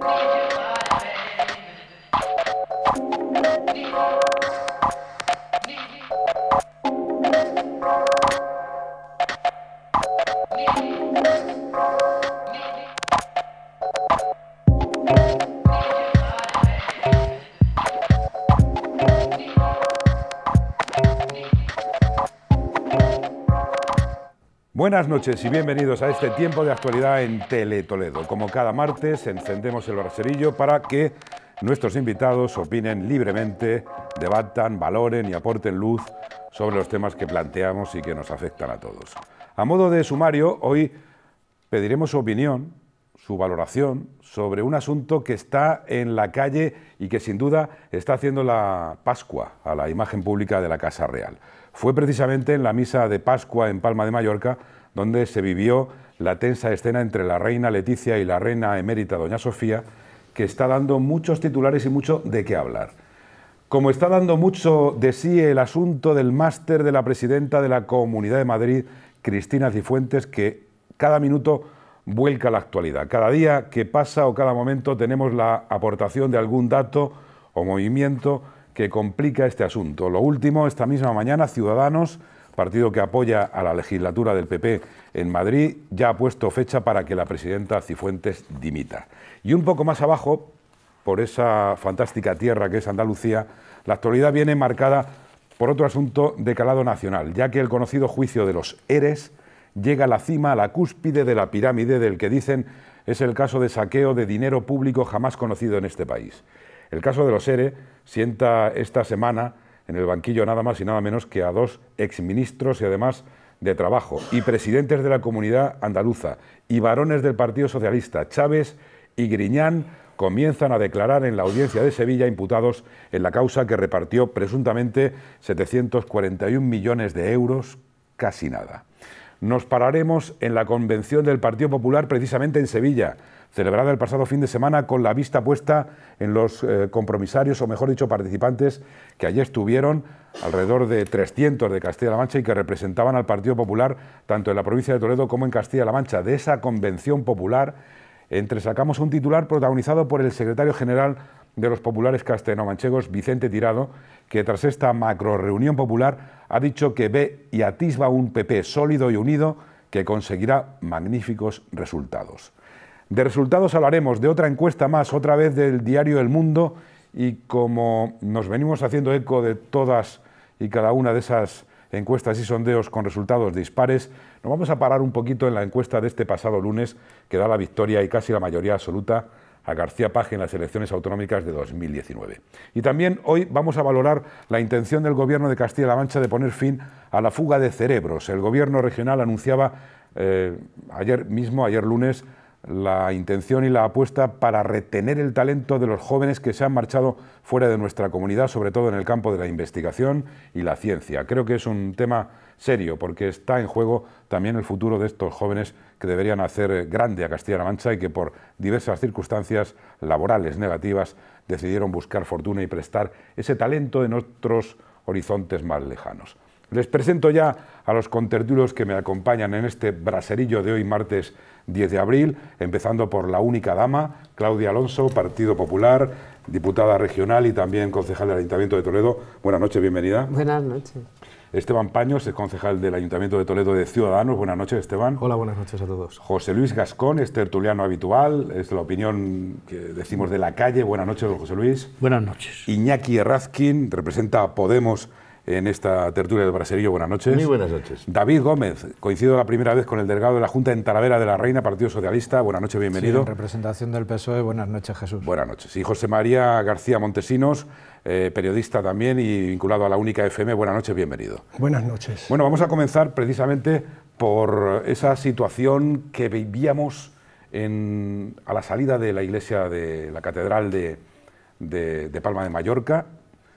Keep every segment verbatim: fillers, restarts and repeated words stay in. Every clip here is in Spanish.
Buenas noches y bienvenidos a este tiempo de actualidad en Tele Toledo. Como cada martes, encendemos el braserillo para que nuestros invitados opinen libremente, debatan, valoren y aporten luz sobre los temas que planteamos y que nos afectan a todos. A modo de sumario, hoy pediremos su opinión, su valoración sobre un asunto que está en la calle y que sin duda está haciendo la Pascua a la imagen pública de la Casa Real. Fue precisamente en la misa de Pascua en Palma de Mallorca donde se vivió la tensa escena entre la reina Leticia y la reina emérita doña Sofía, que está dando muchos titulares y mucho de qué hablar. Como está dando mucho de sí el asunto del máster de la presidenta de la Comunidad de Madrid, Cristina Cifuentes, que cada minuto vuelca la actualidad. Cada día que pasa o cada momento tenemos la aportación de algún dato o movimiento que complica este asunto. Lo último, esta misma mañana, Ciudadanos, partido que apoya a la legislatura del P P en Madrid, ya ha puesto fecha para que la presidenta Cifuentes dimita. Y un poco más abajo, por esa fantástica tierra que es Andalucía, la actualidad viene marcada por otro asunto de calado nacional, ya que el conocido juicio de los ERES llega a la cima, a la cúspide de la pirámide del que dicen es el caso de saqueo de dinero público jamás conocido en este país. El caso de los ERE sienta esta semana en el banquillo nada más y nada menos que a dos exministros y además de Trabajo y presidentes de la Comunidad Andaluza y varones del Partido Socialista, Chávez y Griñán, comienzan a declarar en la audiencia de Sevilla imputados en la causa que repartió presuntamente setecientos cuarenta y un millones de euros, casi nada. Nos pararemos en la convención del Partido Popular precisamente en Sevilla, celebrada el pasado fin de semana con la vista puesta en los eh, compromisarios, o mejor dicho, participantes que allí estuvieron, alrededor de trescientos de Castilla-La Mancha y que representaban al Partido Popular tanto en la provincia de Toledo como en Castilla-La Mancha. De esa convención popular entresacamos un titular protagonizado por el secretario general de los populares castellano-manchegos, Vicente Tirado, que tras esta macro reunión popular ha dicho que ve y atisba un P P sólido y unido que conseguirá magníficos resultados. De resultados hablaremos, de otra encuesta más, otra vez del diario El Mundo, y como nos venimos haciendo eco de todas y cada una de esas encuestas y sondeos con resultados dispares, nos vamos a parar un poquito en la encuesta de este pasado lunes que da la victoria y casi la mayoría absoluta a García Paje en las elecciones autonómicas de dos mil diecinueve. Y también hoy vamos a valorar la intención del Gobierno de Castilla-La Mancha de poner fin a la fuga de cerebros. El Gobierno regional anunciaba eh, ayer mismo, ayer lunes, la intención y la apuesta para retener el talento de los jóvenes que se han marchado fuera de nuestra comunidad, sobre todo en el campo de la investigación y la ciencia. Creo que es un tema serio porque está en juego también el futuro de estos jóvenes que deberían hacer grande a Castilla-La Mancha y que por diversas circunstancias laborales negativas decidieron buscar fortuna y prestar ese talento en otros horizontes más lejanos. Les presento ya a los contertulios que me acompañan en este braserillo de hoy, martes diez de abril, empezando por la única dama, Claudia Alonso, Partido Popular, diputada regional y también concejal del Ayuntamiento de Toledo. Buenas noches, bienvenida. Buenas noches. Esteban Paños, es concejal del Ayuntamiento de Toledo de Ciudadanos. Buenas noches, Esteban. Hola, buenas noches a todos. José Luis Gascón, es tertuliano habitual, es la opinión que decimos de la calle. Buenas noches, José Luis. Buenas noches. Iñaki Errazkin, representa a Podemos en esta tertulia del braserillo. Buenas noches. Muy buenas noches. David Gómez, coincido la primera vez con el delegado de la Junta en Talavera de la Reina, Partido Socialista. Buenas noches, bienvenido. Sí, en representación del P S O E, buenas noches, Jesús. Buenas noches. Y José María García Montesinos, eh, periodista también y vinculado a la Única F M. Buenas noches, bienvenido. Buenas noches. Bueno, vamos a comenzar precisamente por esa situación que vivíamos en, a la salida de la iglesia de la Catedral de, de, de Palma de Mallorca.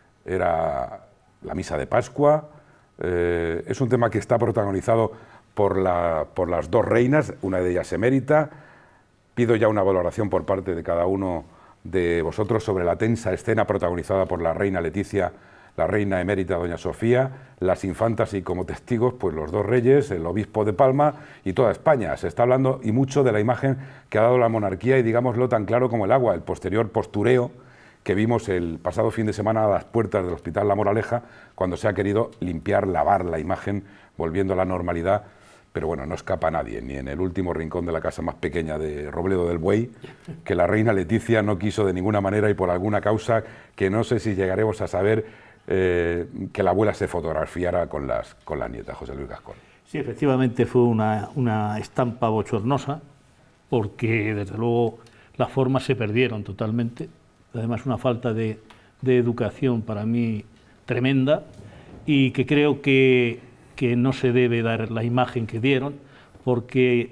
Era la misa de Pascua. Eh, es un tema que está protagonizado por, la, por las dos reinas, una de ellas emérita. Pido ya una valoración por parte de cada uno de vosotros sobre la tensa escena protagonizada por la reina Leticia, la reina emérita doña Sofía, las infantas y como testigos pues los dos reyes, el obispo de Palma y toda España. Se está hablando y mucho de la imagen que ha dado la monarquía y digámoslo tan claro como el agua, el posterior postureo que vimos el pasado fin de semana a las puertas del Hospital La Moraleja, cuando se ha querido limpiar, lavar la imagen, volviendo a la normalidad. Pero bueno, no escapa a nadie, ni en el último rincón de la casa más pequeña de Robledo del Buey, que la reina Leticia no quiso de ninguna manera y por alguna causa que no sé si llegaremos a saber, eh, que la abuela se fotografiara con las, con las nietas. José Luis Gascón. Sí, efectivamente fue una, una estampa bochornosa, porque desde luego las formas se perdieron totalmente, además una falta de, de educación para mí tremenda, y que creo que que no se debe dar la imagen que dieron, porque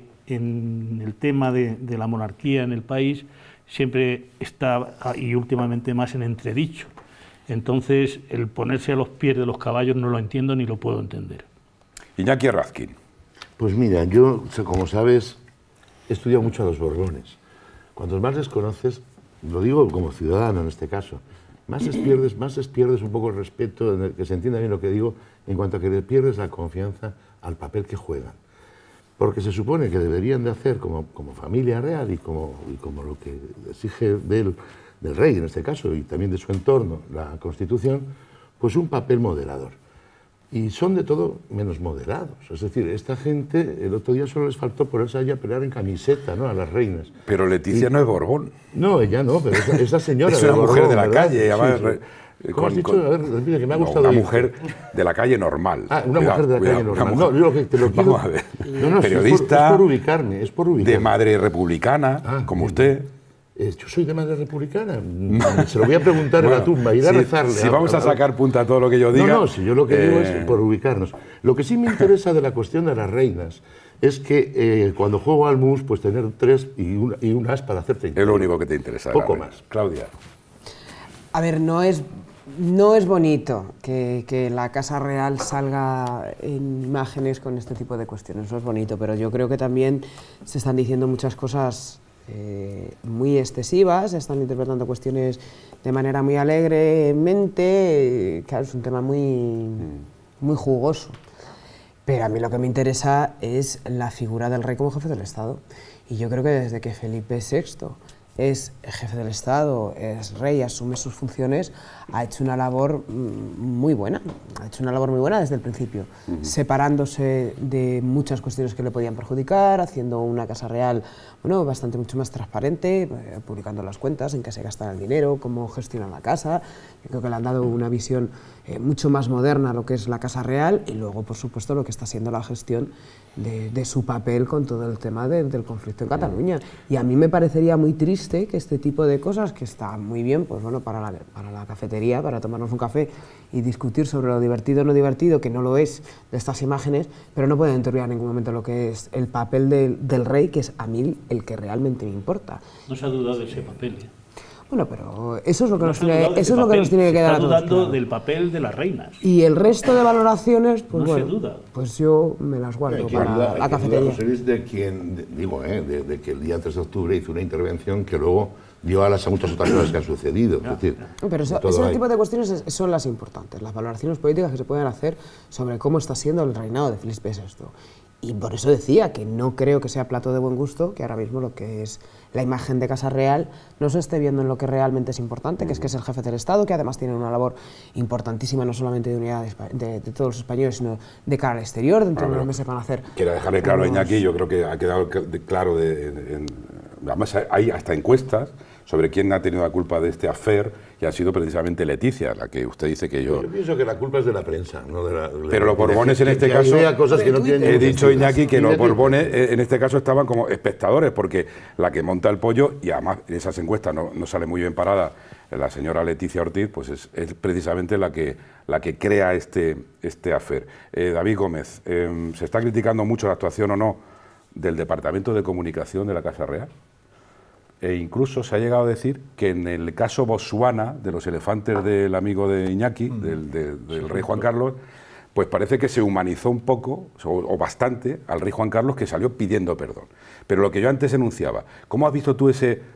en el tema de, de la monarquía en el país siempre está, y últimamente más, en entredicho. Entonces, el ponerse a los pies de los caballos no lo entiendo ni lo puedo entender. Iñaki Arrazkin. Pues mira, yo, como sabes, he estudiado mucho a los Borbones. Cuantos más les conoces, lo digo como ciudadano en este caso, más les pierdes, más les pierdes un poco el respeto, en el que se entienda bien lo que digo, en cuanto a que le pierdes la confianza al papel que juegan. Porque se supone que deberían de hacer, como, como familia real y como, y como lo que exige del, del rey en este caso, y también de su entorno, la Constitución, pues un papel moderador. Y son de todo menos moderados. Es decir, esta gente, el otro día solo les faltó ponerse allá a pelear en camiseta, ¿no?, a las reinas. Pero Leticia y, no es Borbón. No, ella no, pero esa, esa señora... es una de mujer Borbón, de la ¿verdad? calle, además... Sí, sí. ¿Cómo has dicho? Con, a ver, mira, que me ha no, gustado... Una ir. mujer de la calle normal. Ah, una cuidado, mujer de la cuidado, calle normal. Mujer, no, yo lo que te lo quiero... Vamos a ver. No, no, periodista... Es por, es por ubicarme, es por ubicarme. De madre republicana, ah, como bien, usted... Eh, yo soy de madre republicana. Se lo voy a preguntar bueno, en la tumba, ir a si, rezarle. Si vamos a, a sacar punta a todo lo que yo diga... No, no, si yo lo que eh... digo es por ubicarnos. Lo que sí me interesa de la cuestión de las reinas es que eh, cuando juego al mus, pues tener tres y un, y un as para hacer treinta. Es lo único que te interesa. Poco más. Claudia. A ver, no es, no es bonito que, que la Casa Real salga en imágenes con este tipo de cuestiones, no es bonito, pero yo creo que también se están diciendo muchas cosas eh, muy excesivas, se están interpretando cuestiones de manera muy alegremente, claro, es un tema muy, muy jugoso. Pero a mí lo que me interesa es la figura del rey como jefe del Estado. Y yo creo que desde que Felipe sexto es jefe del Estado, es rey, asume sus funciones, ha hecho una labor muy buena, ha hecho una labor muy buena desde el principio, uh-huh. separándose de muchas cuestiones que le podían perjudicar, haciendo una Casa Real, bueno, bastante mucho más transparente, eh, publicando las cuentas, en qué se gasta el dinero, cómo gestiona la casa. Yo creo que le han dado una visión eh, mucho más moderna a lo que es la Casa Real y luego, por supuesto, lo que está siendo la gestión de, de su papel con todo el tema de, del conflicto en Cataluña. Y a mí me parecería muy triste que este tipo de cosas, que está muy bien, pues bueno, para la, para la cafetería, para tomarnos un café y discutir sobre lo divertido o no divertido, que no lo es, de estas imágenes, pero no pueden interrumpir en ningún momento lo que es el papel de, del rey, que es a mí el que realmente me importa. No se ha dudado de ese papel, ¿eh? Bueno, pero eso es lo que, no nos, tiene, eso es lo papel, que nos tiene que quedar a todos. Está dudando claro. del papel de las reinas. Y el resto de valoraciones, pues no bueno, se duda. pues yo me las guardo hay para duda, la cafetería. José Luis, de quien, de, digo, eh, de, de que el día tres de octubre hizo una intervención que luego dio alas a muchas otras cosas que han sucedido. Ya, es decir, ya. Pero eso, ese hay. tipo de cuestiones son las importantes, las valoraciones políticas que se pueden hacer sobre cómo está siendo el reinado de Felipe sexto. Y por eso decía que no creo que sea plato de buen gusto que ahora mismo lo que es la imagen de Casa Real no se esté viendo en lo que realmente es importante, que es que es el jefe del Estado, que además tiene una labor importantísima no solamente de unidad de, de, de todos los españoles, sino de cara al exterior, dentro de unos meses van a hacer... Quiero dejarle claro a Iñaki, yo creo que ha quedado claro, de, de, de, además hay hasta encuestas sobre quién ha tenido la culpa de este affair, y ha sido precisamente Leticia, la que usted dice que yo... Yo pienso que la culpa es de la prensa, no de la... Pero los Borbones en este caso... Cosas que no tienen he dicho, Iñaki, que los Borbones en este caso estaban como espectadores, porque la que monta el pollo, y además en esas encuestas no, no sale muy bien parada, la señora Leticia Ortiz, pues es, es precisamente la que, la que crea este, este affair. Eh, David Gómez, eh, ¿se está criticando mucho la actuación o no del Departamento de Comunicación de la Casa Real? E incluso se ha llegado a decir que en el caso Botsuana, de los elefantes del amigo de Iñaki, mm. del, de, del sí, rey Juan Carlos, pues parece que se humanizó un poco, o, o bastante, al rey Juan Carlos, que salió pidiendo perdón. Pero lo que yo antes enunciaba, ¿cómo has visto tú ese,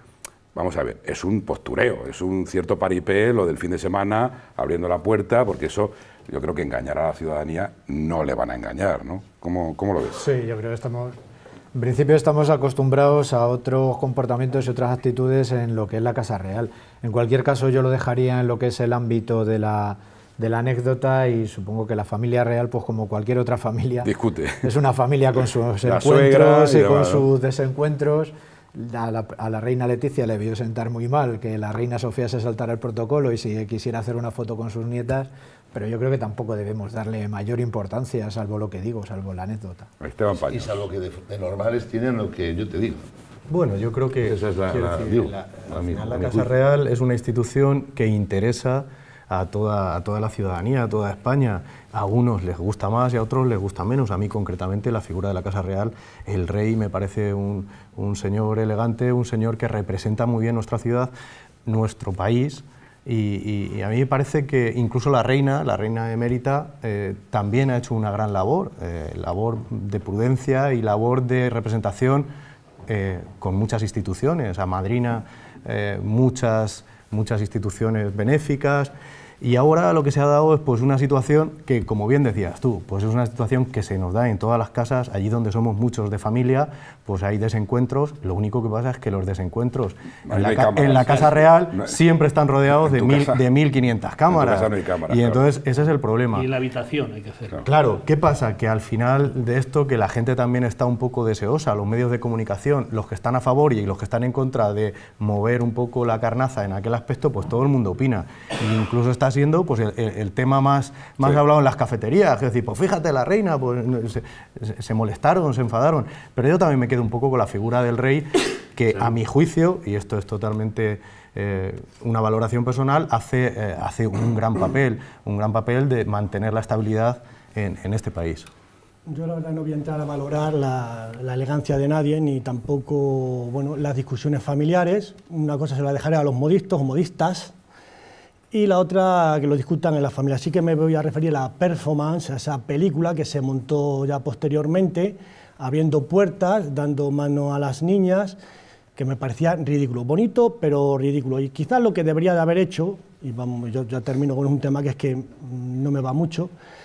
vamos a ver, es un postureo, es un cierto paripé lo del fin de semana, abriendo la puerta, porque eso yo creo que engañar a la ciudadanía no le van a engañar, ¿no? ¿Cómo, cómo lo ves? Sí, yo creo que estamos... En principio estamos acostumbrados a otros comportamientos y otras actitudes en lo que es la Casa Real. En cualquier caso yo lo dejaría en lo que es el ámbito de la, de la anécdota, y supongo que la familia real, pues como cualquier otra familia, discute. Es una familia con sus La encuentros y, y con demás, ¿no? sus desencuentros. A la, a la reina Leticia le debió sentar muy mal que la reina Sofía se saltara el protocolo y si quisiera hacer una foto con sus nietas, pero yo creo que tampoco debemos darle mayor importancia, salvo lo que digo, salvo la anécdota. Esteban Paño. Y salvo que de, de normales tienen lo que yo te digo. Bueno, yo creo que Esa es la- quiero la- decir, digo, la, a al mi- final a la mi Casa juicio. Real es una institución que interesa a toda, a toda la ciudadanía, a toda España. A unos les gusta más y a otros les gusta menos. A mí concretamente la figura de la Casa Real, el rey, me parece un, un señor elegante, un señor que representa muy bien nuestra ciudad, nuestro país. Y, y- y a mí me parece que incluso la reina, la reina emérita, eh, también ha hecho una gran labor, eh, labor de prudencia y labor de representación eh, con muchas instituciones, amadrina eh, muchas, muchas instituciones benéficas, y ahora lo que se ha dado es pues una situación que, como bien decías tú, pues es una situación que se nos da en todas las casas, allí donde somos muchos de familia, pues hay desencuentros. Lo único que pasa es que los desencuentros Ahí en no hay la, ca- cámaras. en la Casa Real No- siempre están rodeados en de, tu mil, casa- de mil quinientas cámaras, casa no hay cámaras, y claro. entonces ese es el problema. Y en la habitación hay que hacerlo. Claro, ¿qué pasa? Que al final de esto, que la gente también está un poco deseosa, los medios de comunicación, los que están a favor y los que están en contra de mover un poco la carnaza en aquel aspecto, pues todo el mundo opina. E incluso está siendo pues el, el- el tema más, más Sí. hablado en las cafeterías, es decir, pues fíjate, la reina, pues se, se- se molestaron, se enfadaron. Pero yo también me quedo un poco con la figura del rey, que a mi juicio, y esto es totalmente eh, una valoración personal, hace, eh, hace un gran papel, un gran papel de mantener la estabilidad en, en este país. Yo la verdad no voy a entrar a valorar la, la elegancia de nadie, ni tampoco bueno, las discusiones familiares. Una cosa se la dejaré a los modistas o modistas, y la otra que lo discutan en la familia. Así que me voy a referir a la performance, a esa película que se montó ya posteriormente, abriendo puertas, dando mano a las niñas, que me parecía ridículo, bonito, pero ridículo. Y quizás lo que debería de haber hecho, y vamos, yo ya termino con un tema que es que no me va mucho,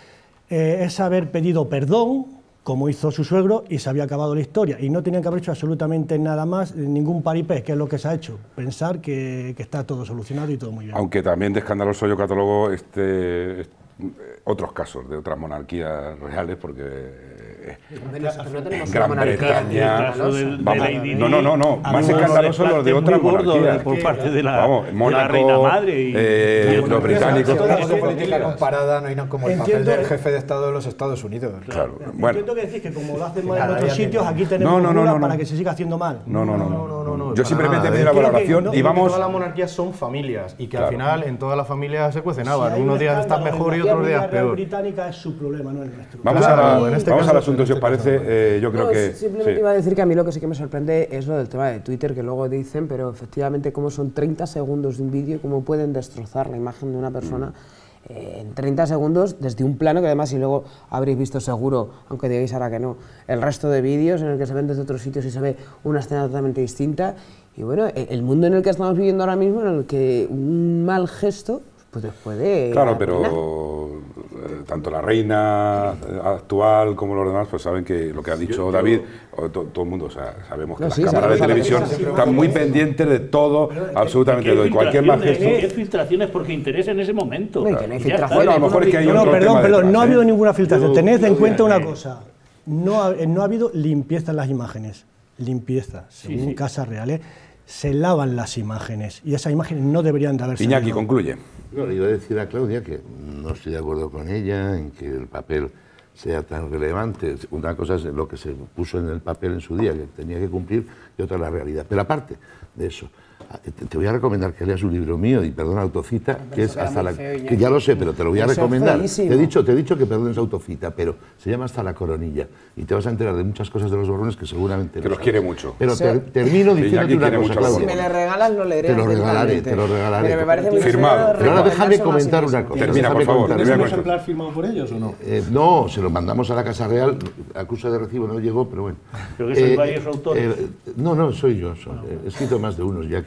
eh, es haber pedido perdón, como hizo su suegro, y se había acabado la historia. Y no tenían que haber hecho absolutamente nada más, ningún paripé, que es lo que se ha hecho. Pensar que, que está todo solucionado y todo muy bien. Aunque también de escandaloso yo catalogo este, este, otros casos de otras monarquías reales, porque eh, Pero nosotros no tenemos una Gran monarquía Bretaña, El caso del- de vamos, Lady no, no, no, no, Di, más a mí escandalosos unos los de desplantes otras muy gordos monarquías. por parte de la, Vamos, de la Mónaco, reina madre y, eh, y los otros británicos. En Entonces, de política comparada no hay nada como el papel Entiendo- del jefe de Estado de los Estados Unidos. Claro, bueno. Entiendo que decís que como lo hacen mal en Cada otros día sitios, tiene- aquí tenemos No, no, no, cura no, no. para que se siga haciendo mal. No, no, no, no, no, no, no, Yo para simplemente nada, pedí ¿eh? la Quiero que- valoración no, y vamos. Todas las monarquías son familias y que Claro. al final en todas las familias se cuecen Si habas. hay un Unos días están escándalo mejor y en la otros días familia real peor. británica es su problema, no el nuestro. Vamos, Claro, a, en este vamos caso- al asunto, en si os este parece. caso. eh, yo creo No, que. simplemente sí. iba a decir que a mí lo que sí que me sorprende es lo del tema de Twitter, que luego dicen, pero efectivamente cómo son treinta segundos de un vídeo y cómo pueden destrozar la imagen de una persona eh, en treinta segundos desde un plano que además, si luego habréis visto seguro, aunque digáis ahora que no, el resto de vídeos en el que se ven desde otros sitios y se ve una escena totalmente distinta. Y bueno, el, el mundo en el que estamos viviendo ahora mismo, en el que un mal gesto pues te puede... Claro, arruinar. pero eh, tanto la reina eh, actual como los demás, pues saben que lo que ha dicho David, o to- todo el mundo, o sea, sabemos que No, las sí, cámaras de sabemos televisión que sí, están muy pendientes de todo, absolutamente ¿Qué todo, y cualquier mal filtraciones? gesto. ¿Qué filtraciones porque interesa en ese momento? No, y que no hay Y ya está. filtraciones. Bueno, a lo mejor es que hay No, no, otro perdón, tema perdón, detrás, no ha ¿eh? habido ninguna filtración. Yo- Tened en yo cuenta voy a- una cosa, no ha, no ha habido limpieza en las imágenes, limpieza, según sí. Casa Real, ¿eh? Se lavan las imágenes y esas imágenes no deberían de haberse Iñaki, lavado. concluye. No, le iba a decir a Claudia que no estoy de acuerdo con ella en que el papel sea tan relevante. Una cosa es lo que se puso en el papel en su día, que tenía que cumplir, y otra la realidad. Pero aparte de eso, te, te voy a recomendar que leas un libro mío, y perdona Autocita, que es eso queda hasta muy la... feo, Iñaki. que ya lo sé, pero te lo voy a Eso es recomendar. feísimo. Te he, dicho, te he dicho que perdones Autocita, pero se llama Hasta la coronilla, y te vas a enterar de muchas cosas de los Borbones que seguramente... Que no los sabes. quiere mucho. Pero O sea, ter- termino Sí, diciéndote Iñaki una quiere cosa, mucho a los Claudia. Si me le regalas, lo leeré. Te lo regalaré, atentamente. te lo regalaré. Pero me parece muy Firmado. feo Pero ahora déjame recomendárselo comentar así una mismo. cosa. Termina, déjame por favor, comentar termina una con cosa. eso. ejemplar firmado por ellos o no? Eh, no, se lo mandamos a la Casa Real, acusa de recibo, no llegó, pero bueno. Pero que sois varios autores. no, no, soy yo, soy- he escrito más de unos ya que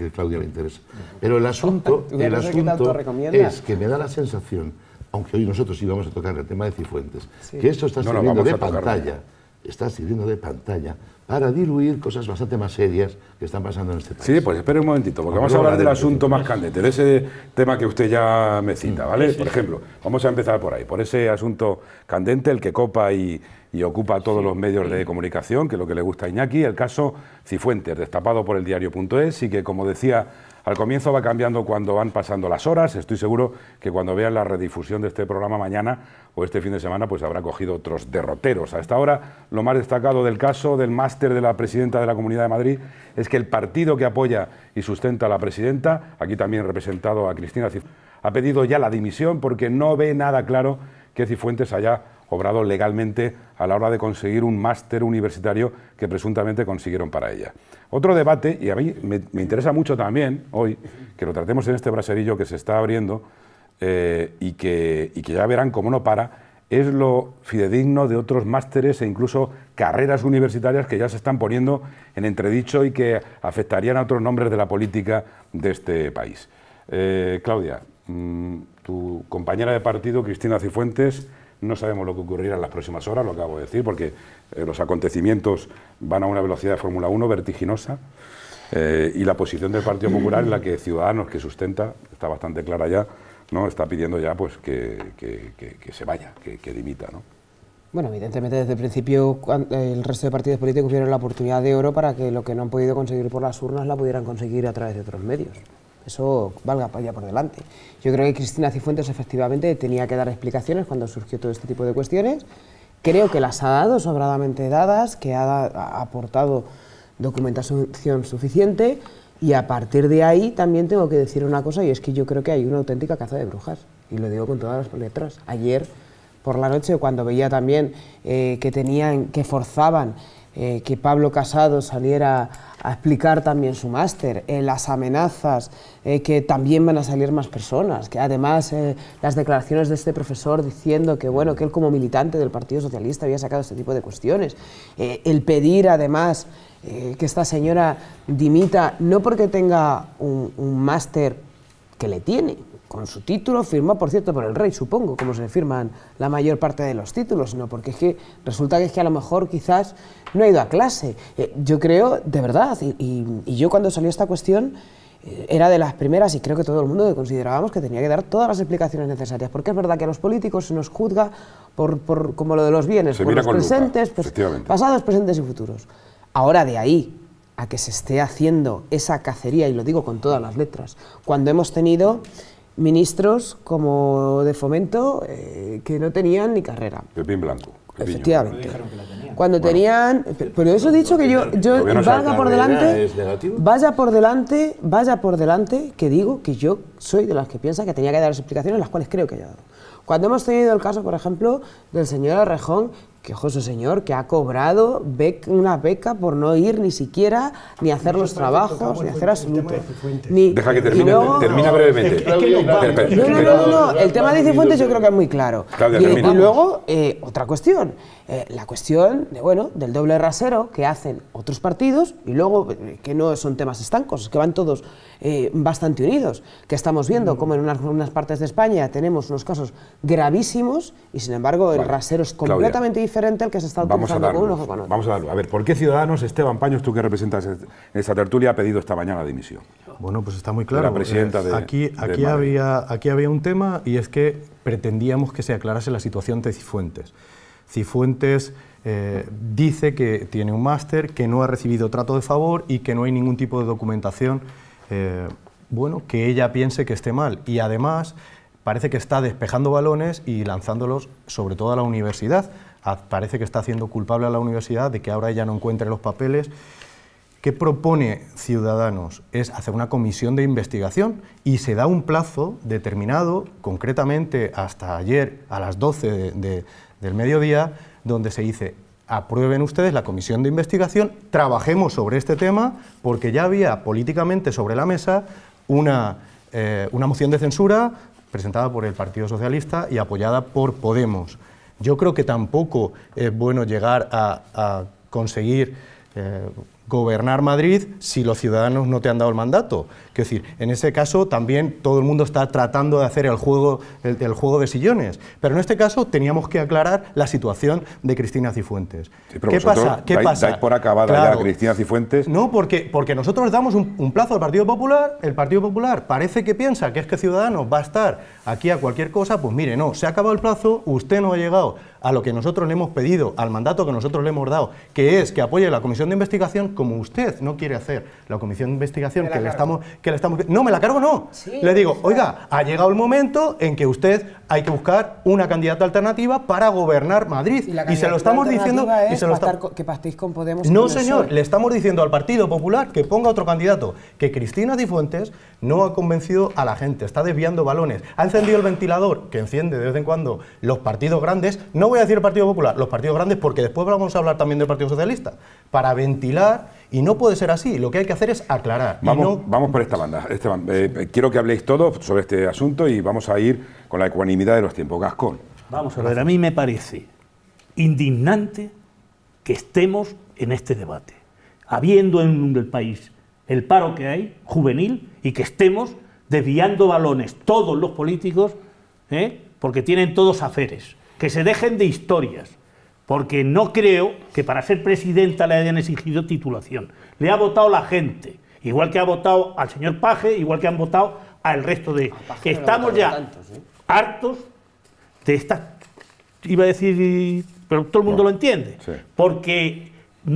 a Claudia le interesa. Pero el asunto, el asunto es que me da la sensación, aunque hoy nosotros íbamos a tocar el tema de Cifuentes, sí. que esto está sirviendo no, no, de pantalla, está sirviendo de pantalla para diluir cosas bastante más serias que están pasando en este país. Sí, pues espere un momentito, porque vamos a hablar del asunto más candente, de ese tema que usted ya me cita, ¿vale? Por ejemplo, vamos a empezar por ahí, por ese asunto candente, el que copa y, y ocupa todos los medios de comunicación, que es lo que le gusta a Iñaki, el caso Cifuentes, destapado por el diario punto es, y que, como decía, al comienzo va cambiando cuando van pasando las horas. Estoy seguro que cuando vean la redifusión de este programa mañana o este fin de semana, pues habrá cogido otros derroteros. A esta hora, lo más destacado del caso del máster de la presidenta de la Comunidad de Madrid es que el partido que apoya y sustenta a la presidenta, aquí también representado a Cristina Cifuentes, ha pedido ya la dimisión porque no ve nada claro que Cifuentes haya obrado legalmente a la hora de conseguir un máster universitario que presuntamente consiguieron para ella. Otro debate, y a mí me, me interesa mucho también hoy, que lo tratemos en este braserillo que se está abriendo eh, y, que, y que ya verán cómo no para, es lo fidedigno de otros másteres e incluso carreras universitarias que ya se están poniendo en entredicho y que afectarían a otros nombres de la política de este país. Eh, Claudia, mmm, tu compañera de partido, Cristina Cifuentes, no sabemos lo que ocurrirá en las próximas horas, lo acabo de decir, porque eh, los acontecimientos van a una velocidad de Fórmula uno vertiginosa eh, y la posición del Partido Popular, en la que Ciudadanos, que sustenta, está bastante clara ya, ¿no? Está pidiendo ya pues que, que, que, que se vaya, que, que dimita, ¿no? Bueno, evidentemente desde el principio el resto de partidos políticos vieron la oportunidad de oro para que lo que no han podido conseguir por las urnas la pudieran conseguir a través de otros medios. Eso valga ya por delante. Yo creo que Cristina Cifuentes efectivamente tenía que dar explicaciones cuando surgió todo este tipo de cuestiones. Creo que las ha dado sobradamente dadas, que ha, ha aportado documentación suficiente, y a partir de ahí también tengo que decir una cosa, y es que yo creo que hay una auténtica caza de brujas, y lo digo con todas las letras. Ayer por la noche, cuando veía también eh, que tenían, que forzaban eh, que Pablo Casado saliera a explicar también su máster, eh, las amenazas, eh, que también van a salir más personas, que además eh, las declaraciones de este profesor diciendo que, bueno, que él como militante del Partido Socialista había sacado este tipo de cuestiones, eh, el pedir además eh, que esta señora dimita, no porque tenga un, un máster que le tiene, con su título, firmado por cierto por el rey, supongo, como se firman la mayor parte de los títulos, sino porque es que resulta que es que a lo mejor quizás no ha ido a clase. Eh, yo creo, de verdad, y, y, y yo cuando salió esta cuestión eh, era de las primeras, y creo que todo el mundo que considerábamos que tenía que dar todas las explicaciones necesarias, porque es verdad que a los políticos se nos juzga por, por como lo de los bienes, se por los presentes, pues, pasados, presentes y futuros. Ahora de ahí a que se esté haciendo esa cacería, y lo digo con todas las letras, cuando hemos tenido ministros como de Fomento eh, que no tenían ni carrera. Pepín Blanco. Pepiño. Efectivamente. Cuando bueno, tenían... Pero eso he dicho que yo... yo vaya por delante, vaya por delante, vaya por delante, que digo que yo soy de las que piensa que tenía que dar las explicaciones, las cuales creo que haya dado. Cuando hemos tenido el caso, por ejemplo, del señor Errejón, que ojo, ese señor que ha cobrado beca, una beca por no ir ni siquiera ni hacer los trabajos, ni hacer absoluto. Ni, Deja que termine, luego, termina brevemente. Es que, es que no, no, no, no, no, no, el tema de Cifuentes yo creo que es muy claro. Claudia, y, y luego, eh, otra cuestión, eh, la cuestión de, bueno, del doble rasero que hacen otros partidos, y luego, eh, que no son temas estancos, que van todos eh, bastante unidos, que estamos viendo como en unas, unas partes de España tenemos unos casos gravísimos, y sin embargo el vale. rasero es completamente Claudia. diferente al que se está utilizando con uno o con otro. Vamos a darlo. A ver, ¿por qué Ciudadanos, Esteban Paños, tú que representas en esta tertulia, ha pedido esta mañana la dimisión? Bueno, pues está muy claro. De la presidenta de, aquí, aquí, de había, aquí había un tema, y es que pretendíamos que se aclarase la situación de Cifuentes. Cifuentes eh, dice que tiene un máster, que no ha recibido trato de favor y que no hay ningún tipo de documentación eh, bueno, que ella piense que esté mal. Y además parece que está despejando balones y lanzándolos sobre todo a la universidad. Parece que está haciendo culpable a la universidad de que ahora ella no encuentre los papeles. ¿Qué propone Ciudadanos? Es hacer una comisión de investigación, y se da un plazo determinado, concretamente hasta ayer a las doce de, de, del mediodía, donde se dice: aprueben ustedes la comisión de investigación, trabajemos sobre este tema, porque ya había políticamente sobre la mesa una, eh, una moción de censura presentada por el Partido Socialista y apoyada por Podemos. Yo creo que tampoco es bueno llegar a, a conseguir eh, gobernar Madrid si los ciudadanos no te han dado el mandato. Es decir, en ese caso también todo el mundo está tratando de hacer el juego, el, el juego de sillones, pero en este caso teníamos que aclarar la situación de Cristina Cifuentes. Sí, ¿Qué pasa? ¿Qué dais, pasa? Dais por acabada claro, ya Cristina Cifuentes. No, porque, porque nosotros damos un, un plazo al Partido Popular, el Partido Popular parece que piensa que es que Ciudadanos va a estar aquí a cualquier cosa, pues mire, no, se ha acabado el plazo, usted no ha llegado a lo que nosotros le hemos pedido, al mandato que nosotros le hemos dado, que es que apoye la comisión de investigación, como usted no quiere hacer la comisión de investigación que le, estamos, que le estamos... No, me la cargo no. Sí, le digo, oiga, ha llegado el momento en que usted hay que buscar una candidata alternativa para gobernar Madrid. Y, y se lo estamos diciendo... Es y se lo está... que pactéis con Podemos. No, señor, le estamos diciendo al Partido Popular que ponga otro candidato, que Cristina Cifuentes no ha convencido a la gente, está desviando balones, ha encendido el ventilador, que enciende de vez en cuando los partidos grandes, no voy a decir el Partido Popular, los partidos grandes, porque después vamos a hablar también del Partido Socialista, para ventilar, y no puede ser así, lo que hay que hacer es aclarar. Vamos, no... vamos por esta banda, Esteban, eh, quiero que habléis todos sobre este asunto y vamos a ir con la ecuanimidad de los tiempos. Gascón. Vamos a ver, a mí me parece indignante que estemos en este debate, habiendo en el país el paro que hay, juvenil, y que estemos desviando balones todos los políticos, ¿eh? porque tienen todos aferes, que se dejen de historias, porque no creo que para ser presidenta le hayan exigido titulación. Le ha votado la gente, igual que ha votado al señor Paje, igual que han votado al resto de... Estamos ya tantos, ¿eh? hartos de estas... Iba a decir... pero todo el mundo no, lo entiende, sí. porque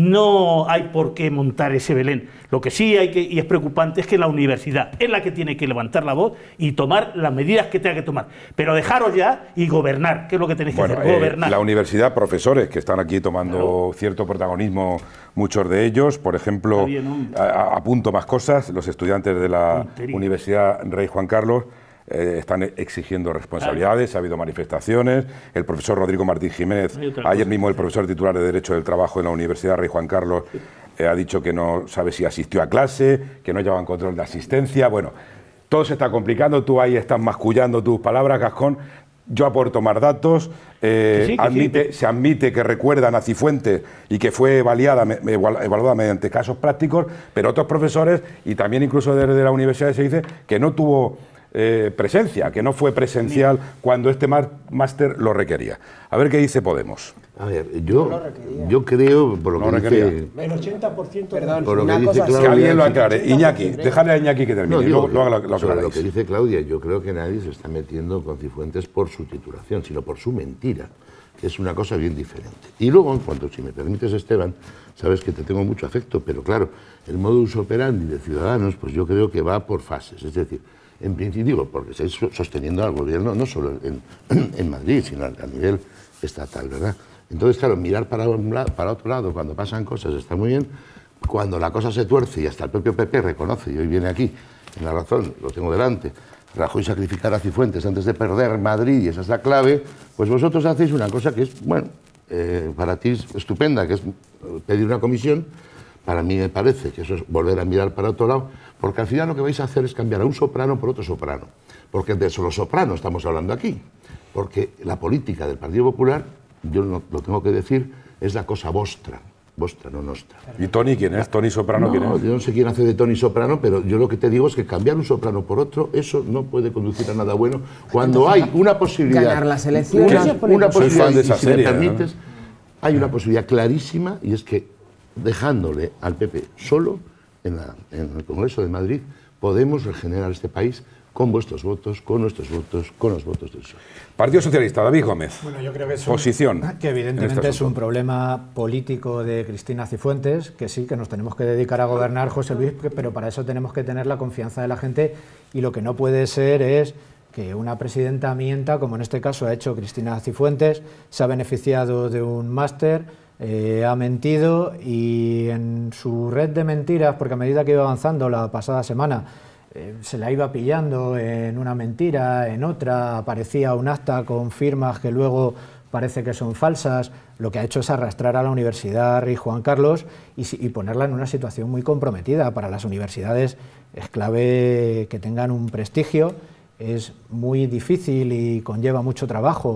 no hay por qué montar ese Belén. Lo que sí hay que, y es preocupante, es que la universidad es la que tiene que levantar la voz y tomar las medidas que tenga que tomar. Pero dejaros ya y gobernar, que es lo que tenéis bueno, que hacer, eh, gobernar. La universidad, profesores que están aquí tomando claro. cierto protagonismo, muchos de ellos, por ejemplo, apunto más cosas, los estudiantes de la Puntería. Universidad Rey Juan Carlos, Eh, están exigiendo responsabilidades, claro. ha habido manifestaciones, el profesor Rodrigo Martín Jiménez, ayer mismo el profesor titular de Derecho del Trabajo en la Universidad Rey Juan Carlos eh, ha dicho que no sabe si asistió a clase, que no llevan control de asistencia. Bueno, todo se está complicando, tú ahí estás mascullando tus palabras, Gascón. Yo aporto más datos, eh, que sí, que admite, sí. se admite que recuerdan a Cifuentes y que fue evaluada, evaluada mediante casos prácticos, pero otros profesores, y también incluso desde la universidad se dice que no tuvo eh, presencia, que no fue presencial sí. cuando este máster lo requería. A ver qué dice Podemos. A ver, yo, no yo creo, por lo no que dice... El ochenta por ciento... Perdón, por lo una que cosa dice Claudia, que alguien lo aclare. Iñaki, déjale a Iñaki que termine. No, digo, luego, luego lo, lo, lo que dice Claudia, yo creo que nadie se está metiendo con Cifuentes por su titulación, sino por su mentira, que es una cosa bien diferente. Y luego, en cuanto, si me permites, Esteban, sabes que te tengo mucho afecto, pero claro, el modus operandi de Ciudadanos, pues yo creo que va por fases. Es decir, en principio, digo, porque estáis sosteniendo al gobierno no solo en, en Madrid, sino a nivel estatal, ¿verdad? Entonces, claro, mirar para, un lado, para otro lado cuando pasan cosas está muy bien. Cuando la cosa se tuerce y hasta el propio P P reconoce, y hoy viene aquí, en La Razón, lo tengo delante, Rajoy sacrificar a Cifuentes antes de perder Madrid, y esa es la clave, pues vosotros hacéis una cosa que es, bueno, eh, para ti es estupenda, que es pedir una comisión. Para mí me parece que eso es volver a mirar para otro lado, porque al final lo que vais a hacer es cambiar a un soprano por otro soprano, porque de solo soprano estamos hablando aquí, porque la política del Partido Popular, yo no, lo tengo que decir, es la cosa vostra, vostra, no nostra. ¿Y Tony quién es? ¿Tony Soprano no, quién es? Yo no sé quién hace de Tony Soprano, pero yo lo que te digo es que cambiar un soprano por otro, eso no puede conducir a nada bueno, cuando hay una posibilidad... Ganar las elecciones. Una, una posibilidad, de esa y si serie, me permites, ¿no? hay una posibilidad clarísima, y es que dejándole al P P solo en, la, en el Congreso de Madrid, podemos regenerar este país con vuestros votos, con nuestros votos, con los votos del P S O E. Partido Socialista, David Gómez. Bueno, yo creo que es Posición. Un, que evidentemente este es un problema político de Cristina Cifuentes, que sí, que nos tenemos que dedicar a gobernar, José Luis, pero para eso tenemos que tener la confianza de la gente, y lo que no puede ser es que una presidenta mienta, como en este caso ha hecho Cristina Cifuentes, se ha beneficiado de un máster, eh, ha mentido, y en su red de mentiras, porque a medida que iba avanzando la pasada semana, eh, se la iba pillando en una mentira, en otra, aparecía un acta con firmas que luego parece que son falsas. Lo que ha hecho es arrastrar a la Universidad Rey Juan Carlos y, y ponerla en una situación muy comprometida. Para las universidades es clave que tengan un prestigio, es muy difícil y conlleva mucho trabajo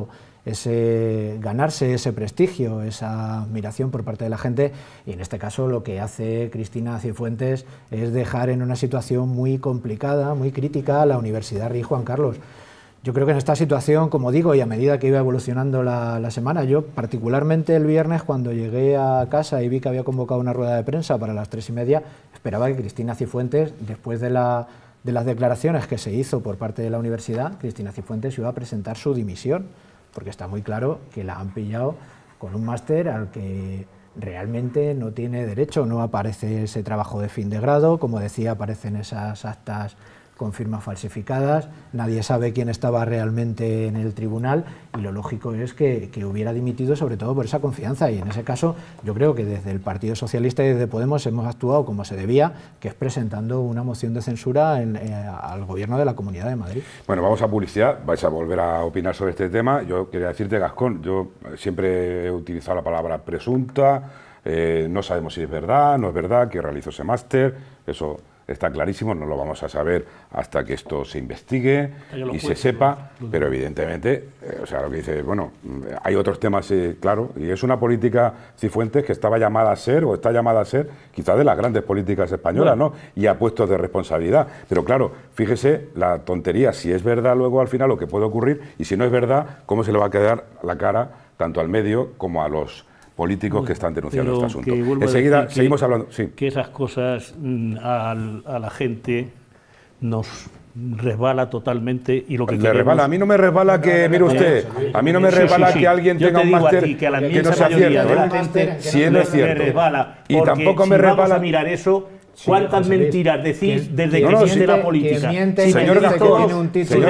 ese, ganarse ese prestigio, esa admiración por parte de la gente, y en este caso lo que hace Cristina Cifuentes es dejar en una situación muy complicada, muy crítica a la Universidad Rey Juan Carlos. Yo creo que en esta situación, como digo, y a medida que iba evolucionando la, la semana, yo particularmente el viernes cuando llegué a casa y vi que había convocado una rueda de prensa para las tres y media, esperaba que Cristina Cifuentes, después de, la, de las declaraciones que se hizo por parte de la universidad, Cristina Cifuentes iba a presentar su dimisión, porque está muy claro que la han pillado con un máster al que realmente no tiene derecho, no aparece ese trabajo de fin de grado, como decía, aparecen esas actas con firmas falsificadas, nadie sabe quién estaba realmente en el tribunal y lo lógico es que, que hubiera dimitido sobre todo por esa confianza, y en ese caso yo creo que desde el Partido Socialista y desde Podemos hemos actuado como se debía, que es presentando una moción de censura en, eh, al Gobierno de la Comunidad de Madrid. Bueno, vamos a publicidad, vais a volver a opinar sobre este tema. Yo quería decirte, Gascón, yo siempre he utilizado la palabra presunta, eh, no sabemos si es verdad, no es verdad, que realizó ese máster, eso está clarísimo, no lo vamos a saber hasta que esto se investigue y se sepa, pero evidentemente, eh, o sea, lo que dice, bueno, hay otros temas, eh, claro, y es una política Cifuentes que estaba llamada a ser, o está llamada a ser, quizás de las grandes políticas españolas, bueno, ¿no? Y a puestos de responsabilidad. Pero claro, fíjese la tontería, si es verdad luego al final lo que puede ocurrir, y si no es verdad, cómo se le va a quedar la cara tanto al medio como a los políticos que están denunciando este asunto. Enseguida seguimos hablando. Sí. Que esas cosas mm, a, a la gente nos resbala totalmente y lo que le queremos... resbala. A mí no me resbala que, mire usted, a mí no me resbala sí, sí, sí. que alguien Yo tenga un máster que, que, que no sea cierto. De la gente si es no es cierto. Me resbala, y tampoco si me resbala... vamos a mirar eso... ¿Cuántas sí, mentiras decís desde que existe la política? Miente, señor Gascón, señor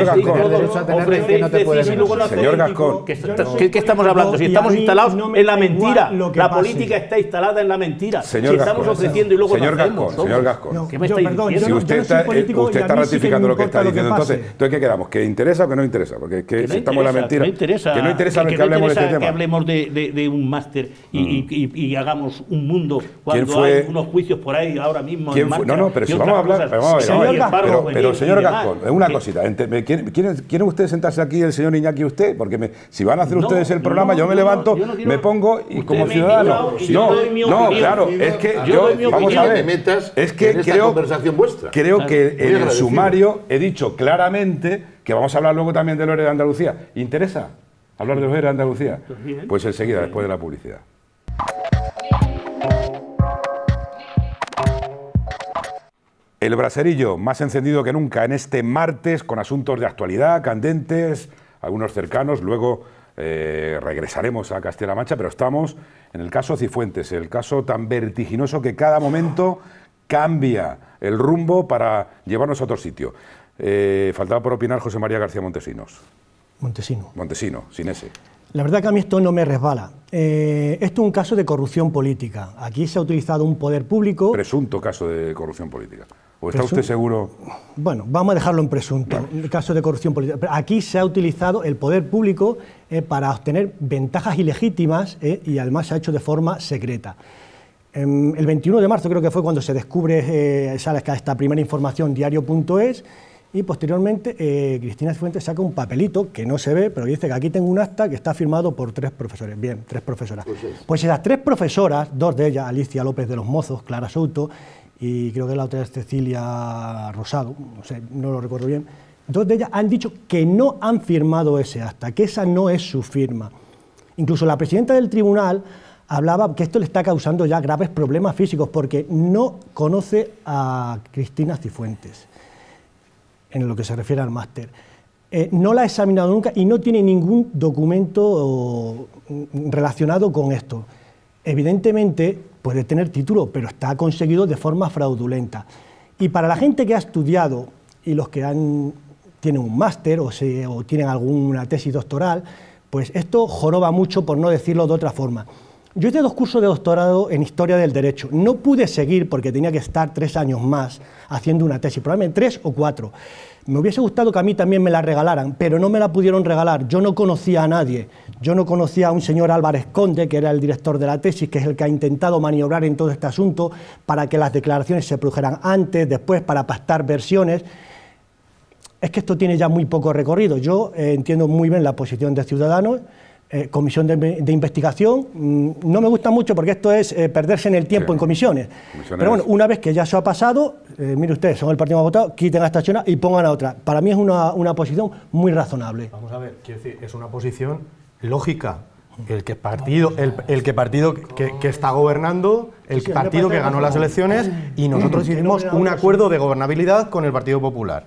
Gascón, señor Gascón, ¿qué estamos hablando? Si estamos instalados en la mentira, la política está instalada en la mentira. Si estamos ofreciendo y luego señor Gascón, señor Gascón, ¿qué me estáis diciendo? Si usted está, usted está ratificando lo que está diciendo, entonces, entonces ¿qué quedamos? ¿Que interesa o que no interesa? Porque que si estamos en la mentira, que no interesa que no interesa que hablemos de este tema, que hablemos de un máster y hagamos un mundo cuando hay unos juicios por ahí ahora mismo. ¿Quién fue? No, no, pero si vamos a hablar... Pero, vamos a ver, señor Gascón, pero, pero señor Gascón, una cosita. ¿Quieren, quieren ustedes sentarse aquí el señor Iñaki y usted? Porque me, si van a hacer no, ustedes el programa, no, yo me no, levanto, yo no quiero, me pongo y como ciudadano... No, no, claro, es que yo... yo vamos a ver, es que en esta creo, conversación vuestra. creo claro, que en el sumario he dicho claramente que vamos a hablar luego también de los E R E de Andalucía. ¿Interesa hablar de los E R E de Andalucía? Pues enseguida, después de la publicidad. El braserillo más encendido que nunca en este martes con asuntos de actualidad, candentes, algunos cercanos, luego eh, regresaremos a Castilla-La Mancha, pero estamos en el caso Cifuentes, el caso tan vertiginoso que cada momento cambia el rumbo para llevarnos a otro sitio. Eh, faltaba por opinar José María García Montesinos. Montesino. Montesino, sin ese. La verdad que a mí esto no me resbala. Eh, esto es un caso de corrupción política. Aquí se ha utilizado un poder público... Presunto caso de corrupción política. ¿O está usted seguro? Bueno, vamos a dejarlo en presunto, vale. El caso de corrupción política. Pero aquí se ha utilizado el poder público eh, para obtener ventajas ilegítimas eh, y además se ha hecho de forma secreta. Eh, el veintiuno de marzo creo que fue cuando se descubre eh, sale esta primera información, diario punto es, y posteriormente eh, Cristina Cifuentes saca un papelito que no se ve, pero dice que aquí tengo un acta que está firmado por tres profesores. Bien, tres profesoras. Pues, es. pues esas tres profesoras, dos de ellas, Alicia López de los Mozos, Clara Souto, y creo que la otra es Cecilia Rosado, no sé, no lo recuerdo bien, dos de ellas han dicho que no han firmado ese acta, que esa no es su firma. Incluso la presidenta del tribunal hablaba que esto le está causando ya graves problemas físicos porque no conoce a Cristina Cifuentes en lo que se refiere al máster. Eh, no la ha examinado nunca y no tiene ningún documento relacionado con esto. Evidentemente puede tener título, pero está conseguido de forma fraudulenta. Y para la gente que ha estudiado y los que han, tienen un máster o, se, o tienen alguna tesis doctoral, pues esto joroba mucho, por no decirlo de otra forma. Yo hice dos cursos de doctorado en Historia del Derecho. No pude seguir porque tenía que estar tres años más haciendo una tesis, probablemente tres o cuatro. Me hubiese gustado que a mí también me la regalaran, pero no me la pudieron regalar. Yo no conocía a nadie. Yo no conocía a un señor Álvarez Conde, que era el director de la tesis, que es el que ha intentado maniobrar en todo este asunto para que las declaraciones se produjeran antes, después, para pactar versiones. Es que esto tiene ya muy poco recorrido. Yo eh, entiendo muy bien la posición de Ciudadanos. eh, comisión de, de investigación. Mm, no me gusta mucho porque esto es eh, perderse en el tiempo Sí. en comisiones. Comisiones. Pero bueno, una vez que ya se ha pasado, eh, mire usted, son el partido más votado, quiten a esta señora y pongan a otra. Para mí es una, una posición muy razonable. Vamos a ver, quiero decir, es una posición lógica. El que partido, el, el que, partido que, que está gobernando, el Sí, sí, partido que ganó las elecciones, y nosotros hicimos un acuerdo de gobernabilidad con el Partido Popular.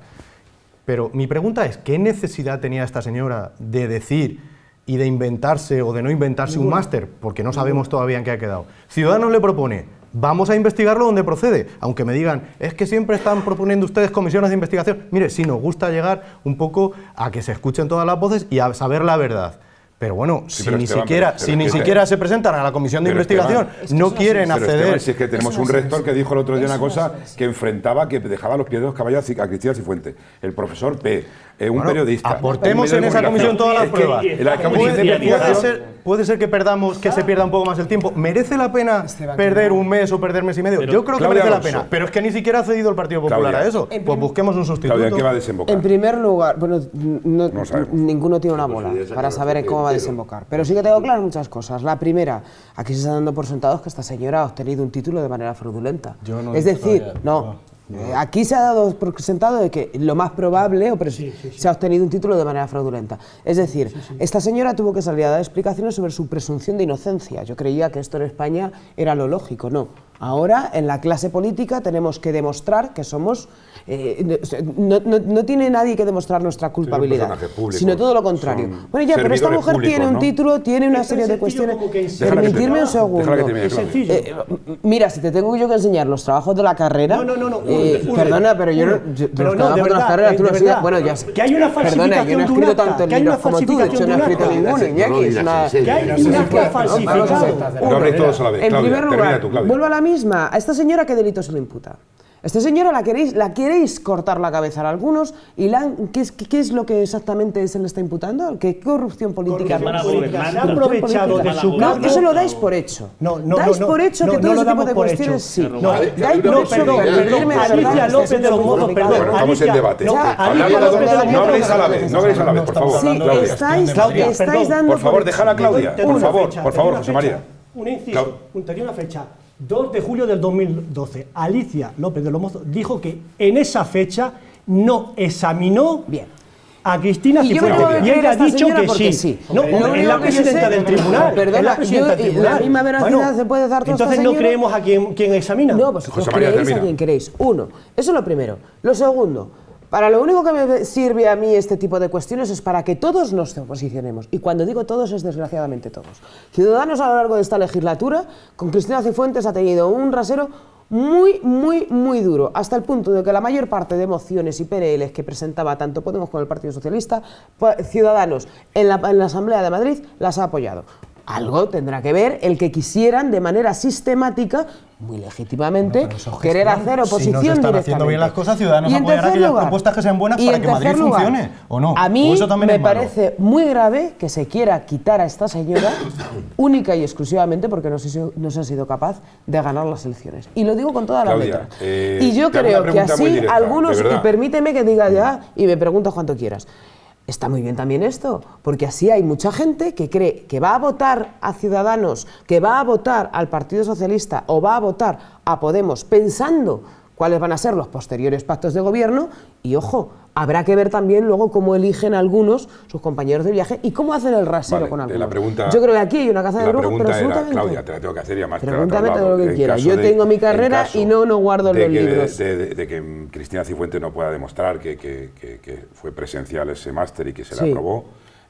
Pero mi pregunta es, ¿qué necesidad tenía esta señora de decir y de inventarse o de no inventarse un máster? Porque no sabemos todavía en qué ha quedado. Ciudadanos le propone, vamos a investigarlo donde procede, aunque me digan, es que siempre están proponiendo ustedes comisiones de investigación. Mire, sí nos gusta llegar un poco a que se escuchen todas las voces y a saber la verdad. Pero bueno, Sí, si pero ni Esteban, siquiera, pero- si pero ni es que siquiera te- se presentan a la comisión de Pero investigación, Esteban, no quieren Pero acceder. Esteban, si es que tenemos Eso no un es rector así. que dijo el otro día una Eso no cosa es así. que enfrentaba, que dejaba los pies de los caballos a Cristina Cifuentes. El profesor P, eh, un Bueno, periodista. aportemos un medio en de esa comisión comunicación. todas las Es que pruebas. en la comisión de Puede, puede investigación- ser, puede ser que perdamos, que se pierda un poco más el tiempo. ¿Merece la pena Esteban, perder que no. un mes o perder mes y medio? Pero- Yo creo que Claudia merece la Alonso. pena. Pero es que ni siquiera ha cedido el Partido Popular Claudia. a eso. Pues busquemos un sustituto. Claudia, ¿en qué va a desembocar? En primer lugar, bueno, no, No sabemos. ninguno tiene una Pues bola ya se para acabó saber el cómo va a entero. desembocar. Pero sí que tengo claras muchas cosas. La primera, aquí se está dando por sentados que esta señora ha obtenido un título de manera fraudulenta. Yo no he es dicho decir, todavía. no. eh, Aquí se ha dado por sentado de que lo más probable o pero se ha obtenido un título de manera fraudulenta. Es decir, esta señora tuvo que salir a dar explicaciones sobre su presunción de inocencia. Yo creía que esto en España era lo lógico, no. Ahora, en la clase política, tenemos que demostrar que somos... eh, no, no- no tiene nadie que demostrar nuestra culpabilidad, personajes públicos, sino todo lo contrario. son Bueno, ya, pero esta servidores mujer públicos, tiene un ¿no? título, tiene una Es tan serie de sencillo cuestiones... como que enseñar- Déjala que Permitirme un termine, segundo. déjala que termine, Es Claudia. sencillo. Eh, mira, si te tengo yo que enseñar los trabajos de la carrera... No, no, no, no, uno, eh, uno, perdona, pero yo no... uno. yo- Pero los no, de trabajos de la verdad, carrera eh, tú de los has- verdad. Bueno, ya... Que hay una Perdona, yo falsificación no he de un escrito acta, tantos que hay libros una como tú, de hecho no he falsificación de un escrito acta. ninguno, No lo Iñaki, es digas una... en serio. Que hay No un se acta puede. falsificado. No habléis todos a la vez. En Claudia, primer termina lugar, tú, Claudia. vuelvo a la misma. A esta señora, ¿qué delito se le imputa? A esta señora la queréis, la queréis cortar la cabeza a algunos y la, ¿qué, es, qué es lo que exactamente se le está imputando? ¿Qué corrupción política? Corrupción Mala política. gobernanza. Se ha aprovechado de su No, cargo. eso lo dais por hecho. No, no, dais no, no, por hecho no, que no todo lo ese tipo damos de por cuestiones hecho. sí. No, dais no, por hecho perdón, que perdón, permitirme Alicia hablar, López de los estoy Mozos, siendo perdón. Bueno, estamos en Alicia- debate. no, Habláis Alicia los López de dos, los no Mozos- habléis a la vez, no habléis a la vez, por favor. Sí, Claudia. estáis, Claudia, estáis perdón. dando Por favor, déjala a Claudia. Te doy Por una favor, fecha, por te favor, doy una José fecha. María. Un inciso, un- te doy una fecha. dos de julio del dos mil doce. Alicia López de los Mozos dijo que en esa fecha no examinó Bien. a Cristina Y yo me Cifuentes. tengo que Y creer ella a ha esta dicho señora que porque sí. sí. No, Lo es la único que yo presidenta sé- del tribunal. es Perdona, la presidenta yo- del y tribunal. la misma veracidad se puede dar toda Entonces esta no señora. creemos a quien, quien examina. No, vosotros José María, creéis termina. a quien queréis. Uno, eso es lo primero. Lo segundo, para lo único que me sirve a mí este tipo de cuestiones es para que todos nos posicionemos. Y cuando digo todos, es desgraciadamente todos. Ciudadanos a lo largo de esta legislatura, con Cristina Cifuentes ha tenido un rasero muy, muy, muy duro, hasta el punto de que la mayor parte de mociones y P L Ls que presentaba tanto Podemos como el Partido Socialista, pues, Ciudadanos en la, en la Asamblea de Madrid las ha apoyado. Algo tendrá que ver el que quisieran de manera sistemática, muy legítimamente, querer hacer oposición Si no se están directamente. haciendo bien las cosas, Ciudadanos Y en apoyará tercer aquellas lugar- propuestas que sean buenas y para en que Madrid tercer lugar, funcione, ¿o no? A mí ¿O eso también me es malo? parece muy grave que se quiera quitar a esta señora única y exclusivamente porque no se, no se ha sido capaz de ganar las elecciones. Y lo digo con toda la Claudia, letra. eh, y yo te hago una creo que pregunta muy así directa, algunos, de y verdad. permíteme que diga ya y me preguntas cuanto quieras. Está muy bien también esto, porque así hay mucha gente que cree que va a votar a Ciudadanos, que va a votar al Partido Socialista o va a votar a Podemos pensando cuáles van a ser los posteriores pactos de gobierno y, ojo, habrá que ver también luego cómo eligen algunos sus compañeros de viaje y cómo hacen el rasero Vale, con eh, algunos. la pregunta- Yo creo que aquí hay una caza de La brujos, pero pregunta era, absolutamente... Claudia, te la tengo que hacer y además te la he Pregúntame todo trasladado. lo que En quieras. caso Yo de- tengo mi en carrera caso y no, no guardo de los que- libros. De, de- de que Cristina Cifuentes no pueda demostrar que, que- que- que fue presencial ese máster y que se Sí. le aprobó,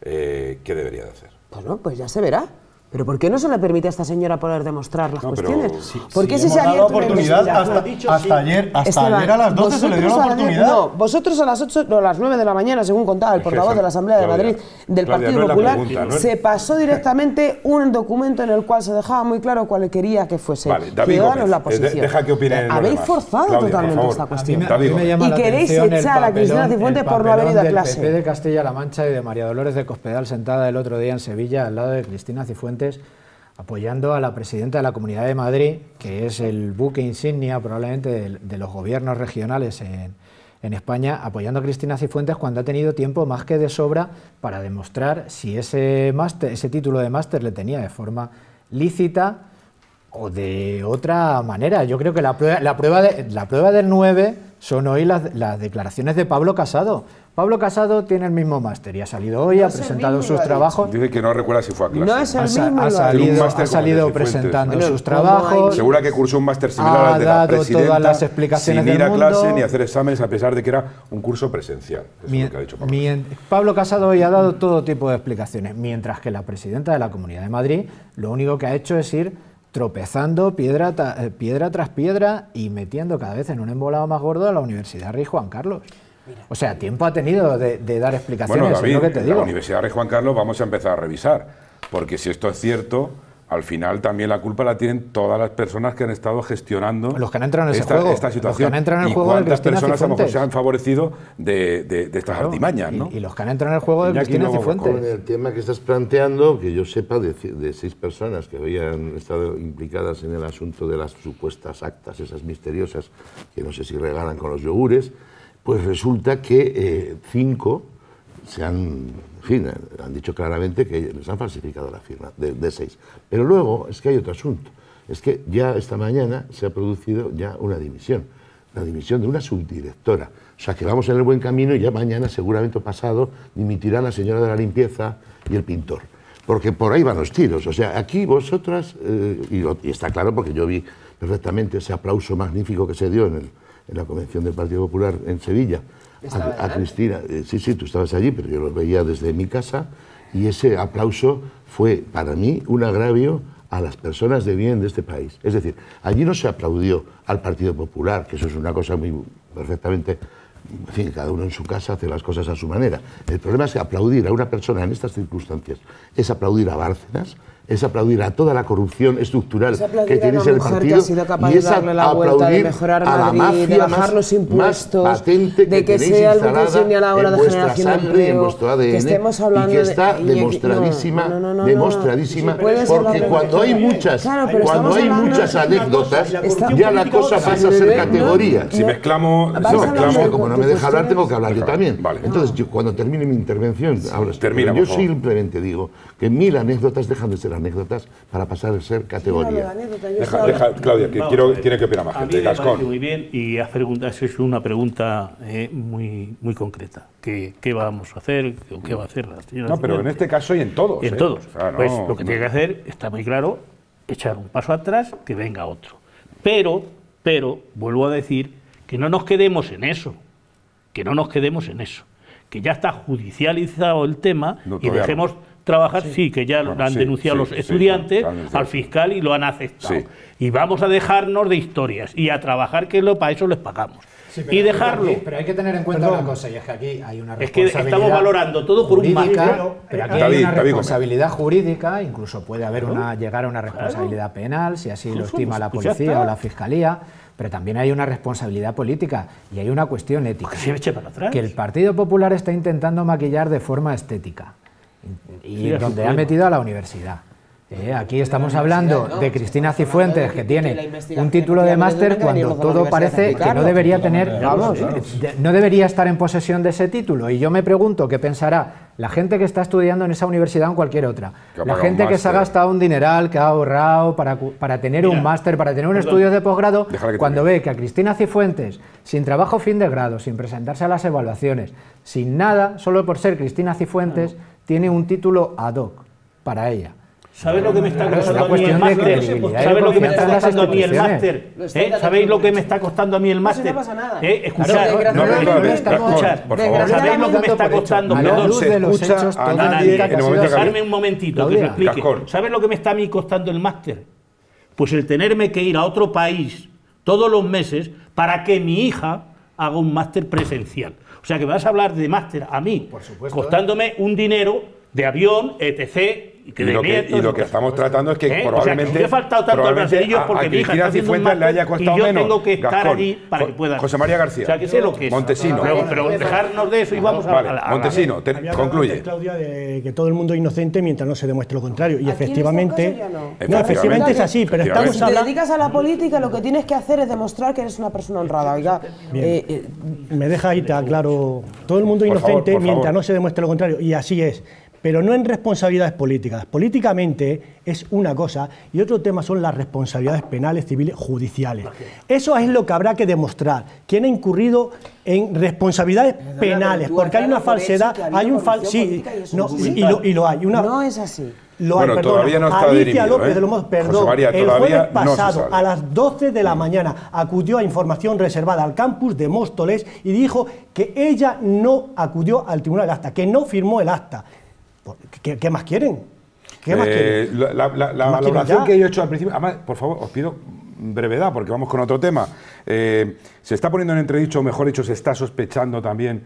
eh, ¿qué debería de hacer? Bueno, pues ya se verá. ¿Pero por qué no se le permite a esta señora poder demostrar las No, pero cuestiones? si- ¿Por qué Si si se hemos ha dado la abierto una oportunidad investigación? hasta, dicho, hasta sí. ayer, hasta Esteban, ayer a las doce se le dio la vosotros a las diez oportunidad. No, vosotros a las ocho, no, a las nueve de la mañana, según contaba el Es que portavoz esa- de la Asamblea de Claudia, Madrid del Claudia, Partido no es la Popular, pregunta, no es- se pasó directamente un documento en el cual se dejaba muy claro cuál quería que fuese Vale, David Ciudadanos Gómez, la eh, posición. de- deja que opinen los Habéis demás. forzado Claudia, por totalmente favor. esta A mí cuestión. me- David A mí me Gómez. llama Y la queréis atención el echar a Cristina papelón- Cifuentes el por no haber papelón ido a del clase. P P de Castilla-La Mancha y de María Dolores de Cospedal sentada el otro día en Sevilla al lado de Cristina Cifuentes apoyando a la presidenta de la Comunidad de Madrid, que es el buque insignia probablemente de, de los gobiernos regionales en, en España apoyando a Cristina Cifuentes cuando ha tenido tiempo más que de sobra para demostrar si ese, máster, ese título de máster le tenía de forma lícita o de otra manera. Yo creo que la prueba, la prueba, de, la prueba del nueve son hoy las, las declaraciones de Pablo Casado. Pablo Casado tiene el mismo máster y ha salido hoy, no ha presentado sus trabajos. Dice que no recuerda si fue a clase. No es el mismo, ha, ha salido, ha salido presentando bueno, sus trabajos. Segura que cursó un máster similar al de la presidenta, todas las explicaciones sin ir del a clase mundo. ni hacer exámenes, a pesar de que era un curso presencial. Eso Mi, es lo que ha dicho Pablo. Mi, Pablo Casado hoy ha dado todo tipo de explicaciones, mientras que la presidenta de la Comunidad de Madrid lo único que ha hecho es ir tropezando piedra, ta, piedra tras piedra y metiendo cada vez en un embolado más gordo a la Universidad Rey Juan Carlos. O sea, tiempo ha tenido de, de dar explicaciones. Bueno, David, es lo que te digo. la Universidad Rey Juan Carlos vamos a empezar a revisar, porque si esto es cierto, al final también la culpa la tienen todas las personas que han estado gestionando los que han entrado en ese esta, juego, esta situación. Los que han entrado en el y juego cuántas de personas a lo mejor Cifuentes. se han favorecido de, de, de estas claro, artimañas, ¿no? Y, y los que han entrado en el juego de Iñaki Cristina luego, Cifuentes. Con el tema que estás planteando, que yo sepa de, de seis personas que habían estado implicadas en el asunto de las supuestas actas, esas misteriosas, que no sé si regalan con los yogures, pues resulta que eh, cinco se han, en fin, han dicho claramente que les han falsificado la firma, de, de seis. Pero luego es que hay otro asunto, es que ya esta mañana se ha producido ya una dimisión, la dimisión de una subdirectora. O sea que vamos en el buen camino y ya mañana, seguramente o pasado, dimitirá la señora de la limpieza y el pintor. Porque por ahí van los tiros. O sea, aquí vosotras, eh, y, lo, y está claro porque yo vi perfectamente ese aplauso magnífico que se dio en, el, en la convención del Partido Popular en Sevilla a, a Cristina. Eh, sí, sí, tú estabas allí, pero yo lo veía desde mi casa y ese aplauso fue para mí un agravio a las personas de bien de este país. Es decir, allí no se aplaudió al Partido Popular, que eso es una cosa muy perfectamente... En fin, cada uno en su casa hace las cosas a su manera. El problema es que aplaudir a una persona en estas circunstancias es aplaudir a Bárcenas, es aplaudir a toda la corrupción estructural que tiene el partido y es aplaudir a la mafia más, los impuestos, más patente que, de que tenéis sea instalada a la hora en de vuestra sangre y en vuestro A D N, que estemos y que está de, demostradísima, no, no, no, no, demostradísima, no, no. porque cuando hay muchas, claro, cuando hay muchas anécdotas, ya la cosa pasa a ser categoría. Si mezclamos, no, mezclamos como no me deja hablar, tengo que hablar yo también. Vale. Entonces, yo, cuando termine mi intervención, hablo. Termina, yo simplemente digo que mil anécdotas dejan de ser anécdotas para pasar a ser categoría. Deja, deja, Claudia, que quiero, tiene que opinar más a gente. mí me Gascón. parece muy bien y has preguntado, es una pregunta eh, muy, muy concreta. ¿Qué, ¿Qué vamos a hacer o qué va a hacer la señora? No, pero en este caso y en todos. Y en ¿eh? todos. O sea, no, pues lo que no. tiene que hacer, está muy claro, echar un paso atrás, que venga otro. Pero, pero, vuelvo a decir, que no nos quedemos en eso. Que no nos quedemos en eso. Que ya está judicializado el tema No, y dejemos... no. trabajar, sí, sí que ya bueno, lo han sí, denunciado sí, los sí, estudiantes sí, al fiscal y lo han aceptado. Sí. Y vamos a dejarnos de historias y a trabajar, que lo, para eso les pagamos. Sí, pero y dejarlo. Aquí, pero hay que tener en cuenta Perdón. una cosa, y es que aquí hay una Es que responsabilidad estamos valorando todo por un jurídica, máster. pero aquí David, hay una David, responsabilidad jurídica, incluso puede haber una, llegar a una responsabilidad claro. penal, si así Incluso, lo estima pues, la pues ya policía está. o la fiscalía, pero también hay una responsabilidad política y hay una cuestión ética. Que se eche para atrás. Que el Partido Popular está intentando maquillar de forma estética y Sí, donde ha metido a la universidad. Eh, aquí estamos hablando de Cristina Cifuentes, que tiene un título de máster cuando todo parece que no debería tener, vamos, no debería estar en posesión de ese título. Y yo me pregunto qué pensará la gente que está estudiando en esa universidad o en cualquier otra. La gente que se ha gastado un dineral, que ha ahorrado para, para tener un máster, para tener un estudio de posgrado, cuando ve que a Cristina Cifuentes, sin trabajo fin de grado, sin presentarse a las evaluaciones, sin nada, solo por ser Cristina Cifuentes, tiene un título ad hoc para ella. ¿Sabéis lo que me está Claro, costando a mí el de máster? credibilidad y ¿Sabéis lo que me está confianza en las costando a mí el instituciones? máster? ¿Eh? ¿Sabéis lo que me está costando a mí el máster? no pasa nada. ¿Eh? Escuchad, Claro, No, no, no, no, escuchad. por favor. ¿Sabéis lo que me está costando? A la Perdón, luz se de los escucha hechos, a todo nadie indica en que el ha momento sido que así. Dejarme un momentito que Claudia. os explique. Gascón. ¿Sabes lo que me está a mí costando el máster? Pues el tenerme que ir a otro país todos los meses para que mi hija haga un máster presencial. O sea que me vas a hablar de máster a mí, Por supuesto, costándome un dinero de avión, etcétera. Y, que y, lo, que, y lo que estamos tratando es que ¿eh? probablemente... O sea, que he faltado tanto al Braserillo porque mi hija está haciendo un máster le haya costado y yo menos. tengo que estar Gascón, allí para que pueda... José María García. O sea, que sé lo que es. Montesino. Pero, pero dejarnos de eso y vamos a... Vale, a, a, a Montesino, te, Había concluye. antes, Claudia, de que todo el mundo es inocente mientras no se demuestre lo contrario. Y Aquí efectivamente... en este caso ya no. no, Efectivamente. efectivamente es así, pero Efectivamente. estamos Si te hablando... dedicas a la política, lo que tienes que hacer es demostrar que eres una persona honrada. Oiga, eh, eh, Me deja ahí, te aclaro. Todo el mundo es Por favor, inocente por mientras favor. no se demuestre lo contrario. Y así es. Pero no en responsabilidades políticas. Políticamente es una cosa y otro tema son las responsabilidades penales, civiles, judiciales. Eso es lo que habrá que demostrar. ¿Quién ha incurrido en responsabilidades penales? tú Porque hay una aclaras por falsedad, hecho que ha hay habido un fal corrupción sí, política y eso no, no es y, brutal. lo, y lo hay. Una, no es así. Lo hay, Bueno, perdona. todavía no está Alicia dirimido, López ¿eh? de los Mozos, perdón, José María, el todavía jueves no se pasado sabe. a las doce de la mañana acudió a información reservada al campus de Móstoles y dijo que ella no acudió al tribunal del acta, que no firmó el acta. ¿Qué, qué más quieren? ¿Qué más Eh, quieren? la, la, la, la ¿Qué más quieren valoración ya? que yo he hecho al principio, además, por favor, os pido brevedad porque vamos con otro tema. Eh, se está poniendo en entredicho, o mejor dicho, se está sospechando también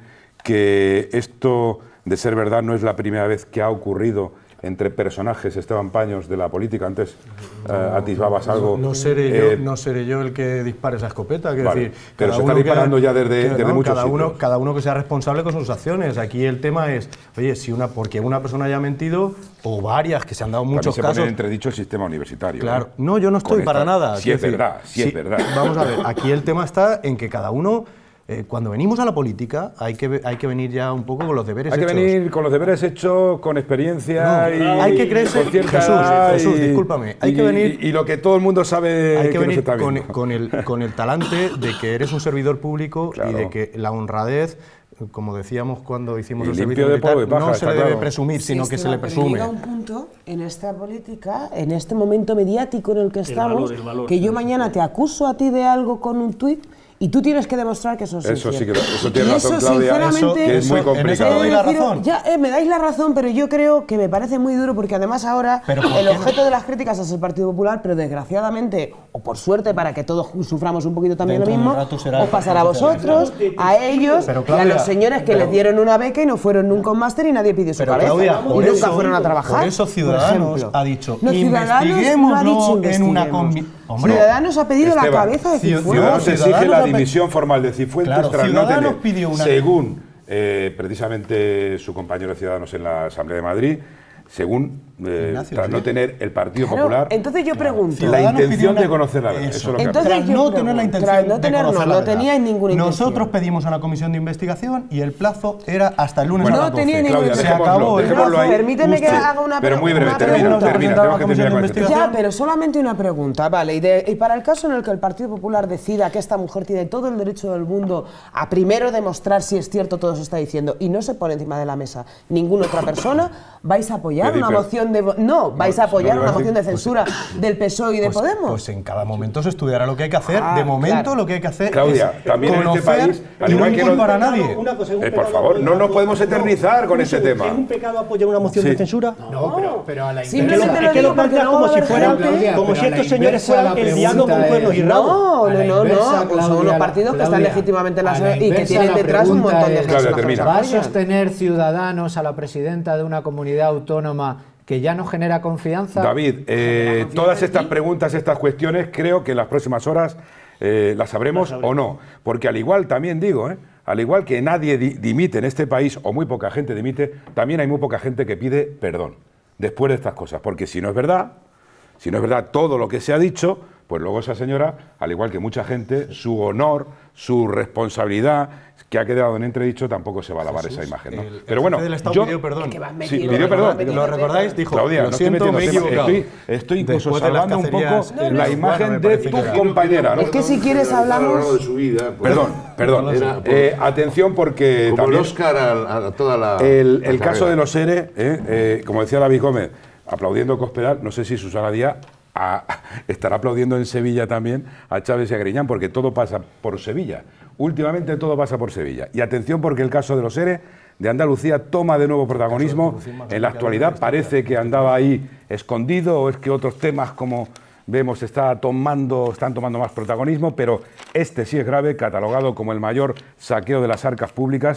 que esto, de ser verdad, no es la primera vez que ha ocurrido entre personajes, Esteban Paños, de la política. Antes eh, atisbabas algo. No seré, eh, yo, no seré yo el que dispare esa escopeta. Quiero Vale, decir, pero cada se está uno que- disparando ya desde- que- desde no, muchos cada uno, sitios. cada uno que sea responsable con sus acciones. Aquí el tema es, oye, si una, porque una persona haya mentido, o varias, que se han dado también muchos se pone casos. en entredicho el sistema universitario. Claro, ¿eh? no, yo no estoy Con para esta- nada. Si quiero es decir, verdad, si es verdad. Vamos a ver, aquí el tema está en que cada uno, eh, cuando venimos a la política, hay que, ve- hay que venir ya un poco con los deberes Hay que hechos. venir con los deberes hechos, con experiencia No, y hay que creerse- con cierta Jesús, edad Jesús, y- discúlpame, hay y- que venir- y, y lo que todo el mundo sabe Hay que, que nos venir está con, viendo. con el, con el talante de que eres un servidor público Claro. y de que la honradez, como decíamos cuando hicimos Y el limpio servicio de militar, polvo y paja, no se está le debe claro. presumir, sino Sí, que se le Esteban, pero presume. llega un punto en esta política, en este momento mediático en el que estamos, valor, el valor, que yo eso mañana te acuso a ti de algo con un tuit y tú tienes que demostrar que eso es Eso sí sincero. que eso tiene Y razón, eso, Claudia, sinceramente, eso- que es muy eso- en eso complicado. te doy la Eh, deciros- razón. Ya, eh, me dais la razón, pero yo creo que me parece muy duro porque además ahora Pero ¿por el qué no? objeto de las críticas es el Partido Popular, pero desgraciadamente, o por suerte para que todos suframos un poquito también Dentro lo de un mismo, rato será os pasará a el Partido vosotros, a ellos, Pero, y a Claudia, los señores que pero- les dieron una beca y no fueron nunca a un máster y nadie pidió su Pero cabeza. Claudia, y por nunca eso, fueron a trabajar. por eso por Ciudadanos ejemplo. ha dicho, no, Ciudadanos no ha investiguémoslo dicho en una investiguemos. combi- Hombre, Ciudadanos ha pedido la Esteban, cabeza de Ciu- Cifuentes. Ciudadanos exige Ciudadanos la ha pe- dimisión formal de Cifuentes Claro, tras no Ciudadanos tener, pidió una- según eh, precisamente su compañero de Ciudadanos en la Asamblea de Madrid, según eh, Ignacio, tras sí. no tener el Partido Claro, Popular entonces yo pregunto. la Ciudadanos pidió intención una- de conocer la verdad. Eso. Eso es lo que Entonces, Tras yo no pregunto, tener la intención tras no de tener, conocer no, la no verdad. teníais ninguna intención. Nosotros pedimos una comisión de investigación y el plazo era hasta el lunes Bueno, a las no doce. tenía ninguna Claudia, Se intención. acabó el dejémoslo ahí. Permíteme que Usted- haga una pero muy breve, una termina, pregunta. termina, Presentaba tenemos que la comisión terminar de con este tema. investigación. Ya, pero solamente una pregunta, vale. Y, de- y para el caso en el que el Partido Popular decida que esta mujer tiene todo el derecho del mundo a primero demostrar si es cierto todo eso está diciendo y no se pone encima de la mesa ninguna otra persona, ¿vais a apoyar Pedir una per- moción de vo- no, vais a no, apoyar no, una iba a moción de decir- censura del P S O E y de Pues, Podemos? pues en cada momento se estudiará lo que hay que hacer. Ah, de momento claro. lo que hay que hacer Claudia, es también en este conocer país, al y igual no que no- inculpar a nadie. Una cosa, es un Eh, por pecado favor, apoyar- no nos podemos eternizar con un ese segundo, tema. ¿Es un pecado apoyar una moción Sí. de censura? No, pero, pero a la Simplemente inversa. lo Es que digo lo porque planteas luego como va a si haber fueran, gente- Claudia, como pero si a la estos señores inversa la fueran el diablo con pregunta cuernos y es- rabos. No, A la no, no, inversa, no, pues son Claudia, unos partidos que están Claudia, legítimamente en la a la sociedad y que inversa tienen la detrás un pregunta montón de es- personas Claudia, que termina. los ¿Va a apoyan. sostener Ciudadanos a la presidenta de una comunidad autónoma que ya no genera confianza? David, eh, todas estas preguntas, estas cuestiones, creo que en las próximas horas eh, las sabremos o no. Porque al igual, también digo, eh, al igual que nadie di- dimite en este país, o muy poca gente dimite, también hay muy poca gente que pide perdón después de estas cosas. Porque si no es verdad, si no es verdad todo lo que se ha dicho, pues luego esa señora, al igual que mucha gente, su honor, su responsabilidad, que ha quedado en entredicho, tampoco se va a lavar esa imagen, ¿no? El- el Pero bueno, jefe del Estado yo... pidió perdón. Que vas Sí, metiendo, pidió que perdón. vas metiendo ¿Lo recordáis? Dijo, Claudia, lo no siento, estoy me he metiendo tema. equivocado. Estoy, estoy incluso Después de las salvando un poco cacerías en la Tijuana, imagen me de parece tu que era. compañera, ¿no? Es que si quieres A lo largo hablamos... de su vida, pues, Perdón, perdón. Era por- Eh, atención porque como también el Oscar a, a toda la. el, la el caso carrera. de los ERE, eh, eh, como decía David Gómez, aplaudiendo Cospedal, no sé si Susana Díaz a- estará aplaudiendo en Sevilla también a Chávez y a Griñán, porque todo pasa por Sevilla. Últimamente todo pasa por Sevilla. Y atención porque el caso de los ERE de Andalucía toma de nuevo protagonismo. En la actualidad parece que andaba ahí escondido, o es que otros temas, como vemos, está tomando, están tomando más protagonismo, pero este sí es grave, catalogado como el mayor saqueo de las arcas públicas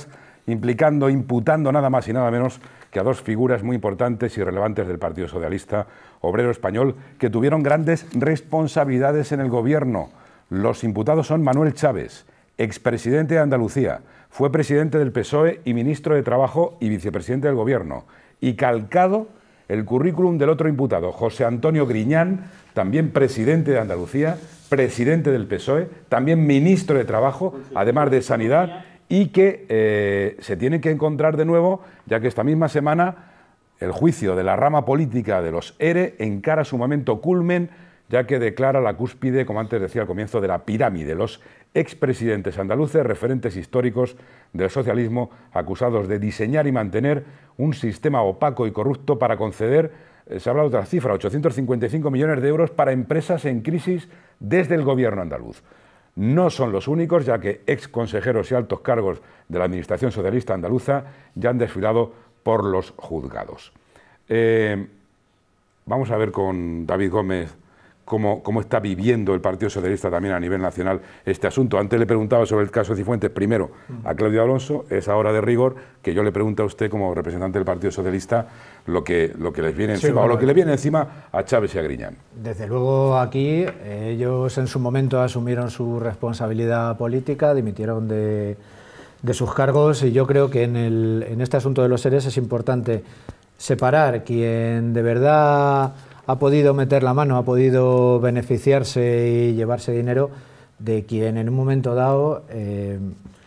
implicando, imputando nada más y nada menos que a dos figuras muy importantes y relevantes del Partido Socialista Obrero Español que tuvieron grandes responsabilidades en el gobierno. Los imputados son Manuel Chaves, expresidente de Andalucía, fue presidente del P S O E y ministro de Trabajo y vicepresidente del Gobierno, y calcado el currículum del otro imputado, José Antonio Griñán, también presidente de Andalucía, presidente del P S O E, también ministro de Trabajo, además de Sanidad, y que eh, se tiene que encontrar de nuevo, ya que esta misma semana el juicio de la rama política de los E R E encara su momento culmen, ya que declara la cúspide, como antes decía al comienzo, de la pirámide, los expresidentes andaluces, referentes históricos del socialismo, acusados de diseñar y mantener un sistema opaco y corrupto para conceder, eh, se habla de otra cifra, ochocientos cincuenta y cinco millones de euros para empresas en crisis desde el gobierno andaluz. No son los únicos, ya que ex consejeros y altos cargos de la Administración Socialista Andaluza ya han desfilado por los juzgados. Eh, vamos a ver con David Gómez cómo, cómo está viviendo el Partido Socialista también a nivel nacional este asunto. Antes le preguntaba sobre el caso Cifuentes, primero a Claudio Alonso, es ahora de rigor que yo le pregunte a usted como representante del Partido Socialista lo que, lo que les viene encima, sí, bueno, o lo que le viene encima a Chaves y a Griñán. Desde luego aquí ellos en su momento asumieron su responsabilidad política, dimitieron de, de sus cargos, y yo creo que en, el, en este asunto de los seres es importante separar quien de verdad ha podido meter la mano, ha podido beneficiarse y llevarse dinero, de quien en un momento dado eh,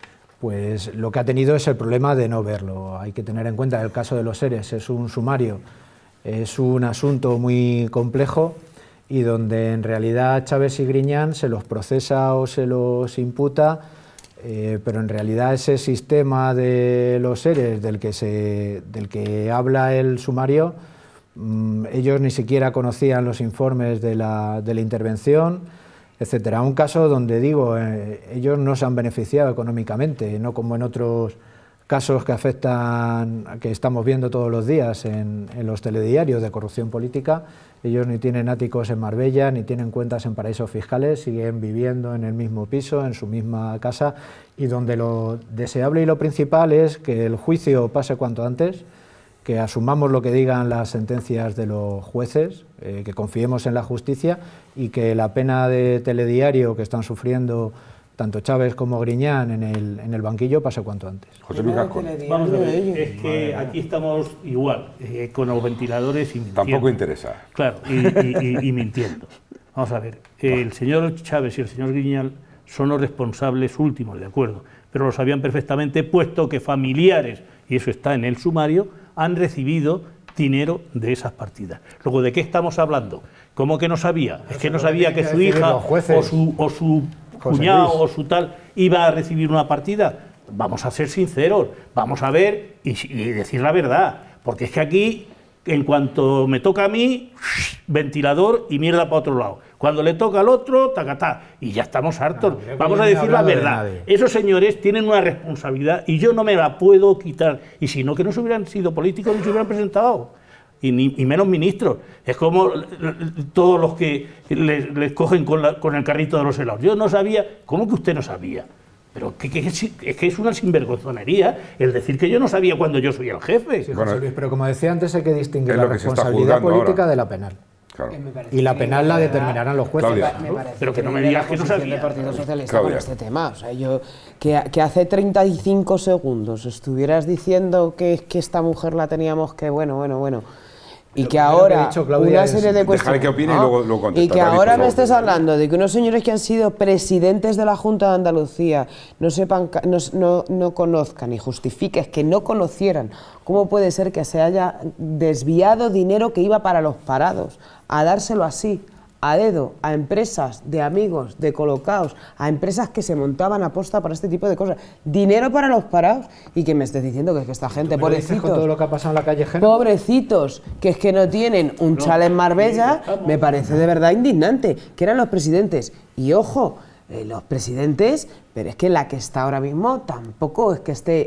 pues lo que ha tenido es el problema de no verlo. Hay que tener en cuenta el caso de los seres, es un sumario, es un asunto muy complejo y donde en realidad Chaves y Griñán se los procesa o se los imputa, eh, pero en realidad ese sistema de los seres del que, se, del que habla el sumario, mmm, ellos ni siquiera conocían los informes de la, de la intervención, etcétera. Un caso donde, digo, eh, ellos no se han beneficiado económicamente, no como en otros casos que afectan, que estamos viendo todos los días en, en los telediarios de corrupción política. Ellos ni tienen áticos en Marbella, ni tienen cuentas en paraísos fiscales, siguen viviendo en el mismo piso, en su misma casa, y donde lo deseable y lo principal es que el juicio pase cuanto antes, que asumamos lo que digan las sentencias de los jueces, eh, que confiemos en la justicia y que la pena de telediario que están sufriendo tanto Chaves como Griñán en el, en el banquillo pase cuanto antes. José Luis Gascón. Vamos a ver, es que aquí estamos igual, eh, con los ventiladores y mintiendo. Tampoco interesa. Claro, y, y, y, y mintiendo. Vamos a ver, el señor Chaves y el señor Griñán son los responsables últimos, de acuerdo, pero lo sabían perfectamente, puesto que familiares, y eso está en el sumario, han recibido dinero de esas partidas. Luego, ¿de qué estamos hablando? ¿Cómo que no sabía? Es que no sabía que su hija o su, o su cuñado o su tal iba a recibir una partida. Vamos a ser sinceros, vamos a ver y, y decir la verdad, porque es que aquí, en cuanto me toca a mí, ventilador y mierda para otro lado. Cuando le toca al otro, tacatá, y ya estamos hartos. No, vamos a decir la verdad. Esos señores tienen una responsabilidad y yo no me la puedo quitar. Y si no, que no se hubieran sido políticos ni se hubieran presentado. Y, ni, y menos ministros. Es como todos los que les, les cogen con, la, con el carrito de los helados. Yo no sabía. ¿Cómo que usted no sabía? Pero que, que, es, es que es una sinvergonzonería el decir que yo no sabía cuando yo soy el jefe. Sí, José Luis, pero como decía antes, hay que distinguir la responsabilidad política ahora de la penal. Claro. Y la penal la determinarán los jueces. Me parece pero que no me digas que no sabía. El Partido Socialista con este tema. O sea, yo, que, que hace treinta y cinco segundos estuvieras diciendo que, que esta mujer la teníamos que, bueno, bueno, bueno. Y que ahora dicho, Claudia, una serie de cuestiones. Que opine, ¿no? y, luego, luego y que ahora me estés hablando de que unos señores que han sido presidentes de la Junta de Andalucía no sepan, no, no, no conozcan y justifiques que no conocieran cómo puede ser que se haya desviado dinero que iba para los parados, a dárselo así, a dedo, a empresas de amigos, de colocados, a empresas que se montaban a posta para este tipo de cosas. Dinero para los parados y que me estés diciendo que es que esta gente, pobrecitos, con todo lo que ha pasado en la calle Génova, pobrecitos, que es que no tienen un no, chalet en Marbella, me parece de verdad indignante, que eran los presidentes. Y ojo, eh, los presidentes, pero es que la que está ahora mismo tampoco es que esté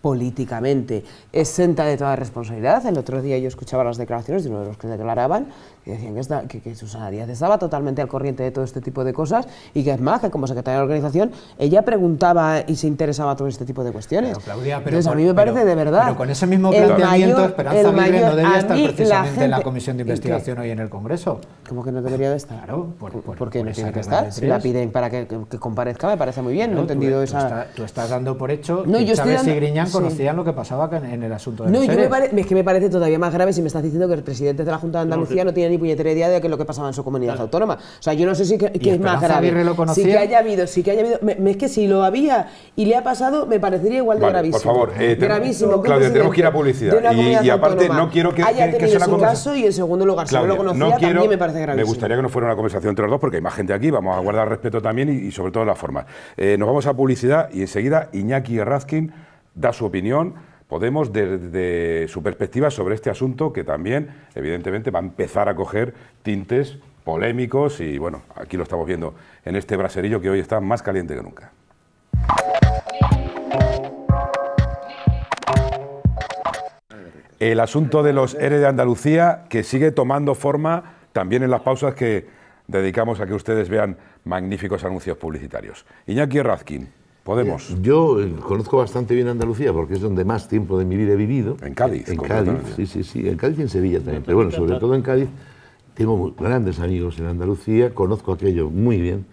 políticamente exenta de toda responsabilidad. El otro día yo escuchaba las declaraciones de uno de los que declaraban que decían que, está, que, que Susana Díaz estaba totalmente al corriente de todo este tipo de cosas y que es más, que como secretaria de la organización ella preguntaba y se interesaba todo este tipo de cuestiones. Pero, Claudia, pero Entonces con, a mí me parece pero, de verdad. Pero con ese mismo planteamiento mayor, Esperanza Aguirre no debía estar precisamente la gente, en la comisión de investigación hoy en el Congreso. ¿Cómo que no debería de estar? Claro, por, por, ¿Por qué por no esa tiene que regla estar? de Si la tres. piden para que, que, que comparezca, me parece muy bien. No, No he entendido tú, esa... Tú, está, tú estás dando por hecho no, que yo Chávez dando... y Griñán sí. conocían lo que pasaba en el asunto de No, yo me Mercedes. pare... es que me parece todavía más grave si me estás diciendo que el presidente de la Junta de Andalucía no, que... no tiene ni puñetera idea de qué es lo que pasaba en su comunidad claro. autónoma. O sea, yo no sé si que, que es más grave. Lo conocía? Sí que haya habido, sí que haya habido... Me, es que si lo había y le ha pasado, me parecería igual de vale, gravísimo. Por favor, eh, gravísimo. Claudia, tenemos que ir a publicidad. Y, y aparte, no quiero que, haya que, que sea una su caso y en segundo lugar, si no lo conocía, no quiero, también me parece gravísimo. Me gustaría que no fuera una conversación entre los dos, porque hay más gente aquí, vamos a guardar respeto también y, y sobre todo las formas. Eh, nos vamos a publicidad y enseguida Iñaki Errázquin da su opinión. Podemos, desde su perspectiva sobre este asunto, que también, evidentemente, va a empezar a coger tintes polémicos y, bueno, aquí lo estamos viendo en este braserillo que hoy está más caliente que nunca. El asunto de los E R E de Andalucía, que sigue tomando forma también en las pausas que dedicamos a que ustedes vean magníficos anuncios publicitarios. Iñaki Errázquin. Podemos. Yo eh, conozco bastante bien Andalucía porque es donde más tiempo de mi vida he vivido. En Cádiz. En Cádiz, sí, sí, sí. En Cádiz y en Sevilla también. Pero bueno, sobre todo en Cádiz. Tengo muy grandes amigos en Andalucía, conozco aquello muy bien.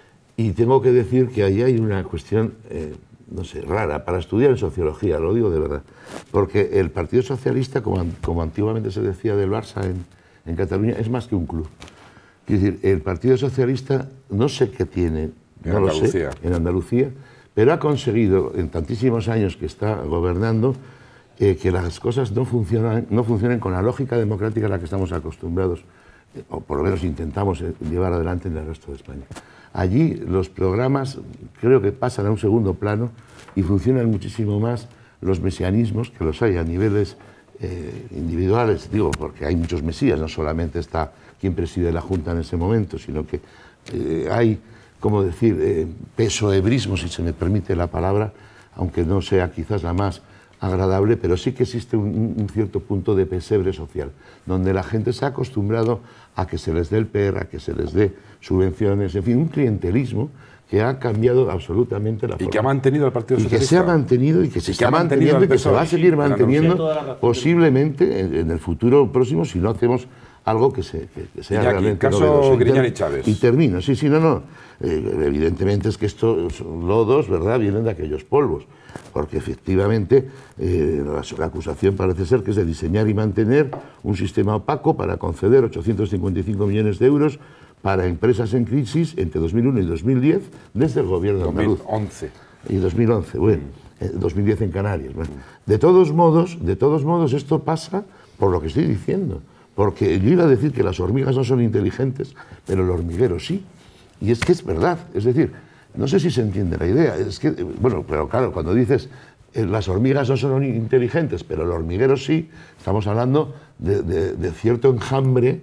Y tengo que decir que ahí hay una cuestión, eh, no sé, rara para estudiar en sociología, lo digo de verdad. Porque el Partido Socialista, como, como antiguamente se decía del Barça en, en Cataluña, es más que un club. Es decir, el Partido Socialista no sé qué tiene, no lo sé, en Andalucía, pero ha conseguido en tantísimos años que está gobernando eh, que las cosas no funcionan, no funcionen con la lógica democrática a la que estamos acostumbrados, eh, o por lo menos intentamos eh, llevar adelante en el resto de España. Allí los programas creo que pasan a un segundo plano y funcionan muchísimo más los mesianismos, que los hay a niveles eh, individuales, digo, porque hay muchos mesías, no solamente está quien preside la Junta en ese momento, sino que eh, hay... como decir, eh, pesoebrismo, si se me permite la palabra, aunque no sea quizás la más agradable, pero sí que existe un, un cierto punto de pesebre social, donde la gente se ha acostumbrado a que se les dé el P E R, a que se les dé subvenciones, en fin, un clientelismo que ha cambiado absolutamente la forma. Y que ha mantenido el Partido Socialista. Y que se ha mantenido y que se y está que manteniendo y que se va a seguir manteniendo posiblemente en, en el futuro próximo si no hacemos algo que, se, que, que sea Iñaki, realmente caso novedoso. Griñán y Chávez. Y termino, sí, sí, no, no. Eh, evidentemente es que estos lodos, ¿verdad?, vienen de aquellos polvos, porque efectivamente eh, la, la acusación parece ser que es de diseñar y mantener un sistema opaco para conceder ochocientos cincuenta y cinco millones de euros para empresas en crisis entre dos mil uno y dos mil diez desde el gobierno andaluz. dos mil once. Y dos mil once, bueno, eh, dos mil diez en Canarias. Bueno. De todos modos, de todos modos, esto pasa por lo que estoy diciendo. Porque yo iba a decir que las hormigas no son inteligentes, pero el hormiguero sí. Y es que es verdad. Es decir, no sé si se entiende la idea. Es que, bueno, pero claro, cuando dices eh, las hormigas no son inteligentes, pero el hormiguero sí, estamos hablando de, de, de cierto enjambre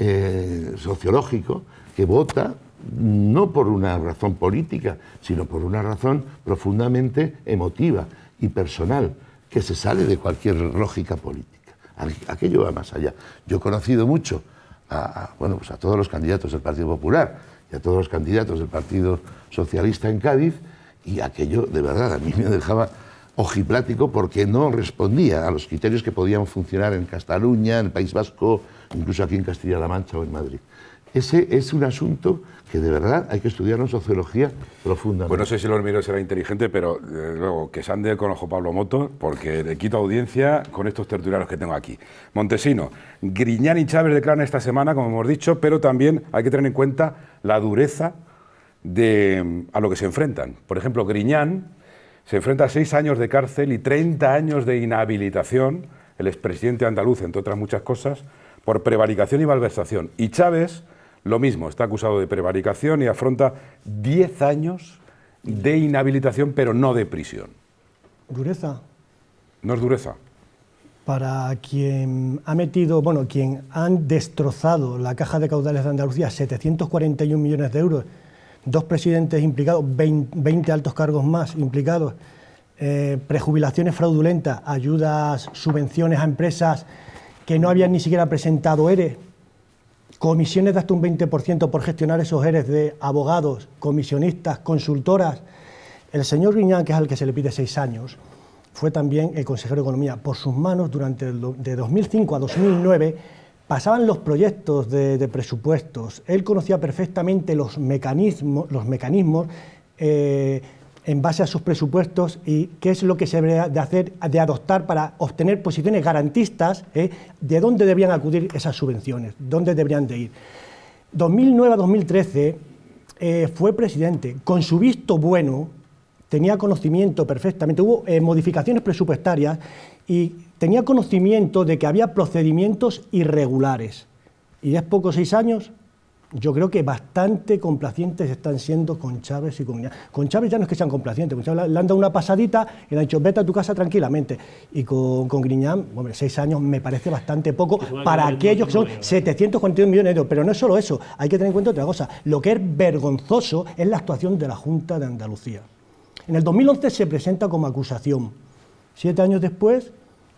eh, sociológico que vota no por una razón política, sino por una razón profundamente emotiva y personal, que se sale de cualquier lógica política. Aquello va más allá. Yo he conocido mucho a, a, bueno, pues a todos los candidatos del Partido Popular y a todos los candidatos del Partido Socialista en Cádiz, y aquello, de verdad, a mí me dejaba ojiplático porque no respondía a los criterios que podían funcionar en Cataluña, en el País Vasco, incluso aquí en Castilla-La Mancha o en Madrid. Ese es un asunto que de verdad hay que estudiar en sociología profundamente. Pues no sé si el hormiguero será inteligente, pero eh, luego que se ande con ojo Pablo Moto, porque le quito audiencia con estos tertulianos que tengo aquí. Montesino, Griñán y Chávez declaran esta semana, como hemos dicho, pero también hay que tener en cuenta la dureza de, a lo que se enfrentan. Por ejemplo, Griñán se enfrenta a seis años de cárcel y treinta años de inhabilitación, el expresidente andaluz, entre otras muchas cosas, por prevaricación y malversación. Y Chávez, lo mismo, está acusado de prevaricación y afronta diez años de inhabilitación, pero no de prisión. ¿Dureza? ¿No es dureza? Para quien ha metido, bueno, quien han destrozado la caja de caudales de Andalucía, setecientos cuarenta y un millones de euros, dos presidentes implicados, veinte altos cargos más implicados, eh, prejubilaciones fraudulentas, ayudas, subvenciones a empresas que no habían ni siquiera presentado E R E, comisiones de hasta un veinte por ciento por gestionar esos E R Es de abogados, comisionistas, consultoras. El señor Griñán, que es al que se le pide seis años, fue también el consejero de Economía. Por sus manos, durante el, de dos mil cinco a dos mil nueve, pasaban los proyectos de, de presupuestos. Él conocía perfectamente los mecanismos, los mecanismos eh, en base a sus presupuestos y qué es lo que se debe de hacer, de adoptar para obtener posiciones garantistas, eh, de dónde debían acudir esas subvenciones, dónde deberían de ir. dos mil nueve a dos mil trece eh, fue presidente. Con su visto bueno, tenía conocimiento perfectamente, hubo eh, modificaciones presupuestarias y tenía conocimiento de que había procedimientos irregulares. Y es poco seis años, yo creo que bastante complacientes están siendo con Chávez y con Griñán. Con Chávez ya no es que sean complacientes, con Chávez le han dado una pasadita y le han dicho vete a tu casa tranquilamente. Y con, con Griñán, hombre, seis años me parece bastante poco para aquellos que son setecientos cuarenta y dos millones de euros. Pero no es solo eso, hay que tener en cuenta otra cosa. Lo que es vergonzoso es la actuación de la Junta de Andalucía. En el dos mil once se presenta como acusación. Siete años después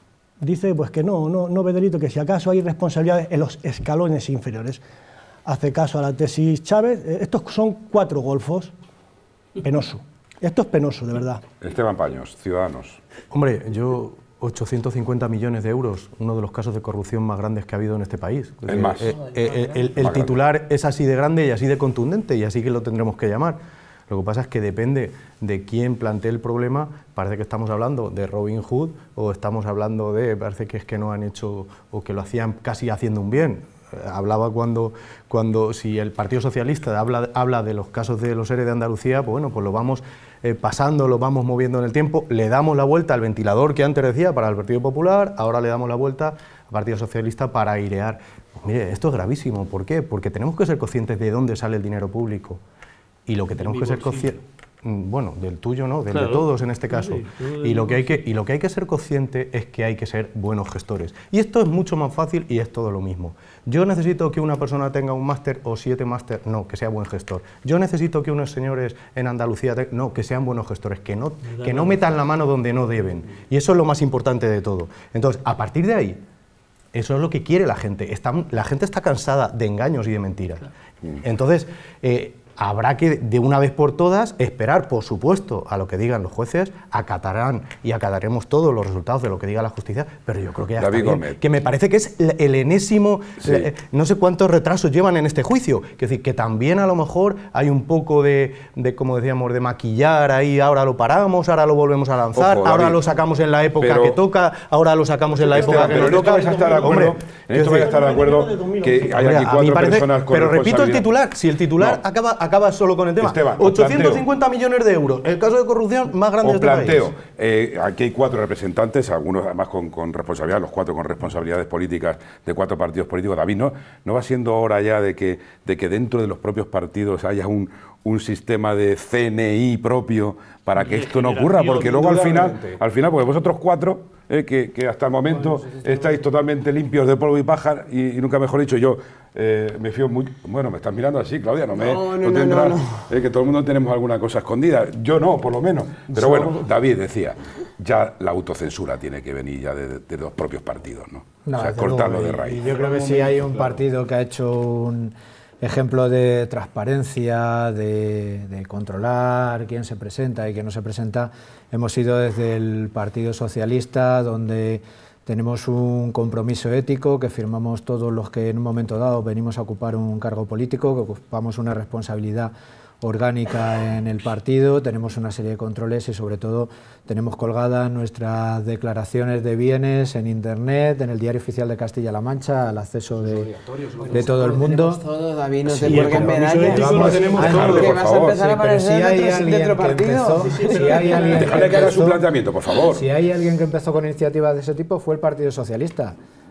dice pues que no, no, no ve delito, que si acaso hay responsabilidades en los escalones inferiores. Hace caso a la tesis Chávez. Estos son cuatro golfos. Penoso. Esto es penoso, de verdad. Esteban Paños, Ciudadanos. Hombre, yo... ochocientos cincuenta millones de euros, uno de los casos de corrupción más grandes que ha habido en este país. El más. Eh, eh, el, el, el titular es así de grande y así de contundente y así que lo tendremos que llamar. Lo que pasa es que depende de quién plantee el problema, parece que estamos hablando de Robin Hood o estamos hablando de, parece que es que no han hecho o que lo hacían casi haciendo un bien. Hablaba cuando, cuando si el Partido Socialista habla, habla de los casos de los E R E de Andalucía, pues bueno, pues lo vamos eh, pasando, lo vamos moviendo en el tiempo, le damos la vuelta al ventilador que antes decía para el Partido Popular, ahora le damos la vuelta al Partido Socialista para airear. Pues mire, esto es gravísimo, ¿por qué? Porque tenemos que ser conscientes de dónde sale el dinero público. Y lo que tenemos que ser conscientes, bueno, del tuyo no, del claro. de todos en este caso. Y lo, que hay que, y lo que hay que ser consciente es que hay que ser buenos gestores. Y esto es mucho más fácil y es todo lo mismo. Yo necesito que una persona tenga un máster o siete máster, no, que sea buen gestor. Yo necesito que unos señores en Andalucía, no, que sean buenos gestores, que no, que no metan la mano donde no deben. Y eso es lo más importante de todo. Entonces, a partir de ahí, eso es lo que quiere la gente. Está, la gente está cansada de engaños y de mentiras. Entonces, eh, habrá que, de una vez por todas, esperar, por supuesto, a lo que digan los jueces, acatarán y acataremos todos los resultados de lo que diga la justicia, pero yo creo que ya David está bien, Gómez. que me parece que es el enésimo, sí. eh, no sé cuántos retrasos llevan en este juicio, es decir, que también a lo mejor hay un poco de, de como decíamos, de maquillar ahí, ahora lo paramos, ahora lo volvemos a lanzar, Ojo, ahora David, lo sacamos en la época pero, que toca, ahora lo sacamos en la época Esteban, que pero no toca. en esto vais a estar de acuerdo, en esto vais a estar de acuerdo que hay aquí cuatro parece, personas con pero repito el responsabilidad. titular, si el titular No. acaba, acaba solo con el tema. Esteban, ochocientos cincuenta millones de euros, el caso de corrupción más grande Os de este planteo, país. eh, aquí hay cuatro representantes, algunos además con, con responsabilidad, los cuatro con responsabilidades políticas de cuatro partidos políticos. David, ¿no, no va siendo hora ya de que, de que dentro de los propios partidos haya un, un sistema de C N I propio para que esto no ocurra? Porque luego al final, al final, porque vosotros cuatro, eh, que, que hasta el momento bueno, sí, sí, estáis totalmente limpios de polvo y paja, y, y nunca mejor dicho, yo eh, me fío muy... Bueno, me estás mirando así, Claudia, no me... No, no, no tendrás, no, no. Eh, que todo el mundo tenemos alguna cosa escondida, yo no, por lo menos. Pero so, bueno, David decía, ya la autocensura tiene que venir ya de, de los propios partidos, ¿no? no o sea, cortarlo de raíz. Y yo creo que si hay un partido que ha hecho un ejemplo de transparencia, de, de controlar quién se presenta y quién no se presenta, hemos sido desde el Partido Socialista, donde tenemos un compromiso ético que firmamos todos los que en un momento dado venimos a ocupar un cargo político, que ocupamos una responsabilidad orgánica en el partido, tenemos una serie de controles y sobre todo tenemos colgadas nuestras declaraciones de bienes en internet, en el Diario Oficial de Castilla-La Mancha, al acceso de, de todo el mundo. Todo, David, no te Sí, cuelgues medallas. Lo tenemos todo. Que vas a empezar a aparecer si hay dentro, alguien dentro que partido. empezó, Sí, sí, si pero- hay alguien que Déjale que haga su empezó- planteamiento, por favor. Si hay alguien que empezó con iniciativas de ese tipo fue el Partido Socialista.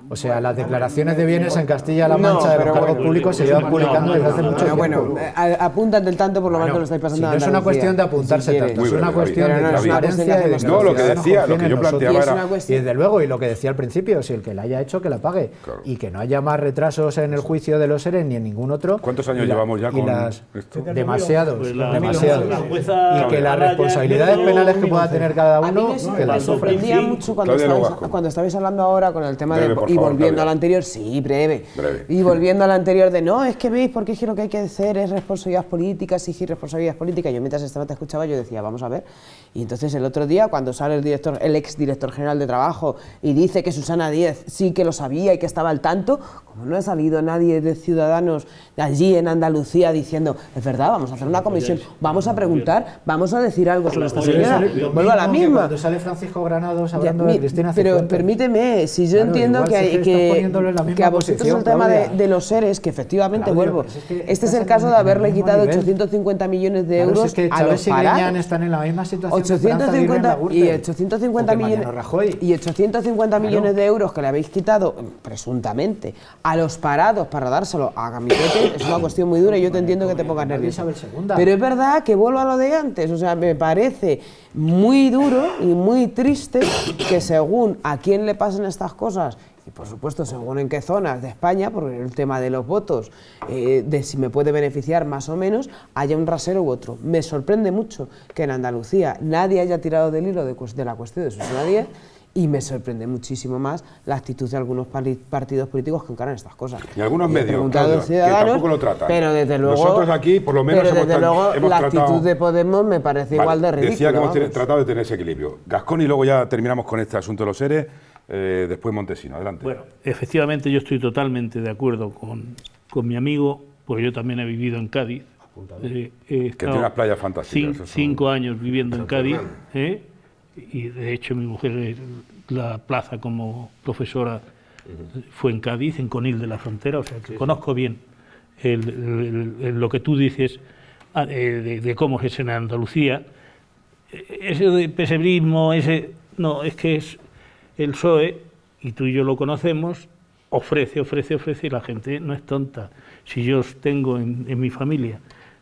O sea, las declaraciones de bienes en Castilla-La Mancha No, de pero los cargos bueno, públicos se llevan publicando desde hace mucho Pero tiempo. bueno, a- apúntate el tanto por lo menos Bueno, que lo estáis pasando si a no es una Andalucía, cuestión de apuntarse si quieres. tanto, Muy es una breve, cuestión David. de Pero no es una transparencia cuestión y de de hacer que No, los lo que ciudadanos decía, lo confíen que en yo nosotros. planteaba Y es era... una Y cuestión- desde luego, y lo que decía al principio, si el que la haya hecho, que la pague. Claro. Y que no haya más retrasos en el juicio de los seres ni en ningún otro. ¿Cuántos años Y la- llevamos ya y con las- esto? Demasiados, Pues la- demasiados. la jueza Y que las Araya responsabilidades quedó penales que pueda tener cada A mí uno, me, que me las sufra. sorprendía Sí. mucho cuando Claudia estabais, Logasco. cuando estabais hablando ahora con el tema Breve, de... por Y favor, volviendo Claudia. al anterior, sí, breve. Breve. Y volviendo al anterior de, no, es que veis, porque es que lo que hay que hacer es responsabilidad política, exigir responsabilidad política. Yo mientras estaba te escuchaba, yo decía, vamos a ver. Y entonces el otro día, cuando sale el director, el ex director general de Trabajo y dice que Susana Díez sí que lo sabía y que estaba al tanto, como no ha salido nadie de Ciudadanos de allí en Andalucía diciendo, es verdad, vamos a hacer una comisión, vamos a preguntar, vamos a decir algo sobre esta señora. Lo Vuelvo a la mismo que misma. Cuando sale Francisco Granados Ya, hablando mi- de Cristina pero Cifuentes. permíteme, si yo Claro, entiendo igual que, si es hay, que estás que, poniéndolo en la misma que a vosotros posición, el tema de, Claudia. de los seres, que efectivamente Claudia, vuelvo, pues es que este es estás el en caso el- de en haberle el mismo quitado nivel. ochocientos cincuenta millones de Claro, euros si es que a Chávez los y Griñán parados. están en la misma situación que Esperanza Aguirre en ochocientos cincuenta, la y Gürtel, ochocientos o cincuenta que millones, Mariano Rajoy. y ochocientos cincuenta millones de euros que le habéis quitado, presuntamente, a los parados para dárselo a Gambitete, es una cuestión muy dura y yo te entiendo que te pongas nervioso. Isabel segunda. Pero es verdad que vuelvo a lo de antes, o sea, me parece muy duro y muy triste que según a quién le pasen estas cosas, y por supuesto según en qué zonas de España, porque el tema de los votos, eh, de si me puede beneficiar más o menos, haya un rasero u otro. Me sorprende mucho que en Andalucía nadie haya tirado del hilo de, cues- de la cuestión de Susana Díez, y me sorprende muchísimo más la actitud de algunos pari- partidos políticos que encaran estas cosas. Y algunos he medios, preguntado a Claudia, los que ciudadanos, tampoco lo tratan. Pero desde luego, Nosotros aquí, por lo menos, pero hemos desde tra- luego hemos la tratado- actitud de Podemos me parece Vale, igual de ridícula. decía que hemos vamos. tratado de tener ese equilibrio. Gascón, y luego ya terminamos con este asunto de los seres, eh, después Montesino. Adelante. Bueno, efectivamente yo estoy totalmente de acuerdo con, con mi amigo, porque yo también he vivido en Cádiz. Eh, he estado tiene unas playas fantásticas, cin- eso. cinco años viviendo en Cádiz, ¿eh? Y de hecho mi mujer, eh, la plaza como profesora fue en Cádiz, en Conil de la Frontera, o sea que conozco bien el- el- el- lo que tú dices ah, eh, de, de cómo es en Andalucía. Eh, Ese de pesebrismo, ese... No, es que es el P S O E, y tú y yo lo conocemos, ofrece, ofrece, ofrece, y la gente no es tonta. Si yo tengo en, en mi familia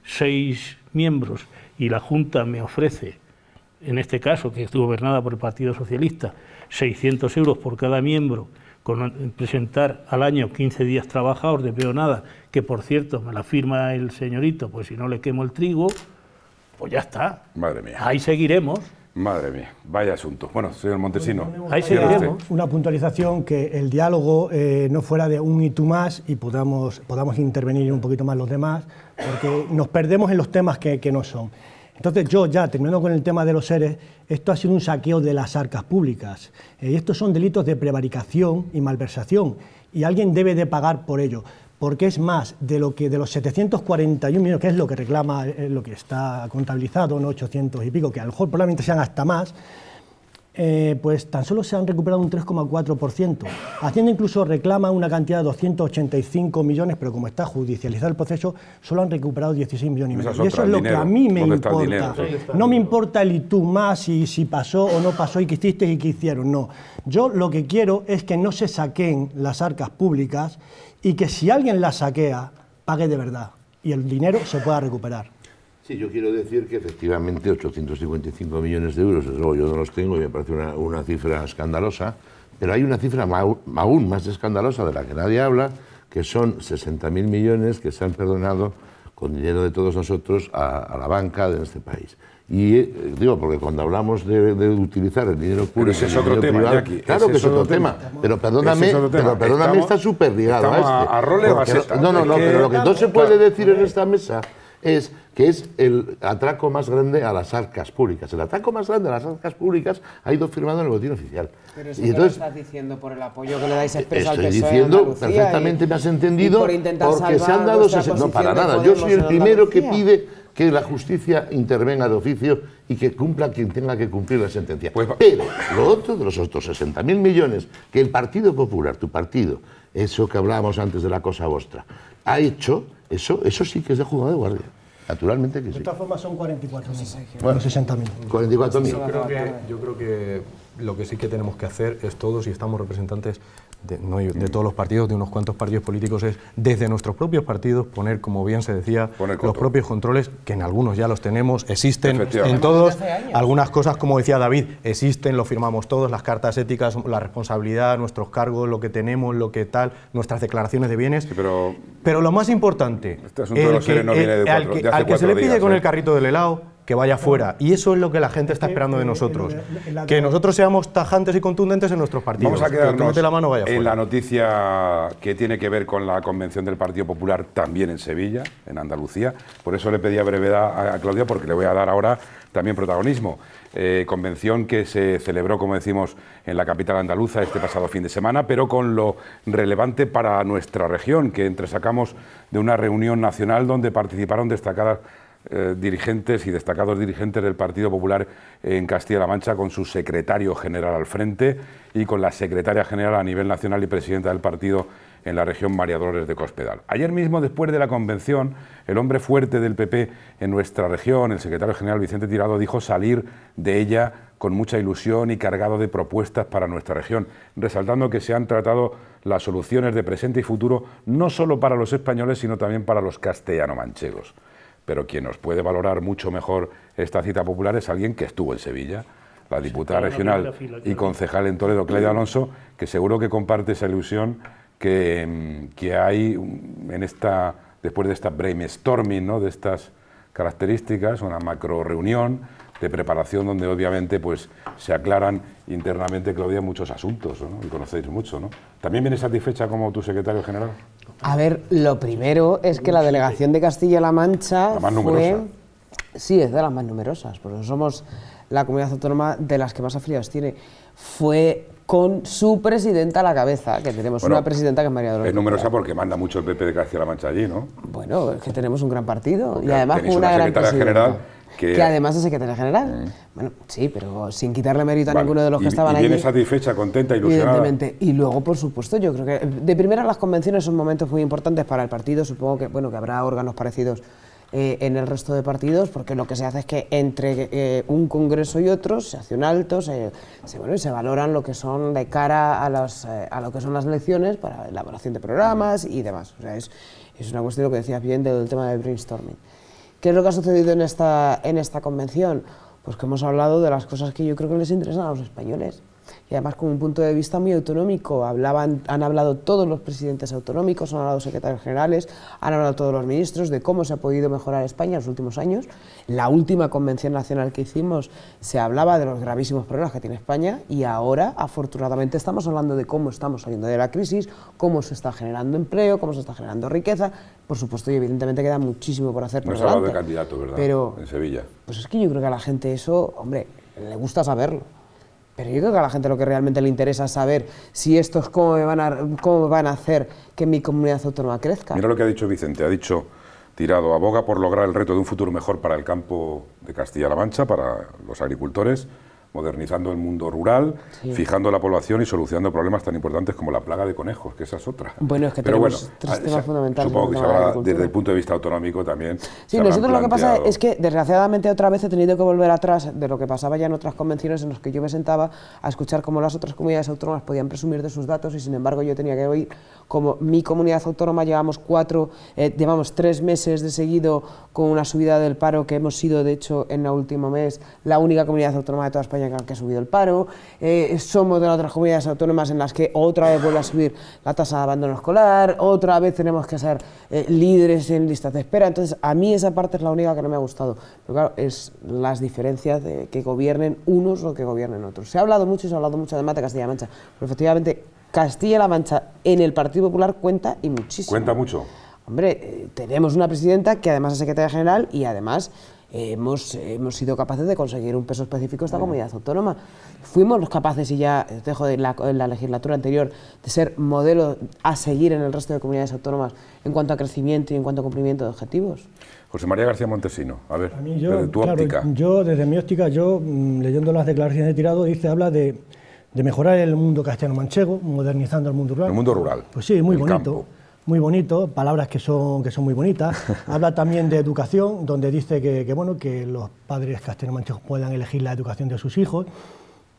seis miembros y la Junta me ofrece, en este caso, que es gobernada por el Partido Socialista, seiscientos euros por cada miembro, con presentar al año quince días trabajados de peonada, que por cierto me la firma el señorito, pues si no le quemo el trigo, pues ya está. Madre mía. Ahí seguiremos. Madre mía, vaya asunto. Bueno, señor Montesino. Ahí cierre seguiremos. usted. Una puntualización, que el diálogo eh, no fuera de un y tú más y podamos, podamos intervenir un poquito más los demás, porque nos perdemos en los temas que, que no son. Entonces yo ya, terminando con el tema de los seres, esto ha sido un saqueo de las arcas públicas. Eh, estos son delitos de prevaricación y malversación, y alguien debe de pagar por ello, porque es más de lo que de los setecientos cuarenta y un millones, que es lo que reclama, eh, lo que está contabilizado, no ochocientos y pico, que a lo mejor probablemente sean hasta más, eh, pues tan solo se han recuperado un tres coma cuatro por ciento. Hacienda incluso reclama una cantidad de doscientos ochenta y cinco millones, pero como está judicializado el proceso, solo han recuperado dieciséis millones y Esa medio. es Y eso otra, es lo el que dinero. a mí me ¿Dónde está el importa. dinero? No me importa el y tú más, si, si pasó o no pasó, y qué hiciste y qué hicieron, no. Yo lo que quiero es que no se saqueen las arcas públicas y que si alguien las saquea, pague de verdad y el dinero se pueda recuperar. Sí, yo quiero decir que efectivamente ochocientos cincuenta y cinco millones de euros, desde luego yo no los tengo y me parece una, una cifra escandalosa, pero hay una cifra ma- aún más escandalosa de la que nadie habla, que son sesenta mil millones que se han perdonado con dinero de todos nosotros a, a la banca de este país. Y eh, digo, porque cuando hablamos de, de utilizar el dinero público... ese es y el otro dinero tema, privado, Iñaki, claro ese que es otro tema, tema. pero perdóname, Ese es otro tema. pero perdóname, Estamos- está súper ligado a estamos este. a- a role o a Porque- seta. No, no, Es no, que- pero lo que no se Claro. puede decir en esta mesa es que es el atraco más grande a las arcas públicas. El atraco más grande a las arcas públicas ha ido firmado en el boletín oficial. Pero eso Y que entonces, lo estás diciendo por el apoyo que le dais expreso al P estoy S O E diciendo, Andalucía perfectamente y- me has entendido, y por intentar porque se salvar han dado... vuestra sesen- No, posición para de nada. Yo soy Podemos el en primero que Andalucía. pide que la justicia intervenga de oficio y que cumpla quien tenga que cumplir la sentencia. Pues va- Pero lo otro de los otros sesenta mil millones que el Partido Popular, tu partido, eso que hablábamos antes de la cosa vuestra, ha hecho, eso, eso sí que es de juzgado de guardia. Naturalmente que De sí. todas formas son cuarenta y cuatro mil, Bueno. no sesenta mil. cuarenta y cuatro mil. Yo creo que, yo creo que lo que sí que tenemos que hacer es todos, y estamos representantes de, no, de todos los partidos, de unos cuantos partidos políticos, es desde nuestros propios partidos poner, como bien se decía, los propios controles, que en algunos ya los tenemos, existen en todos, algunas cosas, como decía David, existen, lo firmamos todos, las cartas éticas, la responsabilidad, nuestros cargos, lo que tenemos, lo que tal, nuestras declaraciones de bienes, sí, pero, pero lo más importante, este asunto de los seres no viene de cuatro, al que, de hace al que se le pide días, con ¿eh? el carrito del helado, que vaya fuera. Y eso es lo que la gente está esperando de nosotros. Que nosotros seamos tajantes y contundentes en nuestros partidos. Vamos a quedarnos que mete la mano, vaya en fuera. la noticia que tiene que ver con la convención del Partido Popular también en Sevilla, en Andalucía. Por eso le pedía brevedad a Claudia, porque le voy a dar ahora también protagonismo. Eh, convención que se celebró, como decimos, en la capital andaluza este pasado fin de semana, pero con lo relevante para nuestra región, que entresacamos de una reunión nacional donde participaron destacadas Eh, dirigentes y destacados dirigentes del Partido Popular en Castilla-La Mancha, con su secretario general al frente y con la secretaria general a nivel nacional y presidenta del partido en la región, María Dolores de Cospedal. Ayer mismo, después de la convención, el hombre fuerte del P P en nuestra región, el secretario general Vicente Tirado, dijo salir de ella con mucha ilusión y cargado de propuestas para nuestra región, resaltando que se han tratado las soluciones de presente y futuro no solo para los españoles, sino también para los castellano-manchegos. Pero quien nos puede valorar mucho mejor esta cita popular es alguien que estuvo en Sevilla, la diputada regional y concejal en Toledo, Claudia Alonso, que seguro que comparte esa ilusión que, que hay en esta, después de esta brainstorming, ¿no?, de estas características, una macro reunión de preparación donde obviamente pues se aclaran internamente, Claudia, muchos asuntos, ¿no?, y conocéis mucho, ¿no? ¿También vienes satisfecha como tu secretario general? A ver, lo primero es que la delegación de Castilla-La Mancha la más fue... numerosa. Sí, es de las más numerosas, porque somos la comunidad autónoma de las que más afiliados tiene. Fue con su presidenta a la cabeza, que tenemos bueno, una presidenta que es María Dolores. Es numerosa porque manda mucho el P P de Castilla-La Mancha allí, ¿no? Bueno, es que tenemos un gran partido porque y además con una, una gran presidenta. General que... que además es secretaria general. Mm. Bueno, sí, pero sin quitarle mérito a vale. ninguno de los que y, estaban y allí. Viene satisfecha, contenta, ilusionada. Evidentemente. Y luego, por supuesto, yo creo que de primera las convenciones son momentos muy importantes para el partido. Supongo que, bueno, que habrá órganos parecidos eh, en el resto de partidos, porque lo que se hace es que entre eh, un congreso y otro se hace un alto, se, se, bueno, y se valoran lo que son de cara a, los, eh, a lo que son las elecciones para elaboración de programas y demás. O sea, es, es una cuestión, lo que decías bien, del tema del brainstorming. ¿Qué es lo que ha sucedido en esta, en esta convención? Pues que hemos hablado de las cosas que yo creo que les interesan a los españoles. Y además con un punto de vista muy autonómico. Hablaban, han hablado todos los presidentes autonómicos, han hablado secretarios generales, han hablado todos los ministros de cómo se ha podido mejorar España en los últimos años. La última convención nacional que hicimos se hablaba de los gravísimos problemas que tiene España y ahora, afortunadamente, estamos hablando de cómo estamos saliendo de la crisis, cómo se está generando empleo, cómo se está generando riqueza. Por supuesto, y evidentemente queda muchísimo por hacer. No por se ha hablado de delante. candidato, ¿verdad? Pero, en Sevilla. Pues es que yo creo que a la gente eso, hombre, le gusta saberlo. Pero yo creo que a la gente lo que realmente le interesa es saber si estos cómo me van a, cómo van a hacer que mi comunidad autónoma crezca. Mira lo que ha dicho Vicente, ha dicho Tirado, aboga por lograr el reto de un futuro mejor para el campo de Castilla-La Mancha, para los agricultores, modernizando el mundo rural, sí. fijando la población y solucionando problemas tan importantes como la plaga de conejos, que esa es otra. Bueno, es que Pero tenemos bueno, tres temas fundamentales. Supongo que se habrá, desde el punto de vista autonómico también. Sí, nosotros lo que pasa es que, desgraciadamente, otra vez he tenido que volver atrás de lo que pasaba ya en otras convenciones en las que yo me sentaba a escuchar cómo las otras comunidades autónomas podían presumir de sus datos y, sin embargo, yo tenía que oír como mi comunidad autónoma llevamos cuatro, eh, llevamos tres meses de seguido con una subida del paro que hemos sido, de hecho, en el último mes, la única comunidad autónoma de toda España que ha subido el paro. Eh, somos de las otras comunidades autónomas en las que otra vez vuelve a subir la tasa de abandono escolar, otra vez tenemos que ser eh, líderes en listas de espera. Entonces, a mí esa parte es la única que no me ha gustado. Pero claro, es las diferencias de que gobiernen unos o que gobiernen otros. Se ha hablado mucho y se ha hablado mucho además de Castilla-La Mancha, pero efectivamente Castilla-La Mancha en el Partido Popular cuenta y muchísimo. ¿Cuenta mucho? Hombre, eh, tenemos una presidenta que además es secretaria general y además eh, hemos, eh, hemos sido capaces de conseguir un peso específico esta comunidad autónoma. Fuimos los capaces, y ya os dejo de la, en la legislatura anterior, de ser modelo a seguir en el resto de comunidades autónomas en cuanto a crecimiento y en cuanto a cumplimiento de objetivos. José María García Montesino, a ver, a mí yo, desde tu claro, óptica. Yo, desde mi óptica, yo, leyendo las declaraciones de Tirado, dice, habla de, de mejorar el mundo castellano-manchego, modernizando el mundo rural. El mundo rural. Pues sí, muy bonito. Campo. Muy bonito, palabras que son, que son muy bonitas. Habla también de educación, donde dice que, que, bueno, que los padres castellano-manchegos puedan elegir la educación de sus hijos.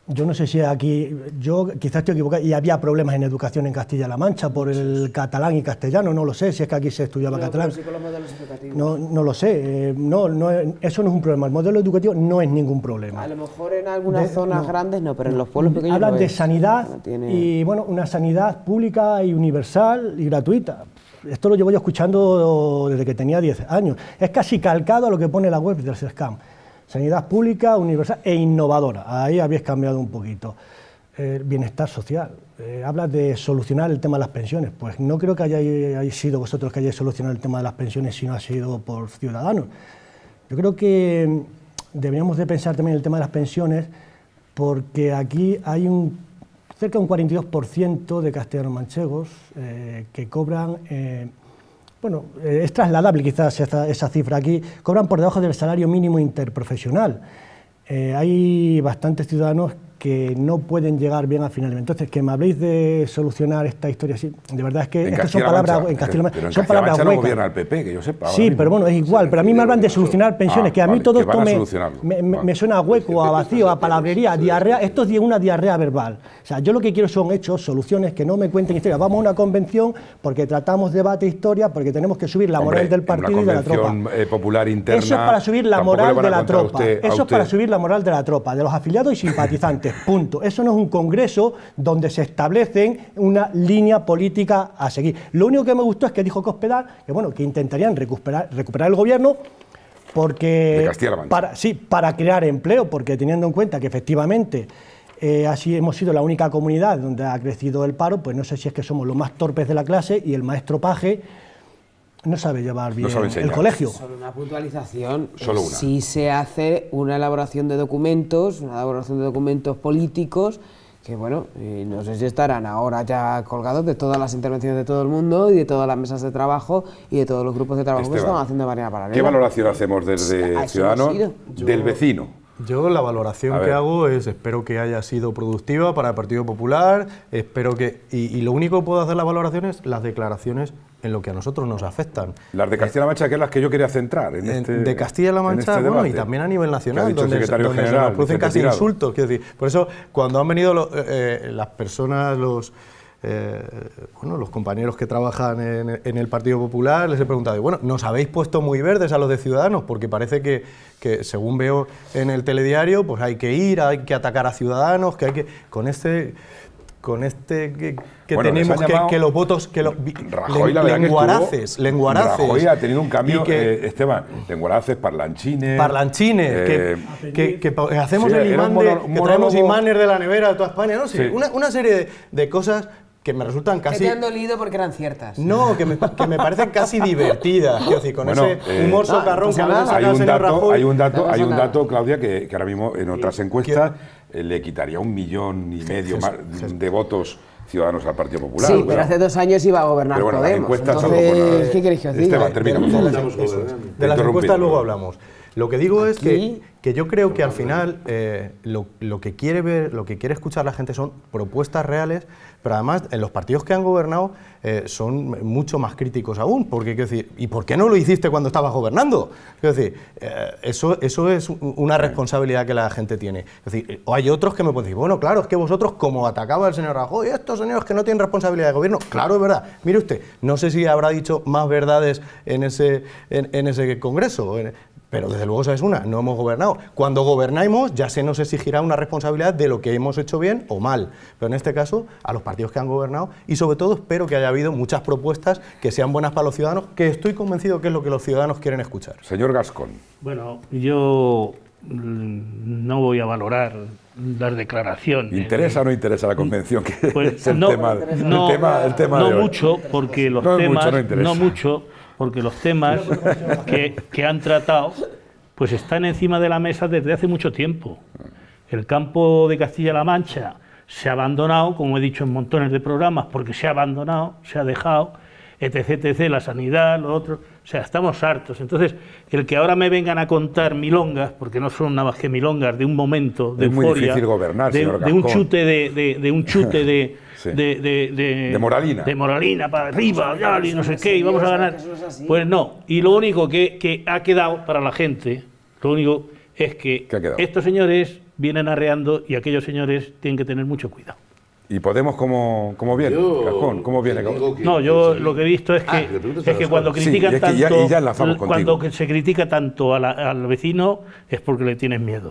yo no sé si aquí, yo quizás estoy equivocado, y había problemas en educación en Castilla-La Mancha por el catalán y castellano, no lo sé, si es que aquí se estudiaba Pero, catalán. pero sí con los modelos educativos. No, no lo sé, eh, no, no, eso no es un problema, el modelo educativo no es ningún problema. A lo mejor en algunas De- zonas no. grandes no, pero en los pueblos pequeños Hablan lo de es. sanidad No tiene- y, bueno, una sanidad pública y universal y gratuita. Esto lo llevo yo escuchando desde que tenía diez años. Es casi calcado a lo que pone la web del SESCAM. Sanidad pública, universal e innovadora. Ahí habéis cambiado un poquito. Eh, bienestar social. Eh, hablas de solucionar el tema de las pensiones. Pues no creo que hayáis, hayáis sido vosotros que hayáis solucionado el tema de las pensiones, si no ha sido por Ciudadanos. Yo creo que deberíamos de pensar también en el tema de las pensiones, porque aquí hay un, cerca de un cuarenta y dos por ciento de castellanos manchegos eh, que cobran, eh, bueno, eh, es trasladable quizás esa, esa cifra aquí, cobran por debajo del salario mínimo interprofesional. Eh, hay bastantes ciudadanos que no pueden llegar bien a final de mes. Entonces, que me habléis de solucionar esta historia así, de verdad es que, En es que son Castilla-La palabras Mancha, en Castilla-La pero en son Castilla-La palabras Mancha no huecas. gobierna el P P, que yo sepa. ahora Sí, mismo. pero bueno, es igual. Pero a mí me hablan de solucionar pensiones, Ah, que a mí vale, todo que van esto a me, solucionarlo. me, me- Vale. me suena a hueco, a vacío, a palabrería, a diarrea. Esto es una diarrea verbal. O sea, yo lo que quiero son hechos, soluciones, que no me cuenten historias. Vamos a una convención porque tratamos debate e historia, porque tenemos que subir la Hombre, moral del en partido una y de la tropa. convención, eh, popular interna, Eso es para subir la tampoco le moral van de a la contar a tropa. usted- a Eso es usted. para subir la moral de la tropa, de los afiliados y simpatizantes. Punto. Eso no es un congreso donde se establecen una línea política a seguir. Lo único que me gustó es que dijo Cospedal que bueno, que intentarían recuperar, recuperar el gobierno porque De Castilla-La Mancha. para, sí, para crear empleo, porque teniendo en cuenta que efectivamente eh, así hemos sido la única comunidad donde ha crecido el paro, pues no sé si es que somos los más torpes de la clase y el maestro paje no sabe llevar bien sabe el enseñar. colegio. Solo una puntualización. Solo eh, una. Sí se hace una elaboración de documentos, una elaboración de documentos políticos, que bueno, eh, no sé si estarán ahora ya colgados de todas las intervenciones de todo el mundo y de todas las mesas de trabajo y de todos los grupos de trabajo que se Esteban, están haciendo de manera paralela. ¿Qué valoración hacemos A desde eso Ciudadanos hemos ido. del vecino? Yo la valoración A que ver. hago es, espero que haya sido productiva para el Partido Popular, espero que... Y, y lo único que puedo hacer la valoración es las declaraciones en lo que a nosotros nos afectan. Las de Castilla-La Mancha, que es las que yo quería centrar en En- este de Castilla-La en Mancha, este bueno, y debate. también a nivel Que ha nacional, dicho el donde, se- secretario donde se general, nos producen Vicente casi Tirado. insultos. Quiero decir, por eso, cuando han venido lo- eh, eh, las personas, los... eh, bueno, los compañeros que trabajan en, en el Partido Popular, les he preguntado, bueno, ¿nos habéis puesto muy verdes a los de Ciudadanos? Porque parece que, que, según veo en el telediario, pues hay que ir, hay que atacar a Ciudadanos, que hay que... Con este... Con este que, que Bueno, les tenemos han que, llamado- que los votos, que los Rajoy, la verdad que lenguaraces, estuvo- lenguaraces. Rajoy ha tenido un cambio, y que- eh, Esteban, lenguaraces, parlanchines... Parlanchines, eh, que, que- que pa- hacemos sí, el era un imán de, mono- un que traemos monólogo. imanes de la nevera de toda España, ¿no? Sí, Sí. Una, una serie de, de cosas que me resultan Que casi... te han dolido porque eran ciertas. No, que me, que me parecen casi divertidas, quiero decir, con Bueno, ese eh, humor ah, socarrón pues que nada. ha sacado hay el un señor dato, Rajoy. hay un dato, No pasa hay un nada. dato, Claudia, que, que ahora mismo en otras encuestas eh, le quitaría un millón y medio más de votos ciudadanos al Partido Popular. Sí, Bueno, pero hace dos años iba a gobernar pero bueno, las Podemos. encuestas son Entonces, como las- ¿qué queréis que os diga? Esteban, termina, por favor. Estamos Eso es. gobernando. De las Interrumpir. encuestas luego hablamos. Lo que digo es que, Aquí- que yo creo que al final eh, lo, lo que quiere ver, lo que quiere escuchar la gente son propuestas reales, pero además en los partidos que han gobernado eh, son mucho más críticos aún, porque quiero decir, ¿y por qué no lo hiciste cuando estabas gobernando? Quiero decir, eh, eso, eso es una responsabilidad que la gente tiene. Es decir, o hay otros que me pueden decir, bueno, claro, es que vosotros, como atacaba el señor Rajoy, estos señores que no tienen responsabilidad de gobierno, claro, es verdad. Mire usted, no sé si habrá dicho más verdades en ese, en, en ese congreso, en- pero desde luego esa es una, no hemos gobernado. Cuando gobernamos ya se nos exigirá una responsabilidad de lo que hemos hecho bien o mal, pero en este caso a los partidos que han gobernado, y sobre todo espero que haya habido muchas propuestas que sean buenas para los ciudadanos, que estoy convencido que es lo que los ciudadanos quieren escuchar. Señor Gascón, Bueno, yo mm, no voy a valorar las declaraciones. ¿interesa o no interesa la convención? Que Pues es el no, tema, no, el tema, el tema no de hoy. mucho, porque los No es temas, mucho, no interesa. no mucho, porque los temas que, que han tratado, pues están encima de la mesa desde hace mucho tiempo. El campo de Castilla-La Mancha se ha abandonado, como he dicho en montones de programas, porque se ha abandonado, se ha dejado, etc, etcétera, la sanidad, lo otro, o sea, estamos hartos. Entonces, el que ahora me vengan a contar milongas, porque no son nada más que milongas de un momento de Es muy euforia, difícil gobernar, de, señor de un Gascón. chute de, de, de un chute de, Sí. de, de, de, De moralina. de moralina para arriba, ya, y no sé qué, y vamos a ganar. Eso no es así. Pues no, y lo único que, que ha quedado para la gente, lo único es que ¿Qué ha quedado? estos señores vienen arreando y aquellos señores tienen que tener mucho cuidado. ¿Y Podemos cómo, cómo viene? Yo Cajón, ¿cómo viene? que, No, yo lo que he visto es que, ah, que es que cuando Sí, critican es que ya- tanto, y ya enlazamos cuando contigo. se critica tanto a la- al vecino es porque le tienen miedo.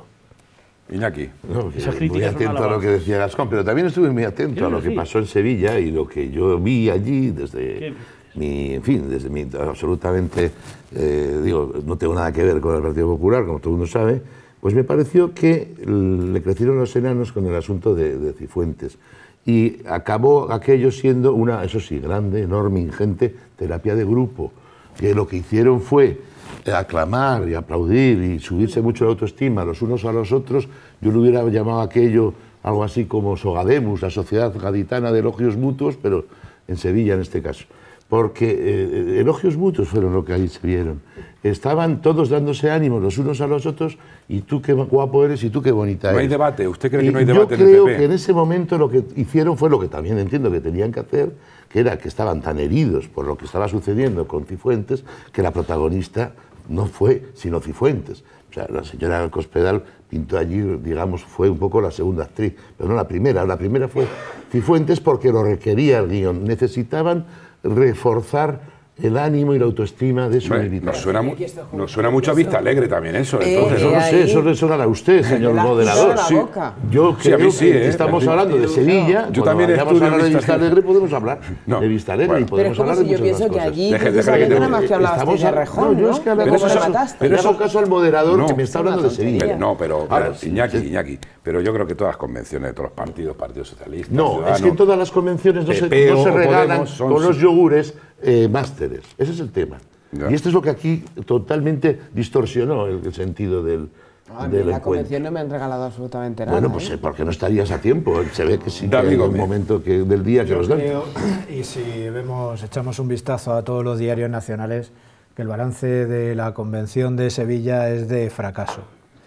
Iñaki. No, que Esas muy críticas son atento a lo alabanzas. que decía Gascón, pero también estuve muy atento Yo a lo no, que sí. pasó en Sevilla y lo que yo vi allí ¿Qué desde dices? mi, en fin, desde mi absolutamente, eh, digo, no tengo nada que ver con el Partido Popular, como todo el mundo sabe, pues me pareció que le crecieron los enanos con el asunto de, de Cifuentes. Y acabó aquello siendo una, eso sí, grande, enorme, ingente terapia de grupo, que lo que hicieron fue aclamar y aplaudir y subirse mucho la autoestima los unos a los otros. Yo lo hubiera llamado aquello algo así como Sogademus, la Sociedad Gaditana de Elogios Mutuos, pero en Sevilla en este caso. Porque eh, elogios mutuos fueron lo que ahí se vieron. Estaban todos dándose ánimos los unos a los otros, y tú qué guapo eres y tú qué bonita No eres. hay debate. ¿Usted cree que Y no hay yo debate en el creo P P? que en ese momento lo que hicieron fue lo que también entiendo que tenían que hacer, que era que estaban tan heridos por lo que estaba sucediendo con Cifuentes, que la protagonista no fue sino Cifuentes. O sea, la señora Cospedal pintó allí, digamos, fue un poco la segunda actriz, pero no la primera. La primera fue Cifuentes porque lo requería el guión. Necesitaban reforzar el ánimo y la autoestima de su Hombre, militar. nos, suena, mu- nos suena mucho a Vista Alegre también eso. Eh, Entonces, Eso no ahí- sé, eso le sonará a usted, señor Le has moderador. pisado la sí. boca. Yo Sí, a creo mí sí, que ¿eh? estamos Sí. hablando de Sevilla. Yo Cuando también vayamos estudio a hablar de Vista Vista Alegre. Alegre podemos hablar No, de Vista Alegre bueno. y Pero podemos es como hablar si de yo muchas pienso otras que cosas. allí Deje- desde deje la que te- mañana más que hablabasteis Estamos de a- Rejón, no, yo ¿no? es que le Luego Pero hago eso me es- mataste. pero le eso- hago caso al moderador No. que me está hablando de Es una Sevilla. tontería. No, pero, Ahora, pero sí, Iñaki, sí. Iñaki, pero yo creo que todas las convenciones de todos los partidos, Partido Socialista, No, es Ciudadanos, que en todas las convenciones no se, P P no se o regalan Podemos son con los sí. yogures eh, másteres. Ese es el tema. Ya. Y esto es lo que aquí totalmente distorsionó el, el sentido del, No, a mí del en la encuentro. convención no me han regalado absolutamente nada. Bueno, pues ¿eh? eh, porque no estarías a tiempo. Se ve que sí, que David hay un Gómez. momento que, del día que Yo los dan. creo, y si vemos, echamos un vistazo a todos los diarios nacionales, que el balance de la Convención de Sevilla es de fracaso.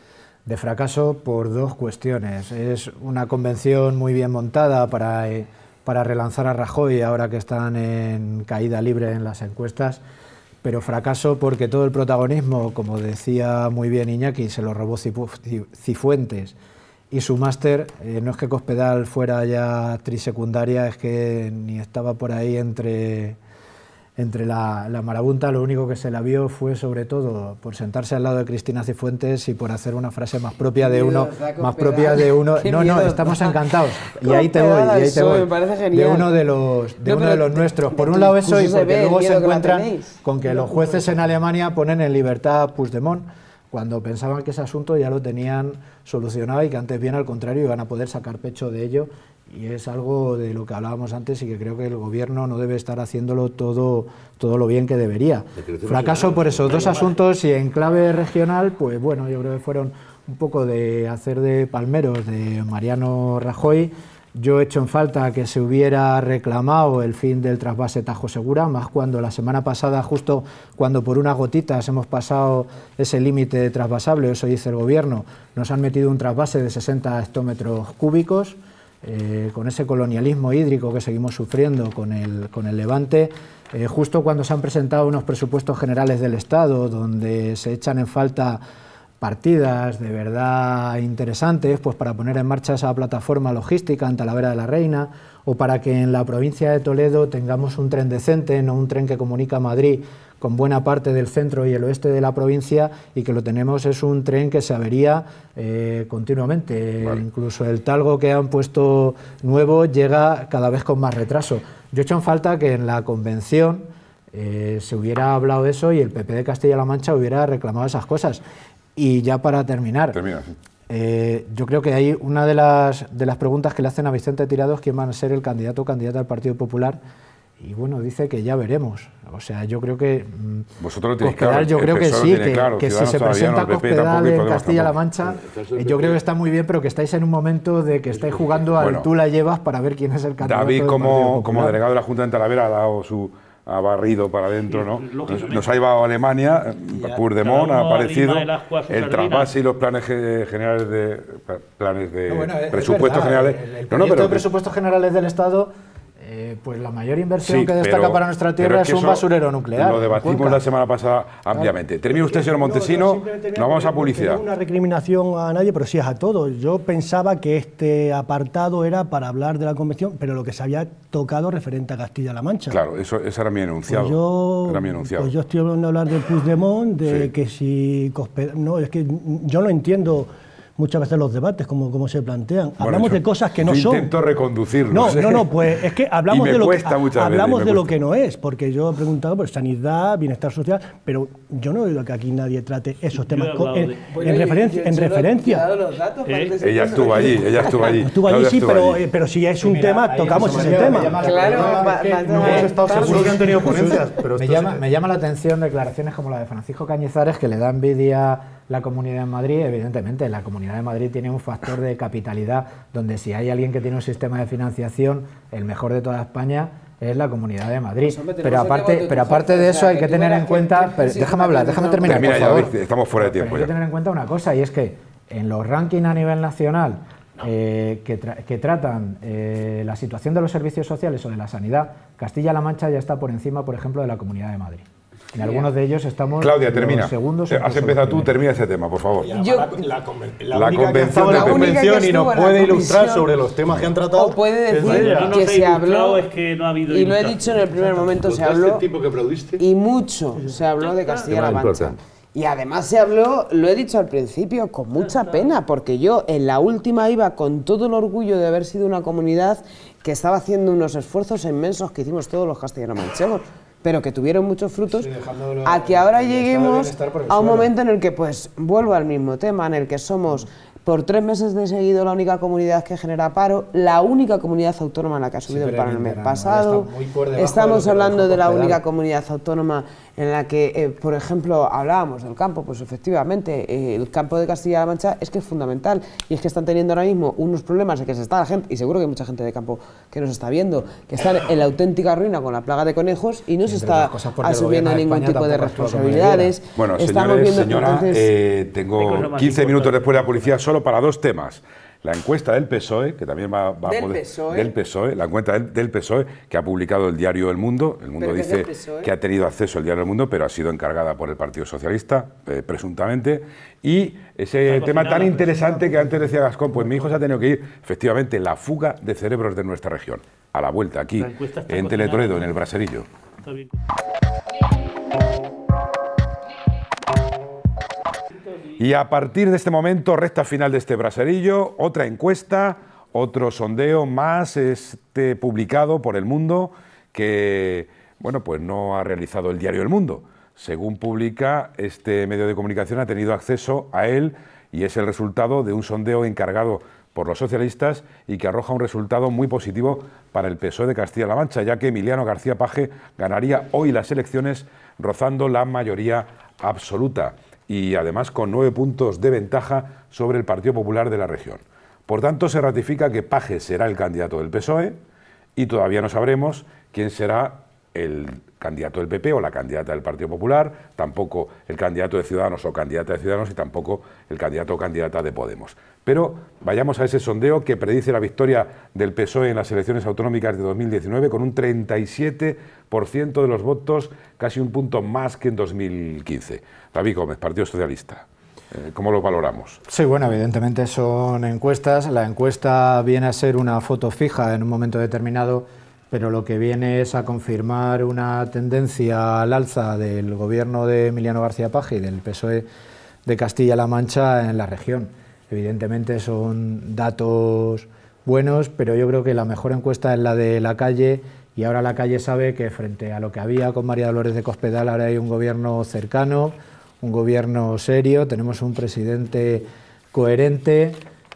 De fracaso por dos cuestiones. Es una convención muy bien montada para, eh, para relanzar a Rajoy ahora que están en caída libre en las encuestas, pero fracaso porque todo el protagonismo, como decía muy bien Iñaki, se lo robó Cifu- Ci- Cifuentes. Y su máster, eh, no es que Cospedal fuera ya actriz secundaria, es que ni estaba por ahí entre, entre la, la marabunta. Lo único que se la vio fue sobre todo por sentarse al lado de Cristina Cifuentes y por hacer una frase más propia de Qué uno, miedo os da, más Cospedal. propia de uno. Qué No, miedo no, os estamos da. encantados. Y ahí te voy, y Cospedal, ahí te eso voy. me parece De genial. uno de los, de No, uno pero de los de- nuestros. de Por tu un lado eso y discurso se porque ve el luego se miedo que la encuentran tenéis. con que los jueces en Alemania ponen en libertad a Puigdemont, cuando pensaban que ese asunto ya lo tenían solucionado y que antes bien al contrario iban a poder sacar pecho de ello, y es algo de lo que hablábamos antes y que creo que el gobierno no debe estar haciéndolo todo, todo lo bien que debería. Fracaso por esos dos asuntos, y en clave regional, pues bueno, yo creo que fueron un poco de hacer de palmeros de Mariano Rajoy. Yo he hecho en falta que se hubiera reclamado el fin del trasvase Tajo Segura, más cuando la semana pasada, justo cuando por unas gotitas hemos pasado ese límite trasvasable, eso dice el gobierno, nos han metido un trasvase de sesenta hectómetros cúbicos, eh, con ese colonialismo hídrico que seguimos sufriendo con el, con el Levante, eh, justo cuando se han presentado unos presupuestos generales del Estado, donde se echan en falta partidas de verdad interesantes, pues para poner en marcha esa plataforma logística en Talavera de la Reina, o para que en la provincia de Toledo tengamos un tren decente, no un tren que comunica Madrid con buena parte del centro y el oeste de la provincia, y que lo tenemos es un tren que se avería eh, continuamente. Vale. Incluso el talgo que han puesto nuevo llega cada vez con más retraso. Yo he hecho en falta que en la convención eh, se hubiera hablado de eso y el P P de Castilla-La Mancha hubiera reclamado esas cosas. Y ya para terminar, Termina, sí. eh, yo creo que hay una de las, de las preguntas que le hacen a Vicente Tirado es quién va a ser el candidato o candidata al Partido Popular, y bueno, dice que ya veremos. O sea, yo creo que mm, Vosotros lo tenéis Cospedal, claro, yo el creo que P S O E lo sí, tiene que, claro, que si Ciudadanos se todavía no, presenta el P P Cospedal tampoco y en Podemos Castilla-La tampoco. Mancha, Sí, el eh, yo creo que está muy bien, pero que estáis en un momento de que estáis jugando al Bueno. tú la llevas para ver quién es el candidato David, del Partido como, Popular. como delegado de la Junta de Talavera, ha dado su ha barrido para adentro, Sí, ¿no? Nos, lógicamente. nos ha llevado a Alemania, Ya, Puigdemont cada ha uno aparecido, arrima el ascua a su el sardina. trasvase y los planes ge- generales de planes de No, bueno, es- es presupuestos verdad, generales. El, el No, no, proyecto pero de presupuestos generales del Estado Eh, pues la mayor inversión Sí, que destaca pero- para nuestra pero tierra es es, que un eso basurero nuclear. Lo en debatimos Cuenca. la semana pasada ampliamente. Termine usted, señor Montesino, No, no, nos simplemente vamos a porque no publicidad. es una recriminación a nadie, pero sí es a todos. Yo pensaba que este apartado era para hablar de la convención, pero lo que se había tocado referente a Castilla-La Mancha. Claro, eso, ese era mi enunciado. Pues yo, era mi enunciado. pues yo estoy hablando de hablar de Puigdemont, de Sí. que si... Cosped- No, es que yo no entiendo muchas veces los debates, como, como se plantean. Bueno, Hablamos yo- de cosas que no yo son. intento reconducirlos. No, ¿eh? no, no, pues es que hablamos Y me de lo cuesta que muchas veces, hablamos me de lo cuesta. que no es, porque yo he preguntado por sanidad, bienestar social, pero yo no he oído que aquí nadie trate esos he temas co- hablado en, de- en referencia. En referencia. Eh, Ella estuvo allí, ella estuvo allí. Estuvo allí, Claudia sí, estuvo pero, allí. eh, pero si es un Mira, tema, ahí tocamos José ese María, tema. me llama la- Claro, me llama- va- es que va- no va- hemos estado va- Seguro que han tenido ponencias, pero Me esto llama, sí- me llama la atención declaraciones como la de Francisco Cañizares, que le da envidia la Comunidad de Madrid. Evidentemente, la Comunidad de Madrid tiene un factor de capitalidad, donde si hay alguien que tiene un sistema de financiación, el mejor de toda España, es la Comunidad de Madrid. Pues, hombre, tenemos pero el aparte, debate pero de aparte tu de jefe, eso o sea, hay que que tú tener verás en que- cuenta... que pero sí, déjame que hablar, no, déjame no. terminar, Termina por ya, favor. David, estamos fuera de tiempo Pero hay ya. que tener en cuenta una cosa, y es que en los rankings a nivel nacional eh, que, tra- que tratan eh, la situación de los servicios sociales o de la sanidad, Castilla-La Mancha ya está por encima, por ejemplo, de la Comunidad de Madrid. En algunos de ellos estamos Claudia, los termina. segundos. Eh, o Has incluso empezado los tú, primeros. termina ese tema, por favor. Yo- la, la, conven- la La única que convención ha estado en la de- convención y estuvo nos en la puede ilustrar comisión. sobre los temas que han tratado. O puede es decir ella. no que nos ha se habló, ilustrado, es que no ha habido y lo he ilustración. dicho en el primer momento, se ¿Contaste habló, el tiempo que aplaudiste? y mucho se habló de Castilla-La Tema Mancha. importante. Y además se habló, lo he dicho al principio, con mucha pena, porque yo en la última iba con todo el orgullo de haber sido una comunidad que estaba haciendo unos esfuerzos inmensos que hicimos todos los castellano-manchegos, pero que tuvieron muchos frutos, Sí, dejándolo- a que ahora el estado de lleguemos bienestar por el a un suelo. momento en el que, pues, vuelvo al mismo tema, en el que somos por tres meses de seguido la única comunidad que genera paro, la única comunidad autónoma en la que ha subido el pero paro en el mes verano, pasado. está muy por debajo de Estamos lo que hablando dijo de la Cospedal. única comunidad autónoma en la que, eh, por ejemplo, hablábamos del campo, pues efectivamente, eh, el campo de Castilla-La Mancha es que es fundamental, y es que están teniendo ahora mismo unos problemas de que se está la gente, y seguro que hay mucha gente de campo que nos está viendo, que están en la auténtica ruina con la plaga de conejos y no se Entre está otras cosas porque el asumiendo gobierno de ningún España tipo de tampoco actúa como responsabilidades. Bueno, Estamos señores, viendo, señora, entonces, eh, Hay tengo cosas más quince minutos importantes. después de la publicidad solo para dos temas. La encuesta del P S O E, que también va, va ¿Del a poder... P S O E? Del P S O E, la encuesta del, del P S O E, que ha publicado el diario El Mundo. El Mundo ¿Pero qué es dice del P S O E? que ha tenido acceso al diario El Mundo, pero ha sido encargada por el Partido Socialista, eh, presuntamente. Y ese Está tema cocinada, tan pero interesante que antes decía Gascón, pues mi hijo se ha tenido que ir, efectivamente, la fuga de cerebros de nuestra región. A la vuelta, aquí, La encuesta está en cocinada. Teletoledo, en el Braserillo. Está bien. Y a partir de este momento, recta final de este braserillo, otra encuesta, otro sondeo más este, publicado por El Mundo, que bueno, pues no ha realizado el diario El Mundo. Según publica, este medio de comunicación ha tenido acceso a él y es el resultado de un sondeo encargado por los socialistas y que arroja un resultado muy positivo para el P S O E de Castilla-La Mancha, ya que Emiliano García Paje ganaría hoy las elecciones rozando la mayoría absoluta y además con nueve puntos de ventaja sobre el Partido Popular de la región. Por tanto, se ratifica que Paje será el candidato del P S O E y todavía no sabremos quién será el candidato del P P o la candidata del Partido Popular, tampoco el candidato de Ciudadanos o candidata de Ciudadanos y tampoco el candidato o candidata de Podemos. Pero vayamos a ese sondeo que predice la victoria del P S O E en las elecciones autonómicas de dos mil diecinueve con un treinta y siete por ciento de los votos, casi un punto más que en dos mil quince. David Gómez, Partido Socialista. Eh, ¿Cómo lo valoramos? Sí, bueno, evidentemente son encuestas. La encuesta viene a ser una foto fija en un momento determinado, pero lo que viene es a confirmar una tendencia al alza del gobierno de Emiliano García Paje y del P S O E de Castilla-La Mancha en la región. Evidentemente son datos buenos, pero yo creo que la mejor encuesta es la de La Calle, y ahora La Calle sabe que frente a lo que había con María Dolores de Cospedal, ahora hay un gobierno cercano, un gobierno serio, tenemos un presidente coherente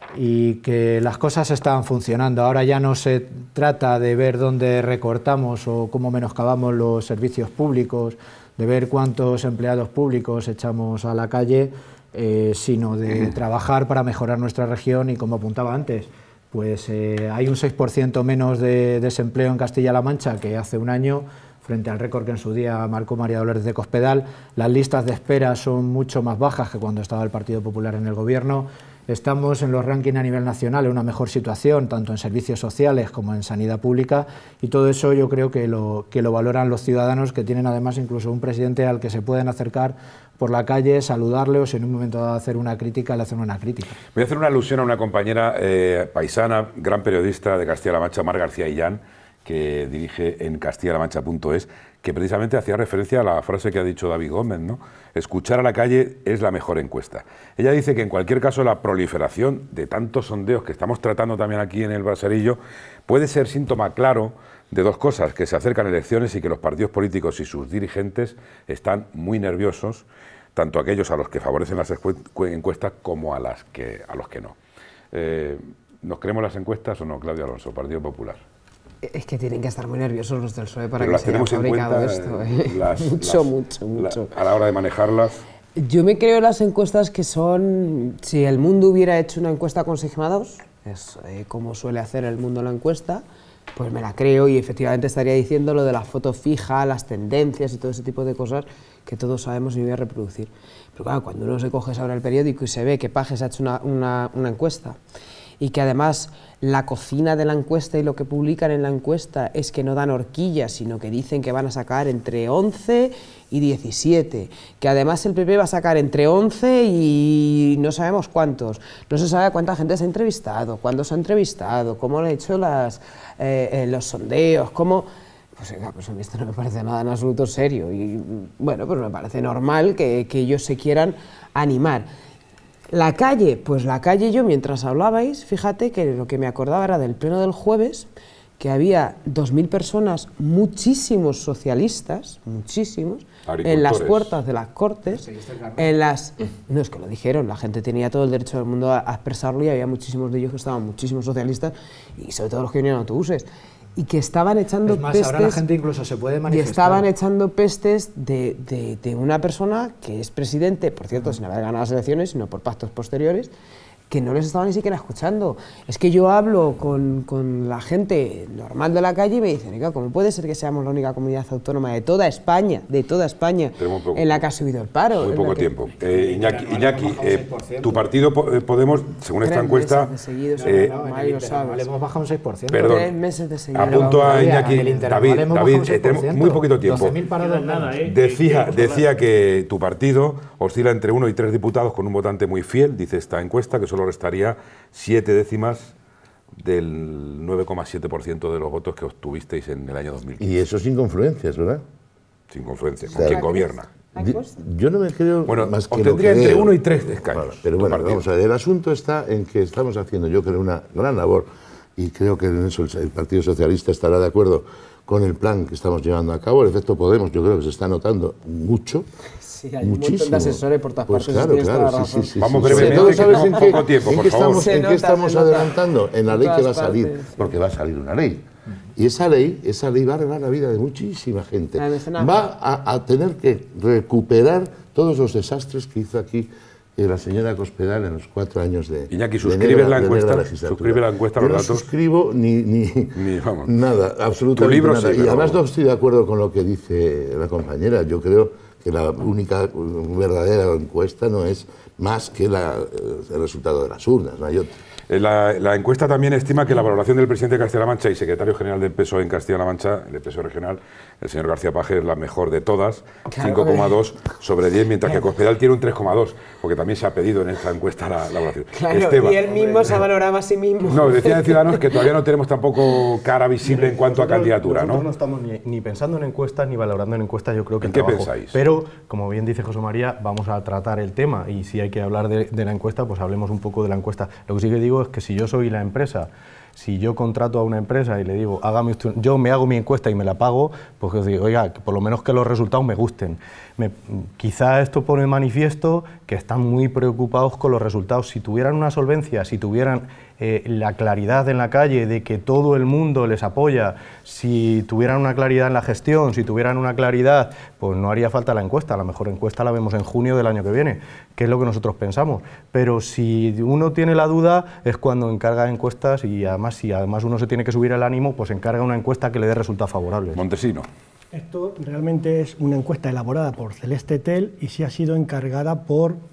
y que las cosas están funcionando. Ahora ya no se trata de ver dónde recortamos o cómo menoscabamos los servicios públicos, de ver cuántos empleados públicos echamos a la calle, eh, sino de trabajar para mejorar nuestra región y, como apuntaba antes, pues eh, hay un seis por ciento menos de desempleo en Castilla-La Mancha que hace un año, frente al récord que en su día marcó María Dolores de Cospedal. Las listas de espera son mucho más bajas que cuando estaba el Partido Popular en el gobierno. estamos en los rankings a nivel nacional en una mejor situación, tanto en servicios sociales como en sanidad pública, y todo eso yo creo que lo, que lo valoran los ciudadanos, que tienen además incluso un presidente al que se pueden acercar por la calle, saludarle o si en un momento dado hacer una crítica, le hacen una crítica. Voy a hacer una alusión a una compañera eh, paisana, gran periodista de Castilla-La Mancha, Mar García Illán, que dirige en castilla la mancha punto es, que precisamente hacía referencia a la frase que ha dicho David Gómez, ¿no? Escuchar a la calle es la mejor encuesta. Ella dice que en cualquier caso la proliferación de tantos sondeos que estamos tratando también aquí en el Braserillo puede ser síntoma claro de dos cosas, que se acercan elecciones y que los partidos políticos y sus dirigentes están muy nerviosos, tanto aquellos a los que favorecen las encuestas como a, las que, a los que no. Eh, ¿Nos creemos las encuestas o no, Claudio Alonso, Partido Popular? Es que tienen que estar muy nerviosos los del P S O E para Pero que se haya fabricado cuenta, esto. ¿eh? Las, mucho, las, mucho, mucho. La, a la hora de manejarlas. Yo me creo las encuestas que son, si el mundo hubiera hecho una encuesta con sigmados, es eh, como suele hacer el mundo la encuesta, pues me la creo y efectivamente estaría diciendo lo de la foto fija, las tendencias y todo ese tipo de cosas que todos sabemos y voy a reproducir. Pero claro, cuando uno se coge ahora el periódico y se ve que Pajes ha hecho una, una, una encuesta y que además la cocina de la encuesta y lo que publican en la encuesta es que no dan horquillas, sino que dicen que van a sacar entre once y diecisiete, que además el P P va a sacar entre once y no sabemos cuántos, no se sabe cuánta gente se ha entrevistado, cuándo se ha entrevistado, cómo han hecho las, eh, eh, los sondeos, cómo... Pues, oiga, pues a mí esto no me parece nada en absoluto serio y bueno, pues me parece normal que, que ellos se quieran animar. La calle, pues la calle yo mientras hablabais, fíjate que lo que me acordaba era del pleno del jueves, que había dos mil personas, muchísimos socialistas, muchísimos, en las puertas de las Cortes, en las... No, es que lo dijeron, la gente tenía todo el derecho del mundo a, a expresarlo y había muchísimos de ellos que estaban, muchísimos socialistas, y sobre todo los que venían en autobuses, y que estaban echando es más, pestes... ahora la gente incluso se puede manifestar. Y estaban echando pestes de, de, de una persona que es presidente, por cierto, sin haber ganado las elecciones, sino por pactos posteriores, que no les estaban ni siquiera escuchando. Es que yo hablo con, con la gente normal de la calle y me dicen, ¿cómo puede ser que seamos la única comunidad autónoma de toda España, de toda España, poco, en la que ha subido el paro? Muy poco que... tiempo. Eh, Iñaki, Iñaki eh, tu partido Podemos, según esta encuesta... Eh, le hemos bajado un seis por ciento. Perdón, tres meses de seguido. Apunto a Iñaki, David, David eh, tenemos muy poquito tiempo. Nada, ¿eh? Decía, decía que tu partido oscila entre uno y tres diputados con un votante muy fiel, dice esta encuesta, que solo restaría siete décimas del nueve coma siete por ciento de los votos que obtuvisteis en el año dos mil quince. Y eso sin confluencias, ¿verdad? Sin confluencias, con quien gobierna. Yo no me creo bueno, más que obtendría lo que entre veo. uno y tres escaños. Bueno, pero bueno, vamos a ver, el asunto está en que estamos haciendo, yo creo, una gran labor, y creo que en eso el Partido Socialista estará de acuerdo con el plan que estamos llevando a cabo. El efecto Podemos, yo creo que se está notando mucho. Sí, hay muchísimo. Un montón de asesores por todas pues partes. Claro, claro, sí, sí, sí, Vamos sí, brevemente, sí. ¿Sabes que en poco qué, tiempo, en por qué favor. estamos, Se en nota, qué estamos se nota. adelantando? En la ley que va a salir, partes. porque va a salir una ley. Y esa ley, esa ley va a arreglar la vida de muchísima gente. Va a, a tener que recuperar todos los desastres que hizo aquí eh, la señora Cospedal en los cuatro años de Iñaki, de ¿suscribes negra, la de encuesta? negra legislatura. ¿Suscribe la encuesta Yo los no datos? suscribo ni, ni, Ni, vamos. nada, absolutamente Tu libro nada. sí, y pero... además no estoy de acuerdo con lo que dice la compañera. Yo creo que la única verdadera encuesta no es más que la, el resultado de las urnas, no hay otra. La, la encuesta también estima que la valoración del presidente de Castilla-La Mancha y secretario general del P S O E en Castilla-La Mancha, el P S O E regional, el señor García Paje, es la mejor de todas, cinco coma dos sobre diez, mientras que Cospedal tiene un tres coma dos, porque también se ha pedido en esta encuesta la, la valoración. Claro, Esteban, y él mismo se valoraba a sí mismo. No, decía de Ciudadanos que todavía no tenemos tampoco cara visible en cuanto a candidatura, ¿no? Nosotros no estamos ni, ni pensando en encuestas ni valorando en encuestas, yo creo que ¿En el qué trabajo. pensáis? Pero, como bien dice José María, vamos a tratar el tema y si hay que hablar de, de la encuesta, pues hablemos un poco de la encuesta. Lo que sí que digo es que si yo soy la empresa, si yo contrato a una empresa y le digo, hágame usted, yo me hago mi encuesta y me la pago, pues yo digo, oiga, que por lo menos que los resultados me gusten. Me, quizá esto pone de manifiesto que están muy preocupados con los resultados. Si tuvieran una solvencia, si tuvieran eh, la claridad en la calle de que todo el mundo les apoya, si tuvieran una claridad en la gestión, si tuvieran una claridad, pues no haría falta la encuesta. La mejor encuesta la vemos en junio del año que viene, que es lo que nosotros pensamos. Pero si uno tiene la duda es cuando encarga encuestas y además si además uno se tiene que subir el ánimo, pues encarga una encuesta que le dé resultados favorables. Montesino. Esto realmente es una encuesta elaborada por Celeste Tel y sí ha sido encargada por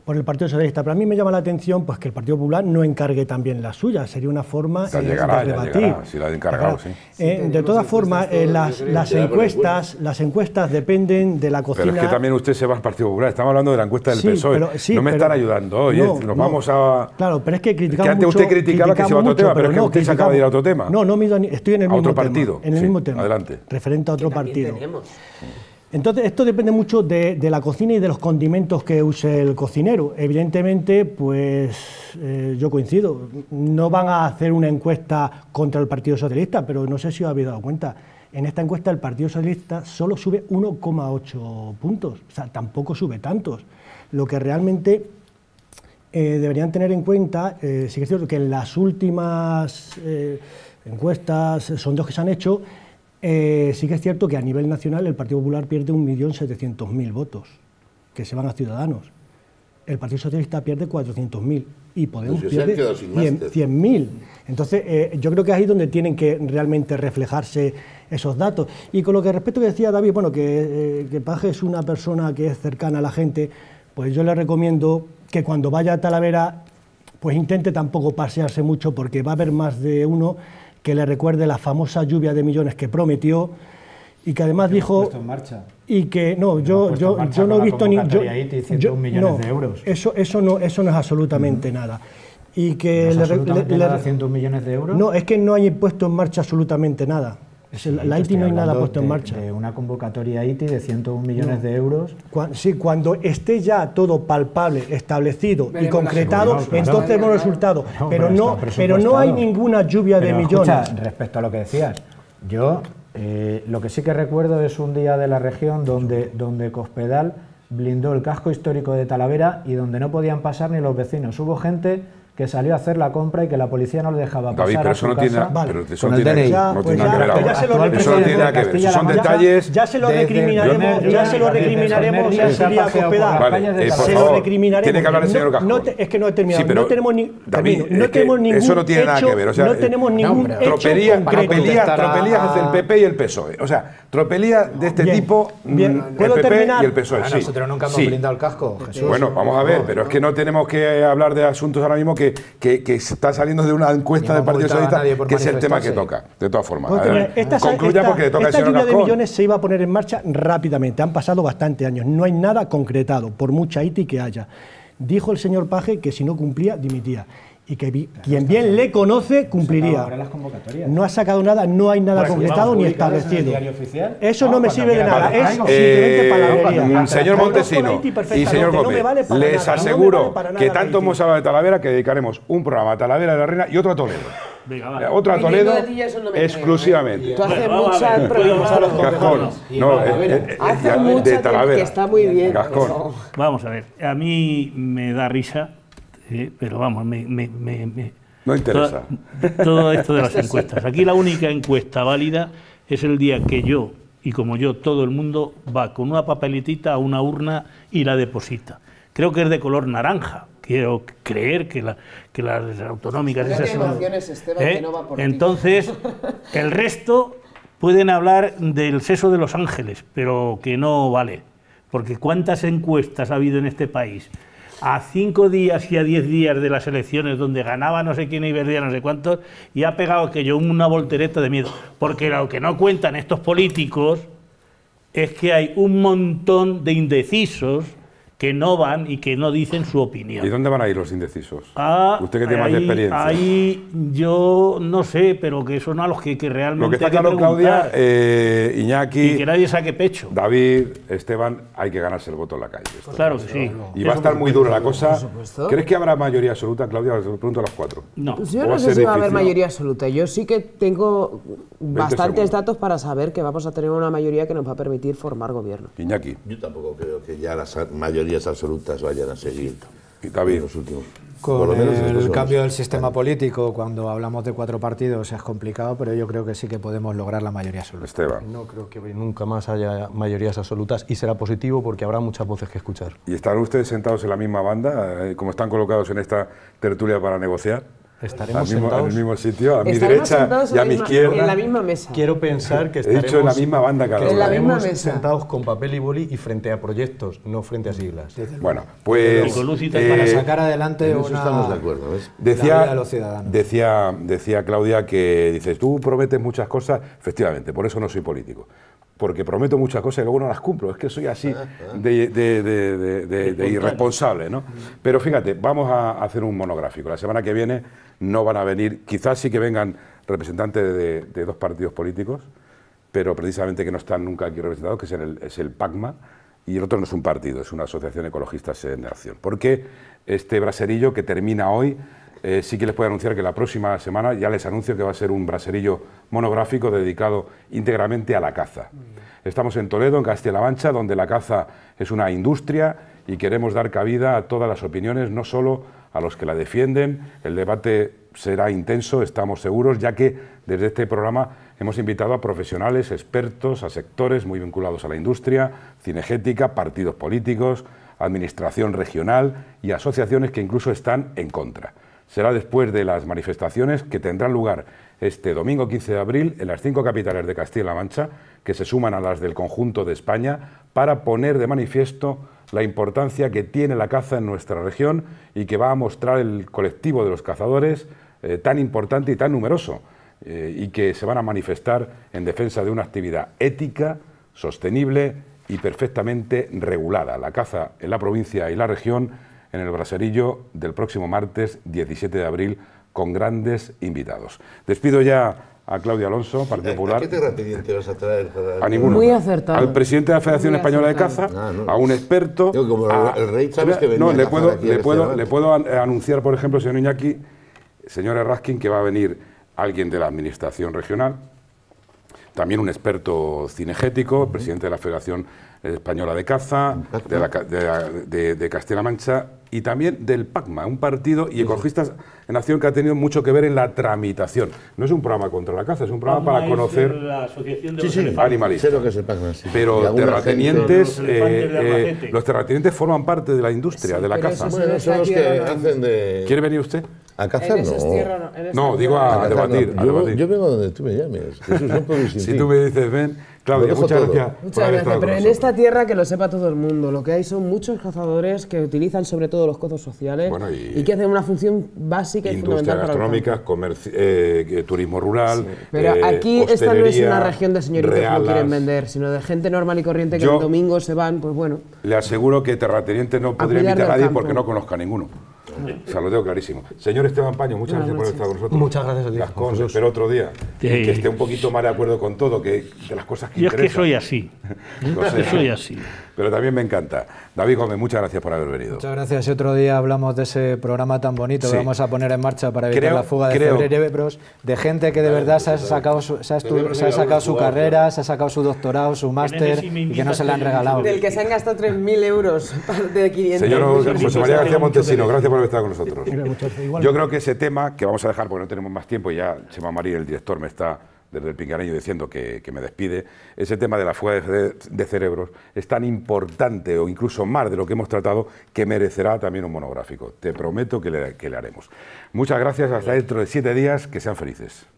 por el Partido Socialista. Pero a mí me llama la atención pues, que el Partido Popular no encargue también la suya. Sería una forma Ya eh, llegará, de ya rebatir. llegará, si la han encargado, sí. Eh, de todas formas, eh, las, las, encuestas, las encuestas dependen de la cocina. Pero es que también usted se va al Partido Popular. Estamos hablando de la encuesta del Sí, P S O E. pero- sí, no me pero- están ayudando hoy. no, ¿eh? Nos no. vamos a... Claro, pero es que criticamos Que antes mucho, usted criticaba que se iba a otro criticamos tema, mucho, pero es que usted se acaba de ir a otro criticamos- tema. No, no me he ido ni- estoy en el A mismo otro tema, partido. en el Sí, mismo tema. adelante. Referente a otro Que también partido. tenemos. Entonces, esto depende mucho de, de la cocina y de los condimentos que use el cocinero. Evidentemente, pues eh, yo coincido. No van a hacer una encuesta contra el Partido Socialista, pero no sé si os habéis dado cuenta. En esta encuesta el Partido Socialista solo sube uno coma ocho puntos. O sea, tampoco sube tantos. Lo que realmente eh, deberían tener en cuenta, eh, sí que es cierto que en las últimas eh, encuestas, sondeos que se han hecho, Eh, sí que es cierto que a nivel nacional el Partido Popular pierde un millón setecientos mil votos que se van a Ciudadanos. El Partido Socialista pierde cuatrocientos mil y Podemos Pues se han pierde quedado sin máster. cien mil. Entonces, eh, yo creo que es ahí donde tienen que realmente reflejarse esos datos. Y con lo que respecto que decía David, bueno, que, eh, que Paje es una persona que es cercana a la gente, pues yo le recomiendo que cuando vaya a Talavera, pues intente tampoco pasearse mucho, porque va a haber más de uno que le recuerde la famosa lluvia de millones que prometió y que además dijo puesto en marcha. y que no, yo puesto yo en marcha yo no con he la visto ni yo, convocatoria I T y ciento un millones no, de euros. Eso eso no eso no es absolutamente nada. Y que ¿No es le re- absolutamente le- le- nada ciento un millones de euros? No, es que no hay puesto en marcha absolutamente nada. Es el- Sí, la te I T no estoy hay nada hablando puesto en de- marcha. De una convocatoria I T de ciento un millones No. de euros. Cuan- sí, cuando esté ya todo palpable, establecido y Veremos concretado, las cosas. entonces vemos los resultados. No, pero, pero no, está pero no hay presupuestado. ninguna lluvia de Pero millones. escucha, respecto a lo que decías, yo eh, lo que sí que recuerdo es un día de la región donde, donde Cospedal blindó el casco histórico de Talavera y donde no podían pasar ni los vecinos. Hubo gente que salió a hacer la compra y que la policía no le dejaba pasar David, pero a eso su no tiene, casa. Vale. pero eso Con no el tiene, D N I. no Ya, tiene pues nada que ya, ver pues ya ahora. se lo Eso no recriminaremos. tiene nada que ver. Esos son Castilla-La Mancha, detalles. Ya se lo Desde recriminaremos, Leonel, ya se lo desde recriminaremos Fernández, a Silvia paseo por Cospedal. las Vale, calles de eh, por Se Talavera. lo favor, recriminaremos. tiene que hablar el señor No- Cascón. no te- es que no he terminado. Sí, pero, no tenemos ni, David, termino, es no que tenemos ningún eso no tiene nada hecho, que ver. O sea, no eh, tenemos ningún hombre, hecho Tropelía, concreto. tropelías, contestar a- tropelías hace el P P y el P S O E. O sea, tropelías de este Bien, tipo, bien. mm, el ¿Puedo P P terminar? y el P S O E. Ah, Sí, nosotros nunca hemos sí. blindado el casco, Jesús. Bueno, vamos a ver, pero es que no tenemos que hablar de asuntos ahora mismo que, que, que está saliendo de una encuesta Ni del hemos Partido multado a Socialista, nadie por que es el tema que manifestarse. toca, de todas formas. Pues, Adelante. esta, Concluya esta- porque le toca al esta señor lluvia de Cascón. millones se iba a poner en marcha rápidamente. Han pasado bastante años. No hay nada concretado, por mucha I T que haya. Dijo el señor Paje que si no cumplía, dimitía. Y que vi- quien bien le conoce, cumpliría. Ahora las convocatorias. No ha sacado nada, no hay nada Bueno, concretado vamos, ni publicados en el establecido. diario oficial. Eso no, No, me cuando sirve de quieran nada, las es traigo. simplemente Eh, palabrería. mm, señor Conozco Montesino la I T y perfectamente, señor no Gómez, me vale para les nada, no me aseguro vale para nada que la tanto I T. hemos hablado de Talavera que dedicaremos un programa a Talavera de la Reina y otro a Toledo. Venga, vale. Otro a Viniendo Toledo de ti ya eso no me creo, exclusivamente. Tú haces Bueno, vamos a muchas ver, programas a los Cascón, concejales. no, eh, eh, eh, Hace ya, mucho de que- Talavera. que está muy bien. Gascón. pero- Vamos a ver, a mí me da risa, eh, pero vamos, me... me- me- me- No interesa. Todo, todo esto de las encuestas. Aquí la única encuesta válida es el día que yo, y como yo, todo el mundo va con una papeletita a una urna y la deposita. Creo que es de color naranja. Quiero creer que, la, que las autonómicas... No esas te son- emociones, Esteban, ¿Eh? que no va por ti. Entonces, el resto pueden hablar del seso de los ángeles, pero que no vale. Porque ¿cuántas encuestas ha habido en este país? A cinco días y a diez días de las elecciones, donde ganaba no sé quién y perdía no sé cuántos, y ha pegado aquello una voltereta de miedo. Porque lo que no cuentan estos políticos es que hay un montón de indecisos que no van y que no dicen su opinión. ¿Y dónde van a ir los indecisos? Ah, Usted que tiene más ahí- experiencia. Ahí yo no sé, pero que son a los que, que realmente Lo que está hay que claro, Claudia, preguntar, eh, y Iñaki, que nadie saque pecho. David, Esteban, hay que ganarse el voto en la calle. Esto. Claro que sí. Y va a estar muy dura la cosa. supuesto. ¿Crees que habrá mayoría absoluta, Claudia? Os lo pregunto a los cuatro. No. Pues yo ¿O va no a sé ser si va a haber difícil? mayoría absoluta. Yo sí que tengo bastantes segundos. datos para saber que vamos a tener una mayoría que nos va a permitir formar gobierno. Iñaki Yo tampoco creo que ya las mayorías absolutas vayan a seguir. y David. En los últimos. Con por lo menos estos el son cambio los- del sistema político, cuando hablamos de cuatro partidos, es complicado, pero yo creo que sí que podemos lograr la mayoría absoluta. Esteban. No creo que nunca más haya mayorías absolutas y será positivo porque habrá muchas voces que escuchar. ¿Y estarán ustedes sentados en la misma banda, eh, como están colocados en esta tertulia para negociar? Estaremos al mismo, sentados en el mismo sitio, a mi Estaremos derecha sentados y a en mi la misma- izquierda. en la misma mesa. Quiero pensar que He estaremos, dicho en la misma banda cada que En la uno. misma estaremos mesa. sentados con papel y boli y frente a proyectos, no frente a siglas. Bueno, pues Y con luz y tal eh, Para sacar adelante En eso una... estamos de acuerdo, ¿ves? la vida decía, de los ciudadanos. decía, decía Claudia que dices, tú prometes muchas cosas, efectivamente, por eso no soy político. Porque prometo muchas cosas y luego no las cumplo. Es que soy así de, de- de- de- de- de irresponsable, ¿no? Pero fíjate, vamos a hacer un monográfico. La semana que viene no van a venir, quizás sí que vengan representantes de, de dos partidos políticos, pero precisamente que no están nunca aquí representados, que es el, es el PACMA, y el otro no es un partido, es una asociación ecologistas en acción. Porque este braserillo que termina hoy, eh, sí que les puedo anunciar que la próxima semana ya les anuncio que va a ser un braserillo monográfico dedicado íntegramente a la caza. Estamos en Toledo, en Castilla-La Mancha, donde la caza es una industria y queremos dar cabida a todas las opiniones, no solo a los que la defienden. El debate será intenso, estamos seguros, ya que desde este programa hemos invitado a profesionales, expertos, a sectores muy vinculados a la industria, cinegética, partidos políticos, administración regional y asociaciones que incluso están en contra. Será después de las manifestaciones que tendrán lugar este domingo quince de abril en las cinco capitales de Castilla-La Mancha, que se suman a las del conjunto de España, para poner de manifiesto la importancia que tiene la caza en nuestra región y que va a mostrar el colectivo de los cazadores eh, tan importante y tan numeroso, eh, y que se van a manifestar en defensa de una actividad ética, sostenible y perfectamente regulada. La caza en la provincia y la región en el braserillo del próximo martes diecisiete de abril con grandes invitados. Despido ya a Claudia Alonso, Partido ¿A Popular. qué terrateniente vas a traer? Para... A ninguno. Muy acertado. Al presidente de la Federación Muy Española de acertado. Caza, Ah, no. a un experto. Digo, como a- el rey, ¿sabes que venía No, a le cazar puedo, aquí le al puedo, restaurante? le puedo an- anunciar, por ejemplo, señor Iñaki, señor Erraskin, que va a venir alguien de la Administración Regional, también un experto cinegético, el presidente de la Federación Española de Caza, de, la ca- de, la- de- de Castilla-La Mancha y también del PACMA, un partido y ecologistas en acción que ha tenido mucho que ver en la tramitación. No es un programa contra la caza, es un programa para conocer la asociación de Sí, los sí, elefantes. animalistas. sé lo que es el Pac-Man, sí. Y Pero alguna terratenientes, gente- Los elefantes de eh, eh, Albacete. los terratenientes forman parte de la industria, Sí, de la pero caza. eso Bueno, en son los esta que tierra no. hacen de... ¿Quiere venir usted? ¿A En cazar? esas No. tierras no. en estas No, digo tierras a no. cazar no. debatir, a Yo, debatir. yo vengo donde tú me llames. Jesús, no puedo ir sin Si ti. tú me dices, ven, Claudia, Lo dejo muchas todo. gracias por Muchas haber gracias, estado pero con en esta nosotros. tierra que lo sepa todo el mundo, lo que hay son muchos cazadores que utilizan sobre todo los cozos sociales Bueno, y- y, que hacen una función básica y Industria fundamental para el gastronómica, campo. comerci- eh, que- turismo rural. Pero eh, aquí esta no es hostelería, una región de señoritos que realas. no quieren vender, sino de gente normal y corriente que Yo- el domingo se van, pues bueno. Le aseguro que terrateniente no podría cuidar invitar a del nadie campo. porque no conozca a ninguno. O sea, lo tengo clarísimo. Señor Esteban Paño, muchas Buenas gracias por haber noches. estado con nosotros. Muchas gracias a ti, Gascón, Juan Jesús. espero otro día. Sí. Y que esté un poquito más de acuerdo con todo, que de las cosas que Yo es que interesan. soy así. Lo sé. Yo soy así. Pero también me encanta. David Gómez, muchas gracias por haber venido. Muchas gracias. Y otro día hablamos de ese programa tan bonito Sí. que vamos a poner en marcha para evitar Creo- la fuga de creo- cerebros, de gente que de verdad se ha sacado su, se ha estu- se ha sacado su carrera, se ha sacado su doctorado, su máster sí me y que no se le han invitas, regalado. Del que se han gastado tres mil euros de quinientos. Señor Muchas José María gracias. García Montesino, gracias por haber estado con nosotros. Muchas gracias. Igual. Yo creo que ese tema, que vamos a dejar porque no tenemos más tiempo, y ya Chema Marín, el director, me está desde el Pinganillo diciendo que, que me despide, ese tema de la fuga de, de cerebros es tan importante o incluso más de lo que hemos tratado que merecerá también un monográfico. Te prometo que le, que le haremos. Muchas gracias, hasta dentro de siete días, que sean felices.